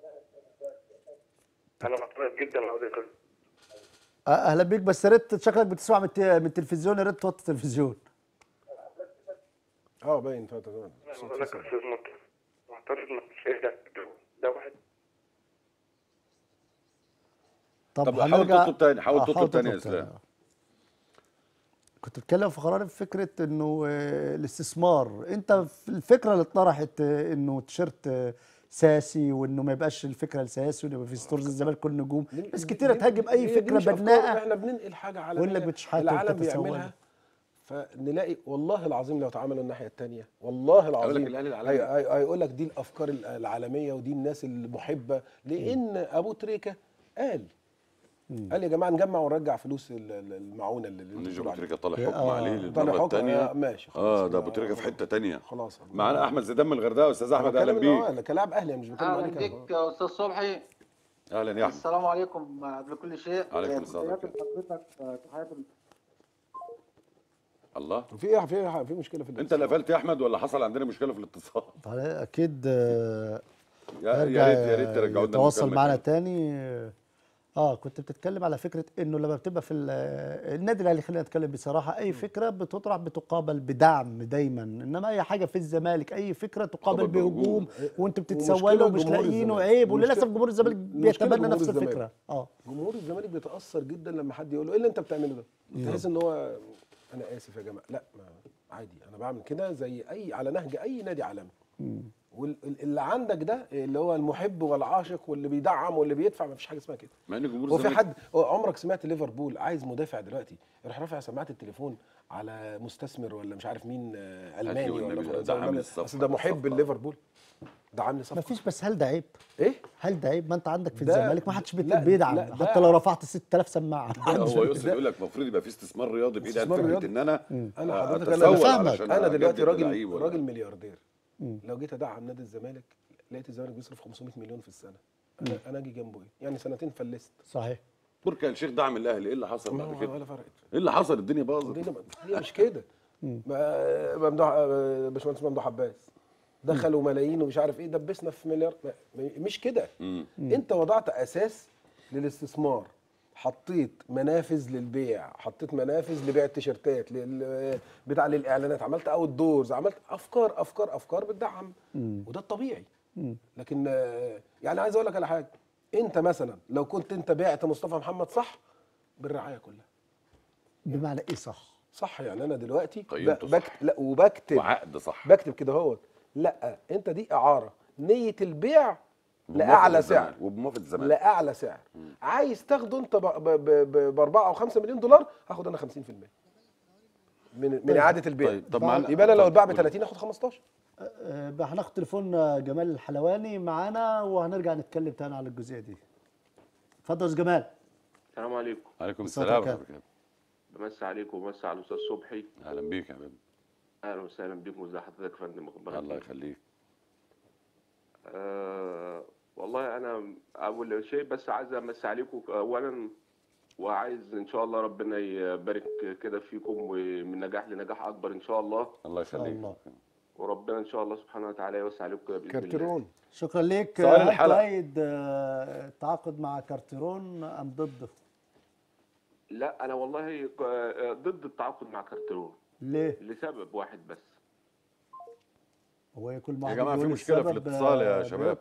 انا معترض جدا على قضيه القرن. آه، اهلا بيك، بس يا ريت شكلك بتسمع من الت- من التلفزيون، يا ريت توطي التلفزيون. اه باين فاتت. انا بقول لك يا استاذ مطر معترض ما فيش ايه ده ده واحد. طب حاول تطلب تاني، حاول آه، تطلب تاني يا اسلام. آه. كنت بتكلم في قرار فكره انه آه، الاستثمار. انت في الفكره اللي اتطرحت آه، انه تيشيرت آه، ساسي، وانه ما يبقاش الفكره السياسي، وانه يبقى في ستورز الزمالك كل نجوم. ناس كتيره تهاجم اي هي دي فكره مش أفكار، بناءه. احنا بننقل حاجه عالميه وإنك بتشحت العالم وبتتسول. بيعملها، فنلاقي والله العظيم لو تعاملوا الناحيه الثانيه والله العظيم الأهلي العالمي. هي- هي- هيقول لك دي الافكار العالميه ودي الناس المحبه، لان ابو تريكه قال قال يا جماعه نجمع ونرجع فلوس ال- ال- المعونه اللي اللي نيجي انتوا ابو بتقولوا تريكه طالع حكم آه. عليه طالع للمره حكم، الثانيه. آه، ماشي، خلاص. اه ده ابو آه، تريكه في حته ثانيه. خلاص. معانا احمد زيدان من الغردقه. استاذ احمد أنا اهلا بتكلم إن هو بيك. كلاعب اهلي، أنا مش بتكلم اهلا عليك بيك أنا. يا استاذ صبحي. اهلا يا احمد. السلام عليكم قبل كل شيء. عليكم السلام. تحياتي لحضرتك، تحياتي الله. في ايه في إيه؟ في مشكله في انت اللي قفلت يا احمد ولا حصل عندنا مشكله في الاتصال؟ تعالى، اكيد آه، يا يا يرجع ريت يا ريت ترجعوا لنا يتواصل المكالمة معانا تاني. تاني. اه كنت بتتكلم على فكره انه لما بتبقى في ال- النادي الاهلي، خلينا نتكلم بصراحه، اي فكره بتطرح بتقابل بدعم دايما، انما اي حاجه في الزمالك اي فكره تقابل تقابل بهجوم. بهجوم، وانتوا ومشكلة بتتسولوا ومش جمهور لاقيينه الزمالك. عيب، المشكلة- وللاسف جمهور الزمالك المشكلة بيتبنى جمهور نفس الزمالك. الفكره. اه جمهور الزمالك بيتاثر جدا لما حد يقول له ايه اللي انت بتعمله ده؟ تحس ان هو انا اسف يا جماعه، لا ما عادي انا بعمل كده زي اي على نهج اي نادي عالمي. واللي عندك ده اللي هو المحب والعاشق واللي بيدعم واللي بيدفع، ما فيش حاجه اسمها كده. مع ان جمهور هو في الزمالك حد هو عمرك سمعت ليفربول عايز مدافع دلوقتي يروح رافع سماعه التليفون على مستثمر ولا مش عارف مين آه، الماني والنبي ولا ده فرنساوي عامل ولا- الصفقة، اصل ده محب الصفقة. ليفربول، ده عامل صفقه. مفيش. بس هل ده عيب؟ ايه؟ هل ده عيب؟ ما انت عندك في ده- الزمالك ما حدش بيت- لا، بيدعم، لا، ده- حتى لو رفعت ستة آلاف سماعه. لا، هو يقصد يقول لك المفروض يبقى في استثمار رياضي بعيد عن استثمار فكره رياضي. ان انا انا آه، حضرتك أتسول انا فاهمك. علشان انا دلوقتي أجدد لعيب راجل ولا- راجل ملياردير، لو جيت ادعم نادي الزمالك لقيت الزمالك بيصرف خمسمائة مليون في السنه، انا انا اجي جنبه ايه؟ يعني سنتين فلست. صحيح. تركي آل الشيخ دعم الاهلي، ايه اللي حصل ما بعد هو كده؟ ولا فرقت. ايه اللي حصل؟ الدنيا باظت. الدنيا هي مش كده. ما- ممدوح آه، باشمهندس ممدوح عباس دخلوا ملايين ومش عارف ايه، دبسنا في مليار، ما- مش كده. انت وضعت اساس للاستثمار، حطيت منافذ للبيع، حطيت منافذ لبيع التيشيرتات لل... بتاع للاعلانات، عملت اوت دورز، عملت افكار افكار افكار بتدعم، وده الطبيعي. لكن آه، يعني عايز اقول لك على حاجه، انت مثلا لو كنت انت بعت مصطفى محمد صح بالرعايه كلها بمعنى ايه صح؟ صح. يعني انا دلوقتي ب- قيمته صح. بكتب لا وبكتب وعقد صح. بكتب كده اهوت. لا انت دي اعاره، نيه البيع بموافقة لاعلى الزمالك، سعر، وبموافقه الزمالك. لاعلى سعر. عايز تاخده انت ب اربعة او خمسة مليون دولار، هاخد انا خمسين في المية من من اعاده البيع. طيب طب معلش، يبقى انا لو طب اتباع ب قول. ثلاثين اخد خمستاشر. آه، بقى هناخد تليفون آه، جمال الحلواني معانا وهنرجع نتكلم تاني على الجزئيه دي. اتفضل يا أستاذ جمال. السلام عليكم. عليكم السلام السلام عليكم. ورحمه الله. بمسي عليكم وبمسي على الاستاذ صبحي. اهلا بيك يا حبيبي. اهلا وسهلا بكم. ازي حضرتك يا فندم؟ اخبارك الله إيه؟ يخليك. آه والله انا اول شيء بس عايز امسي عليكم اولا، وعايز ان شاء الله ربنا يبارك كده فيكم ومن نجاح لنجاح اكبر ان شاء الله، الله يخليك. الله. وربنا ان شاء الله سبحانه وتعالى يوسع عليكم كده باذن الله. كارتيرون. شكرا ليك. سؤال هل الحلقة. تؤيد آه، التعاقد مع كارتيرون ام ضده؟ لا انا والله آه، ضد التعاقد مع كارتيرون ليه؟ لسبب واحد بس. هو كل يا جماعة في مشكلة في الاتصال يا شباب.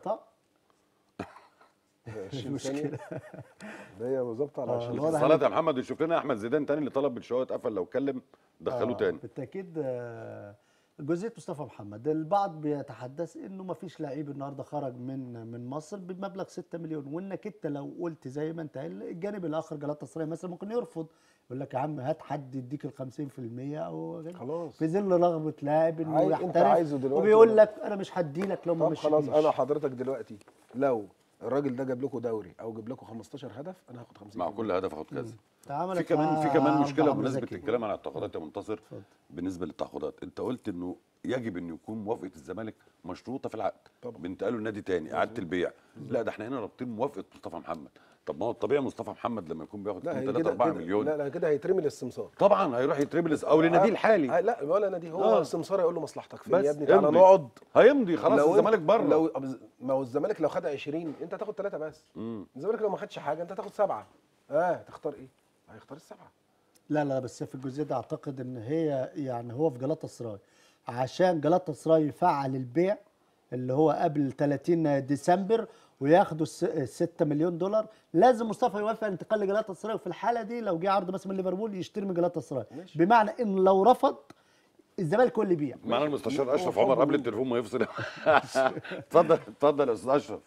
عشرين ثانية. ده هي بالظبط على آه، عشرين الواضح ثانية. اتصالات يا محمد. يشوف لنا احمد زيدان تاني اللي طلب بالشويه اتقفل، لو اتكلم دخلوه تاني. بالتاكيد. آه، جزئيه مصطفى محمد، البعض بيتحدث انه ما فيش لعيب النهارده خرج من من مصر بمبلغ ستة مليون، وانك انت لو قلت زي ما انت قايل الجانب الاخر جلاله السراي مثلا ممكن يرفض، يقول لك يا عم هات حد يديك ال خمسين في المية او خلاص. في ظل رغبه لاعب انه عايز- انت يحترف، عايزه دلوقتي وبيقول ولا- لك انا مش هدي لك لو ما طب مش خلاص، انا حضرتك دلوقتي لو الراجل ده جاب لكم دوري او جاب لكم خمستاشر هدف، انا هاخد خمسين مع كل هدف اخد كذا. في تعاملت كمان في مع كمان عبد مشكله عمرو بمناسبه زكي. الكلام عن التعاقدات يا منتصر. بالنسبه للتعاقدات، انت قلت انه يجب ان يكون موافقه الزمالك مشروطه في العقد طبعا. بانتقاله لنادي تاني، اعاده البيع. لا ده احنا هنا رابطين موافقه مصطفى محمد. طب ما هو الطبيعي مصطفى محمد لما يكون بياخد لا هي ثلاثة كده أربعة كده- مليون، لا لا كده هيترمي للسمسار. طبعا هيروح يتربلس او لناديه الحالي. آه لا ولا نادي، هو آه. السمسار يقول له مصلحتك فين بس يا ابني، تعالى امضي. نقعد. هيمضي خلاص، لو الزمالك انت- بره. لو ما هو الزمالك لو خد عشرين انت تاخد ثلاثه بس. مم. الزمالك لو ما خدش حاجه انت تاخد سبعه. اه تختار ايه؟ هيختار السبعه. لا لا بس في الجزئيه دي اعتقد ان هي يعني هو في جلاتا سراي عشان جلاتا سراي يفعل البيع اللي هو قبل ثلاثين ديسمبر وياخدوا ال ستة مليون دولار، لازم مصطفى يوافق على الانتقال لجلاتا سراي، وفي الحاله دي لو جه عرض مثلا من ليفربول يشتري من جلاتا سراي، بمعنى ان لو رفض الزمالك هو اللي يبيع. معانا المستشار اشرف عمر قبل التليفون ما يفصل. اتفضل اتفضل يا استاذ اشرف.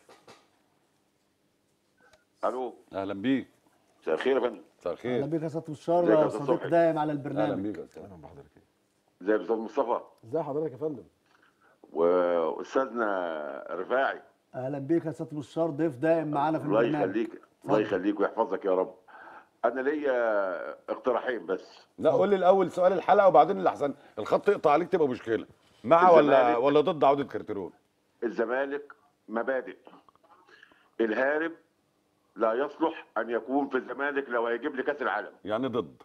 الو، اهلا بيك. مساء الخير يا فندم. مساء اهلا الخير. بيك يا استاذ ازيك يا بشار، أستاذ صديق صبحي؟ دائم على اهلا البرنامج. بيك يا أستاذ. اهلا بحضرتك. ازي يا استاذ مصطفى ازي حضرتك يا فندم؟ واستاذنا رفاعي؟ اهلا بيك يا استاذ بشار، ضيف دائم معانا في الله البرنامج. يخليك، الله يخليك ويحفظك يا رب. انا ليا اقتراحين بس. لا قول لي الاول سؤال الحلقه وبعدين اللي احسن الخط يقطع عليك تبقى مشكله. مع ولا الزمالك. ولا ضد عوده كارتيرون؟ الزمالك مبادئ. الهارب لا يصلح ان يكون في الزمالك لو هيجيب لي كاس العالم. يعني ضد.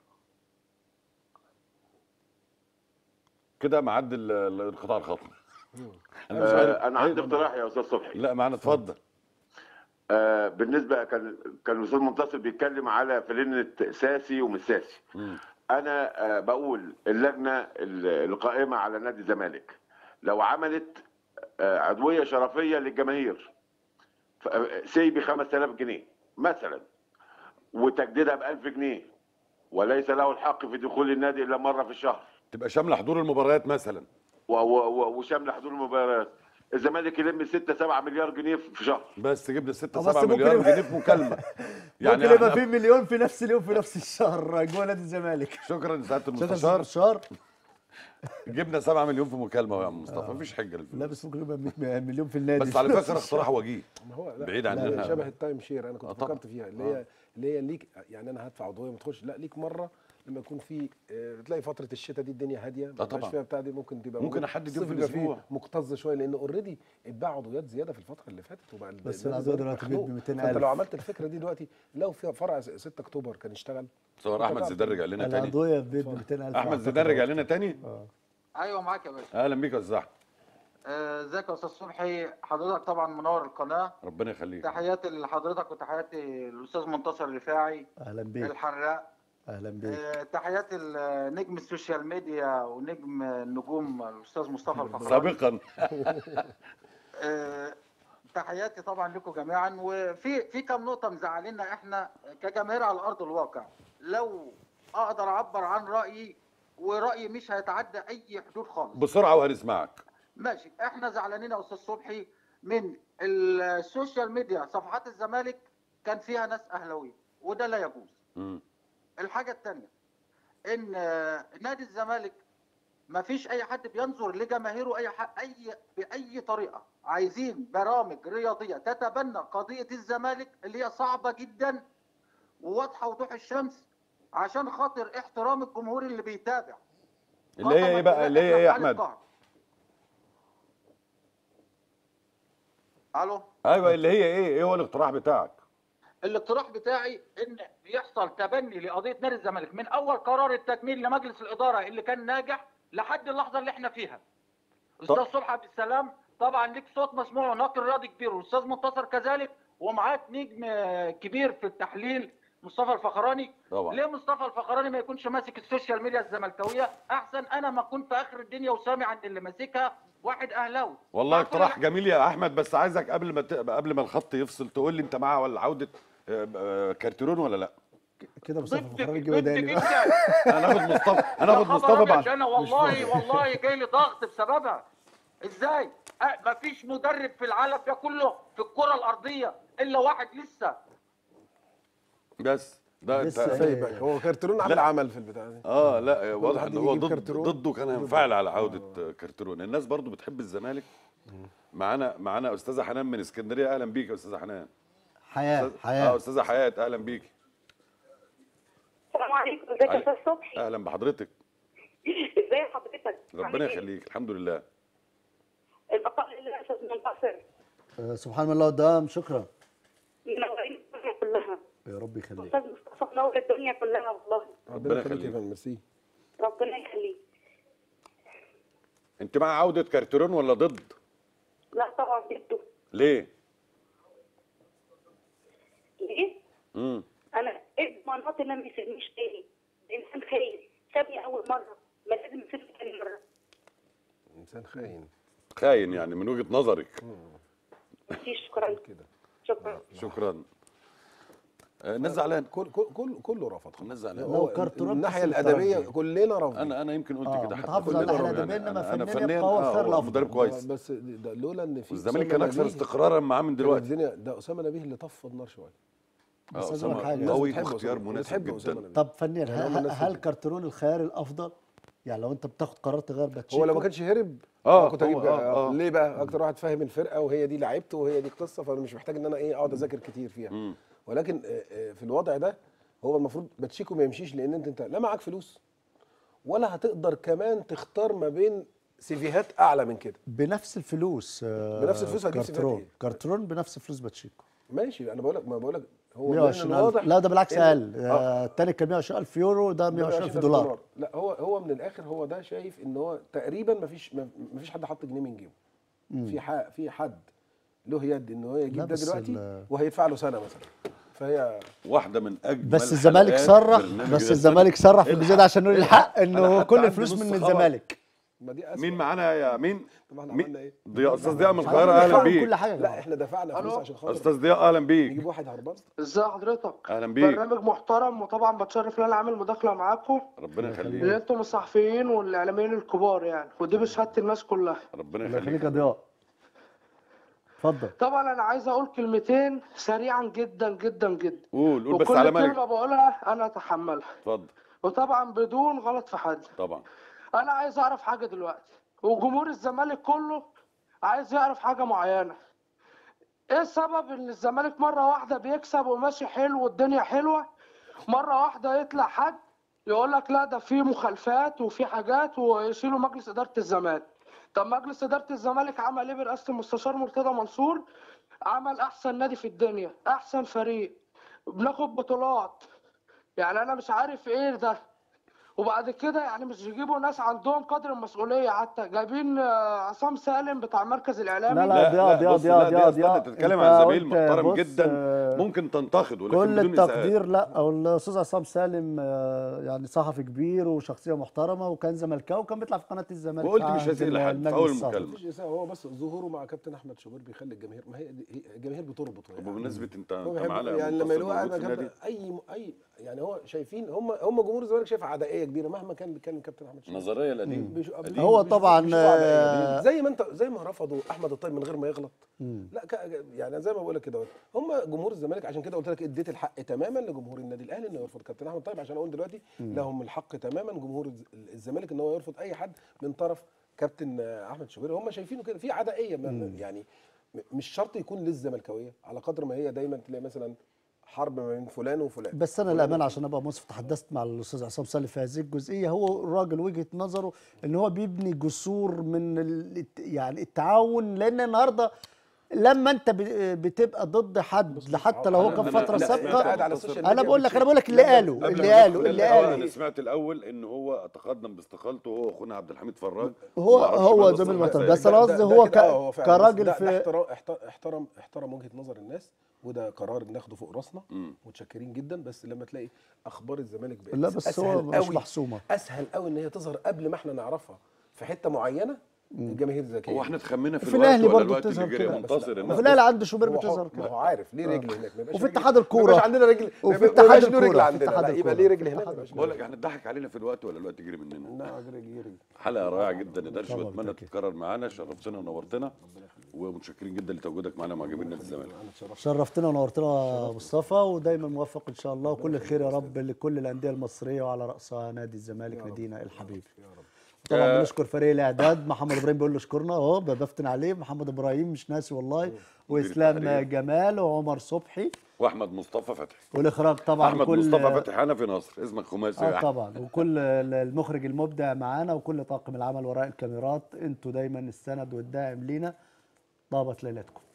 كده معدي ال- ال- القطاع الخطي. انا مش عارف. آه انا عندي اقتراح يا استاذ صبحي. لا معانا اتفضل. آه بالنسبه كان كان الاستاذ منتصر بيتكلم على فلنة ساسي ومش ساسي. مم. انا آه بقول اللجنه ال- القائمه على نادي الزمالك لو عملت آه عضويه شرفيه للجماهير سي ب خمسة آلاف جنيه مثلا، وتجديدها ب ألف جنيه، وليس له الحق في دخول النادي الا مره في الشهر، تبقى شامله حضور المباريات مثلا. و- و- و- وشامله حضور المباريات، الزمالك يلم ستة سبعة مليار جنيه في شهر. بس تجيب لي ستة آه، بس سبعة ممكن مليار يبقى- جنيه في مكالمه. يعني ممكن يبقى إحنا- في مليون في نفس اليوم في نفس الشهر جوه نادي الزمالك. شكرا سعاده شكرا يا المستشار. أستاذ بشار. جبنا سبعة مليون في مكالمه يا عم مصطفى، مفيش حجه للفلوس. لا بس ممكن يبقى مية مليون في النادي. بس على فكره اقتراح وجيه ما هو لا بعيد لا، عننا. شبه التايم شير. انا كنت آه طبعا. فكرت فيها اللي هي اللي هي ليك، يعني انا هدفع عضويه ما تخش، لا ليك مره لما يكون في آه، تلاقي فتره الشتاء دي الدنيا هاديه، ما طبعا. فيهاش فيها بتاع دي، ممكن تبقى ممكن موجود. أحدد يوم الصيف في بيبقى فيه الأسبوع. مكتظ شويه لان اوريدي اتباع عضويات زياده في الفتره اللي فاتت، وبقى ال- بس النادي العضوية الزمالك دلوقتي مخنوق. ب مئتين فانت ألف. لو عملت الفكره دي دلوقتي، لو في فرع ستة اكتوبر كان اشتغل. صور احمد زيدان رجع لنا تاني. العضويه ب مئتين ألف. احمد زيدان رجع لنا تاني. ايوه معاك يا باشا. اهلا بيك يا استاذ احمد. آه، ازيك يا استاذ صبحي؟ حضرتك طبعا منور القناه. ربنا يخليك. تحياتي لحضرتك وتحياتي للاستاذ منتصر الرفاعي اهلا بيك. الحراق. اهلا بيك. آه، تحياتي لنجم السوشيال ميديا ونجم النجوم الاستاذ مصطفى الفخراني. سابقا. آه، تحياتي طبعا لكم جميعا. وفي في كام نقطه مزعلنا احنا كجماهير على ارض الواقع. لو اقدر اعبر عن رايي ورأيي مش هيتعدى أي حدود خالص. بسرعه وهنسمعك. ماشي، احنا زعلانين يا استاذ صبحي من السوشيال ميديا. صفحات الزمالك كان فيها ناس اهلاويه وده لا يجوز. مم. الحاجه الثانيه ان نادي الزمالك ما فيش اي حد بينظر لجماهيره اي حق اي باي طريقه. عايزين برامج رياضيه تتبنى قضيه الزمالك اللي هي صعبه جدا وواضحه وضوح الشمس عشان خاطر احترام الجمهور اللي بيتابع. اللي هي ايه بقى؟ اللي هي ايه يا احمد؟ الو. ايوه، اللي هي ايه؟ ايه هو الاقتراح بتاعك؟ الاقتراح بتاعي ان يحصل تبني لقضيه نادي الزمالك من اول قرار التكميل لمجلس الاداره اللي كان ناجح لحد اللحظه اللي احنا فيها. استاذ صبحي عبد السلام طبعا ليك صوت مسموع وناقل رياضي كبير، والاستاذ منتصر كذلك، ومعاك نجم كبير في التحليل مصطفى الفخراني. طبعا. ليه مصطفى الفخراني ما يكونش ماسك السوشيال ميديا الزملكاويه؟ احسن انا ما اكون في اخر الدنيا وسامع عند اللي ماسكها واحد اهلاوي. والله اقتراح جميل يا احمد، بس عايزك قبل ما ت... قبل ما الخط يفصل تقول لي انت مع ولا عوده آه، آه، كارتيرون ولا لا؟ كده مصطفى ضد فخراني ضد جه داني جدا. هناخد مصطفى هناخد مصطفى بعد. انا والله والله جاي لي ضغط بسببها. ازاي؟ أه مفيش مدرب في العالم ده كله في الكره الارضيه الا واحد لسه. بس ده انت لسه سايبك. هو كارترون عامل عمل في البتاع دي. اه لا واضح حد ان هو يجيب ضد كارتيرون. ضده كان هينفعل على عوده كارتيرون. الناس برضو بتحب الزمالك. معانا معانا استاذه حنان من اسكندريه. اهلا بيك يا استاذه حنان. حياه اه حياه. استاذه حياه اهلا بيك. السلام عليكم، ازيك يا استاذ صبحي؟ اهلا بحضرتك. ازاي حضرتك؟ ربنا يخليك. الحمد لله. البقاء لله يا استاذ منتصر. آه، سبحان الله قدام. شكرا. منورين الدنيا كلها. يا رب يخليك. استاذ مصطفى منور الدنيا كلها والله. ربنا يخليك يا يخليك. فندم. ميرسي. ربنا يخليك. انت مع عوده كارتيرون ولا ضد؟ لا طبعا جده. ليه؟ ليه؟ امم انا ابن مناطق ما بيسيبنيش تاني. انسان خاين، سابني اول مره، ما لازم يسيبني تاني مره. انسان خاين. خاين يعني من وجهه نظرك. ميرسي، شكرا كده. شكرا. شكرا. آه، الناس زعلان. كل كل كل كله رفض. الناس زعلان. لو هو كارتيرون من الناحيه بس الادبيه الترجي. كلنا رافضين. انا انا يمكن قلت آه، كده حتى. متحافظ على كلنا الناحية رافضين. الأدبية، إنما أنا فنيا فنيا يبقى هو آه، الخيار هو الأفضل. مدرب كويس. بس ده لولا ان في والزمالك أسامة كان اكثر نبيه، استقرارا معاه من كانت دلوقتي. الدنيا ده اسامه نبيه اللي طفى النار شويه. اه بس أقول لك حاجة. اسامه قوي بتحب واختيار أسامة. مناسب بتحب أسامة جدا. نبيه. طب فنيا يعني هم هل, الناس هل اللي- كارتيرون الخيار الافضل؟ يعني لو انت بتاخد قرار تغير باتشيكو، هو لو ما كانش هرب آه، كنت هجيب هو- آه، آه. ليه بقى؟ اكتر واحد فاهم الفرقه وهي دي لعيبته وهي دي القصه، فانا مش محتاج ان انا ايه اقعد اذاكر كتير فيها. مم. ولكن آه، آه، في الوضع ده هو المفروض باتشيكو ما يمشيش، لان انت انت لا معاك فلوس ولا هتقدر كمان تختار ما بين سيفيهات اعلى من كده. بنفس الفلوس آه، بنفس الفلوس هتجيب سيفيهات كارتيرون إيه؟ كارتيرون بنفس فلوس باتشيكو ماشي، انا بقول لك ما بقول لك هو مية من وعشرين ألف. الواضح لا ده بالعكس إن- اقل. آه. آه، التاني كان مية وعشرين ألف يورو، ده مية وعشرين ألف دولار. لا هو هو من الاخر هو ده شايف ان هو تقريبا ما فيش ما فيش حد حط جنيه من جيبه. في ح- في حد له يد ان هو لا يجيب ده بس دلوقتي ال- وهيدفع له سنه مثلا. فهي واحده من اجمل بس الزمالك حلقات صرح برنامج بس الزمالك. الزمالك صرح في الجزء ده عشان نقول الحق أنا انه حتى كل عندي الفلوس نص من خبر. الزمالك. ما دي أسوأ. مين معانا يا مين؟ طب احنا مين؟ عملنا ايه؟ ضياء استاذ ضياء من مش القاهره. عارفين اهلا نفعل بيك. كل حاجه. لا احنا دفعنا فلوس عشان خاطر استاذ ضياء اهلا بيك. نجيب واحد هربان. ازي حضرتك؟ اهلا بيك. برنامج محترم، وطبعا بتشرف ان انا عامل مداخله معاكم، ربنا اللي يخليك. انتم الصحفيين والاعلاميين الكبار يعني، ودي بشهاده الناس كلها. ربنا الله يخليك يخليك. يا ضياء. اتفضل. طبعا انا عايز اقول كلمتين سريعا جدا جدا جدا، قول قول بس وكل على كلمه مالك. بقولها انا اتحملها، اتفضل. وطبعا بدون غلط في حد. طبعا. انا عايز اعرف حاجه دلوقتي، وجمهور الزمالك كله عايز يعرف حاجه معينه. ايه السبب ان الزمالك مره واحده بيكسب وماشي حلو والدنيا حلوه، مره واحده يطلع حد يقول لك لا ده في مخالفات وفي حاجات ويشيلوا مجلس اداره الزمالك؟ طب مجلس اداره الزمالك عمل ايه برئاسه المستشار مرتضى منصور؟ عمل احسن نادي في الدنيا، احسن فريق، بناخد بطولات. يعني انا مش عارف ايه ده. وبعد كده يعني مش يجيبوا ناس عندهم قدر المسؤوليه، حتى جايبين آه، عصام سالم بتاع المركز الاعلامي. لا لا لا ضياء لا ضياء بص، ضياء لا ضياء استنى، ضياء تتكلم أنت عن زميل قلت محترم بص، جدا آه، ممكن تنتقد ولكن كل بدون إساءات. التقدير. لا او الاستاذ عصام سالم آه، يعني صحفي كبير وشخصيه محترمه وكان زملكاوي وكان بيطلع في قناه الزمالك. وقلت في مش عهد هسيء لحد في المجلس اول السابق. المكالمه. مفيش اساءه، هو بس ظهوره مع كابتن احمد شوبير بيخلي الجماهير، ما هي هي- الجماهير بتربط يعني. وبمناسبه انت هو انت بيحب معانا يعني لما منتصر يلاقوا قاعد موجود مع في النادي. كابتن اي اي يعني هو شايفين هم هم جمهور الزمالك شايف عدائيه عدائيه كبيره مهما كان بيتكلم كابتن احمد شوبير. النظريه القديمه بيش- قديمة. هو بيشوفوا- طبعاً، بيشوفوا عدائية. آه، زي ما انت زي ما رفضوا احمد الطيب من غير ما يغلط. مم. لا ك- يعني زي ما بقول لك كده هم جمهور الزمالك، عشان كده قلت لك اديت الحق تماما لجمهور النادي الاهلي انه يرفض كابتن احمد الطيب، عشان اقول دلوقتي لهم الحق تماما جمهور الز- الزمالك ان هو يرفض اي حد من طرف كابتن احمد شوبير. هم شايفينه كده في عدائيه، ما- يعني م- مش شرط يكون للزملكاويه، على قدر ما هي دايما تلاقي مثلا حرب ما بين فلان وفلان. بس انا فلان الامانه وفلان. عشان ابقى منصف، تحدثت مع الاستاذ عصام صالح في هذه الجزئيه. هو الراجل وجهه نظره ان هو بيبني جسور من ال- يعني التعاون، لان النهارده لما انت ب- بتبقى ضد حد حتى لو هو كان أنا- فتره أنا- أنا سابقه، قاعد على السوشيال انا ميديا بقول لك بتشوف- انا بقول لك اللي قاله قبل اللي ما قاله ندخل اللي الهواء، قاله انا سمعت الاول ان هو تقدم باستقالته هو واخونا عبد الحميد فراج. هو وما أعرفش هو ماذا زميل صنع محترم، ذلك. بس انا قصدي ده- ده هو كده، آه، ك- هو فعلا. بس كراجل ده- ده في احترام احترم احترم احترم وجهه نظر الناس، وده قرار ناخده فوق راسنا. متشكرين جدا. بس لما تلاقي اخبار الزمالك بقت لا بس هو أسهل مش قوي- محسومه. اسهل قوي ان هي تظهر قبل ما احنا نعرفها في حته معينه، الجماهير ذكيه. هو احنا اتخمينا في في الوقت الأهلي ولا برضه الوقت بتظهر اللي جري كده. منتصر بس لا، الناس وفي الاهلي عنده شوبير هو بتظهر حر- كده. ما هو عارف ليه رجل هناك، ما يبقاش وفي رجل- اتحاد ما الكورة. يبقاش عندنا رجل، وفي ما اتحاد يبقاش له الكورة. رجل في عندنا، اتحاد لا يبقى الكورة. ليه رجل هناك. ما يبقاش له بقول رجل. لك احنا اتضحك علينا في الوقت ولا الوقت جري مننا. لا رجل رجل. حلقه رائعه جدا يا درش، طبعاً واتمنى بالتأكيد. تتكرر معانا. شرفتنا ونورتنا ومتشكرين جدا لتواجدك معانا مع جماهير نادي الزمالك. شرفتنا ونورتنا يا مصطفى، ودايما موفق ان شاء الله، وكل الخير يا رب لكل الانديه المصريه وعلى راسها نادي الزمالك نادينا الحبيب. طبعا بنشكر فريق الاعداد، محمد ابراهيم بيقول له اشكرنا اهو، بفتن عليه محمد ابراهيم مش ناسي والله، واسلام التحرير. جمال وعمر صبحي، واحمد مصطفى فتحي. والاخراج طبعا احمد كل مصطفى فتحي حنفي ناصر، اسمك خماسي. اه طبعا، وكل المخرج المبدع معانا، وكل طاقم العمل وراء الكاميرات. انتوا دايما السند والداعم لينا. طابت ليلتكم.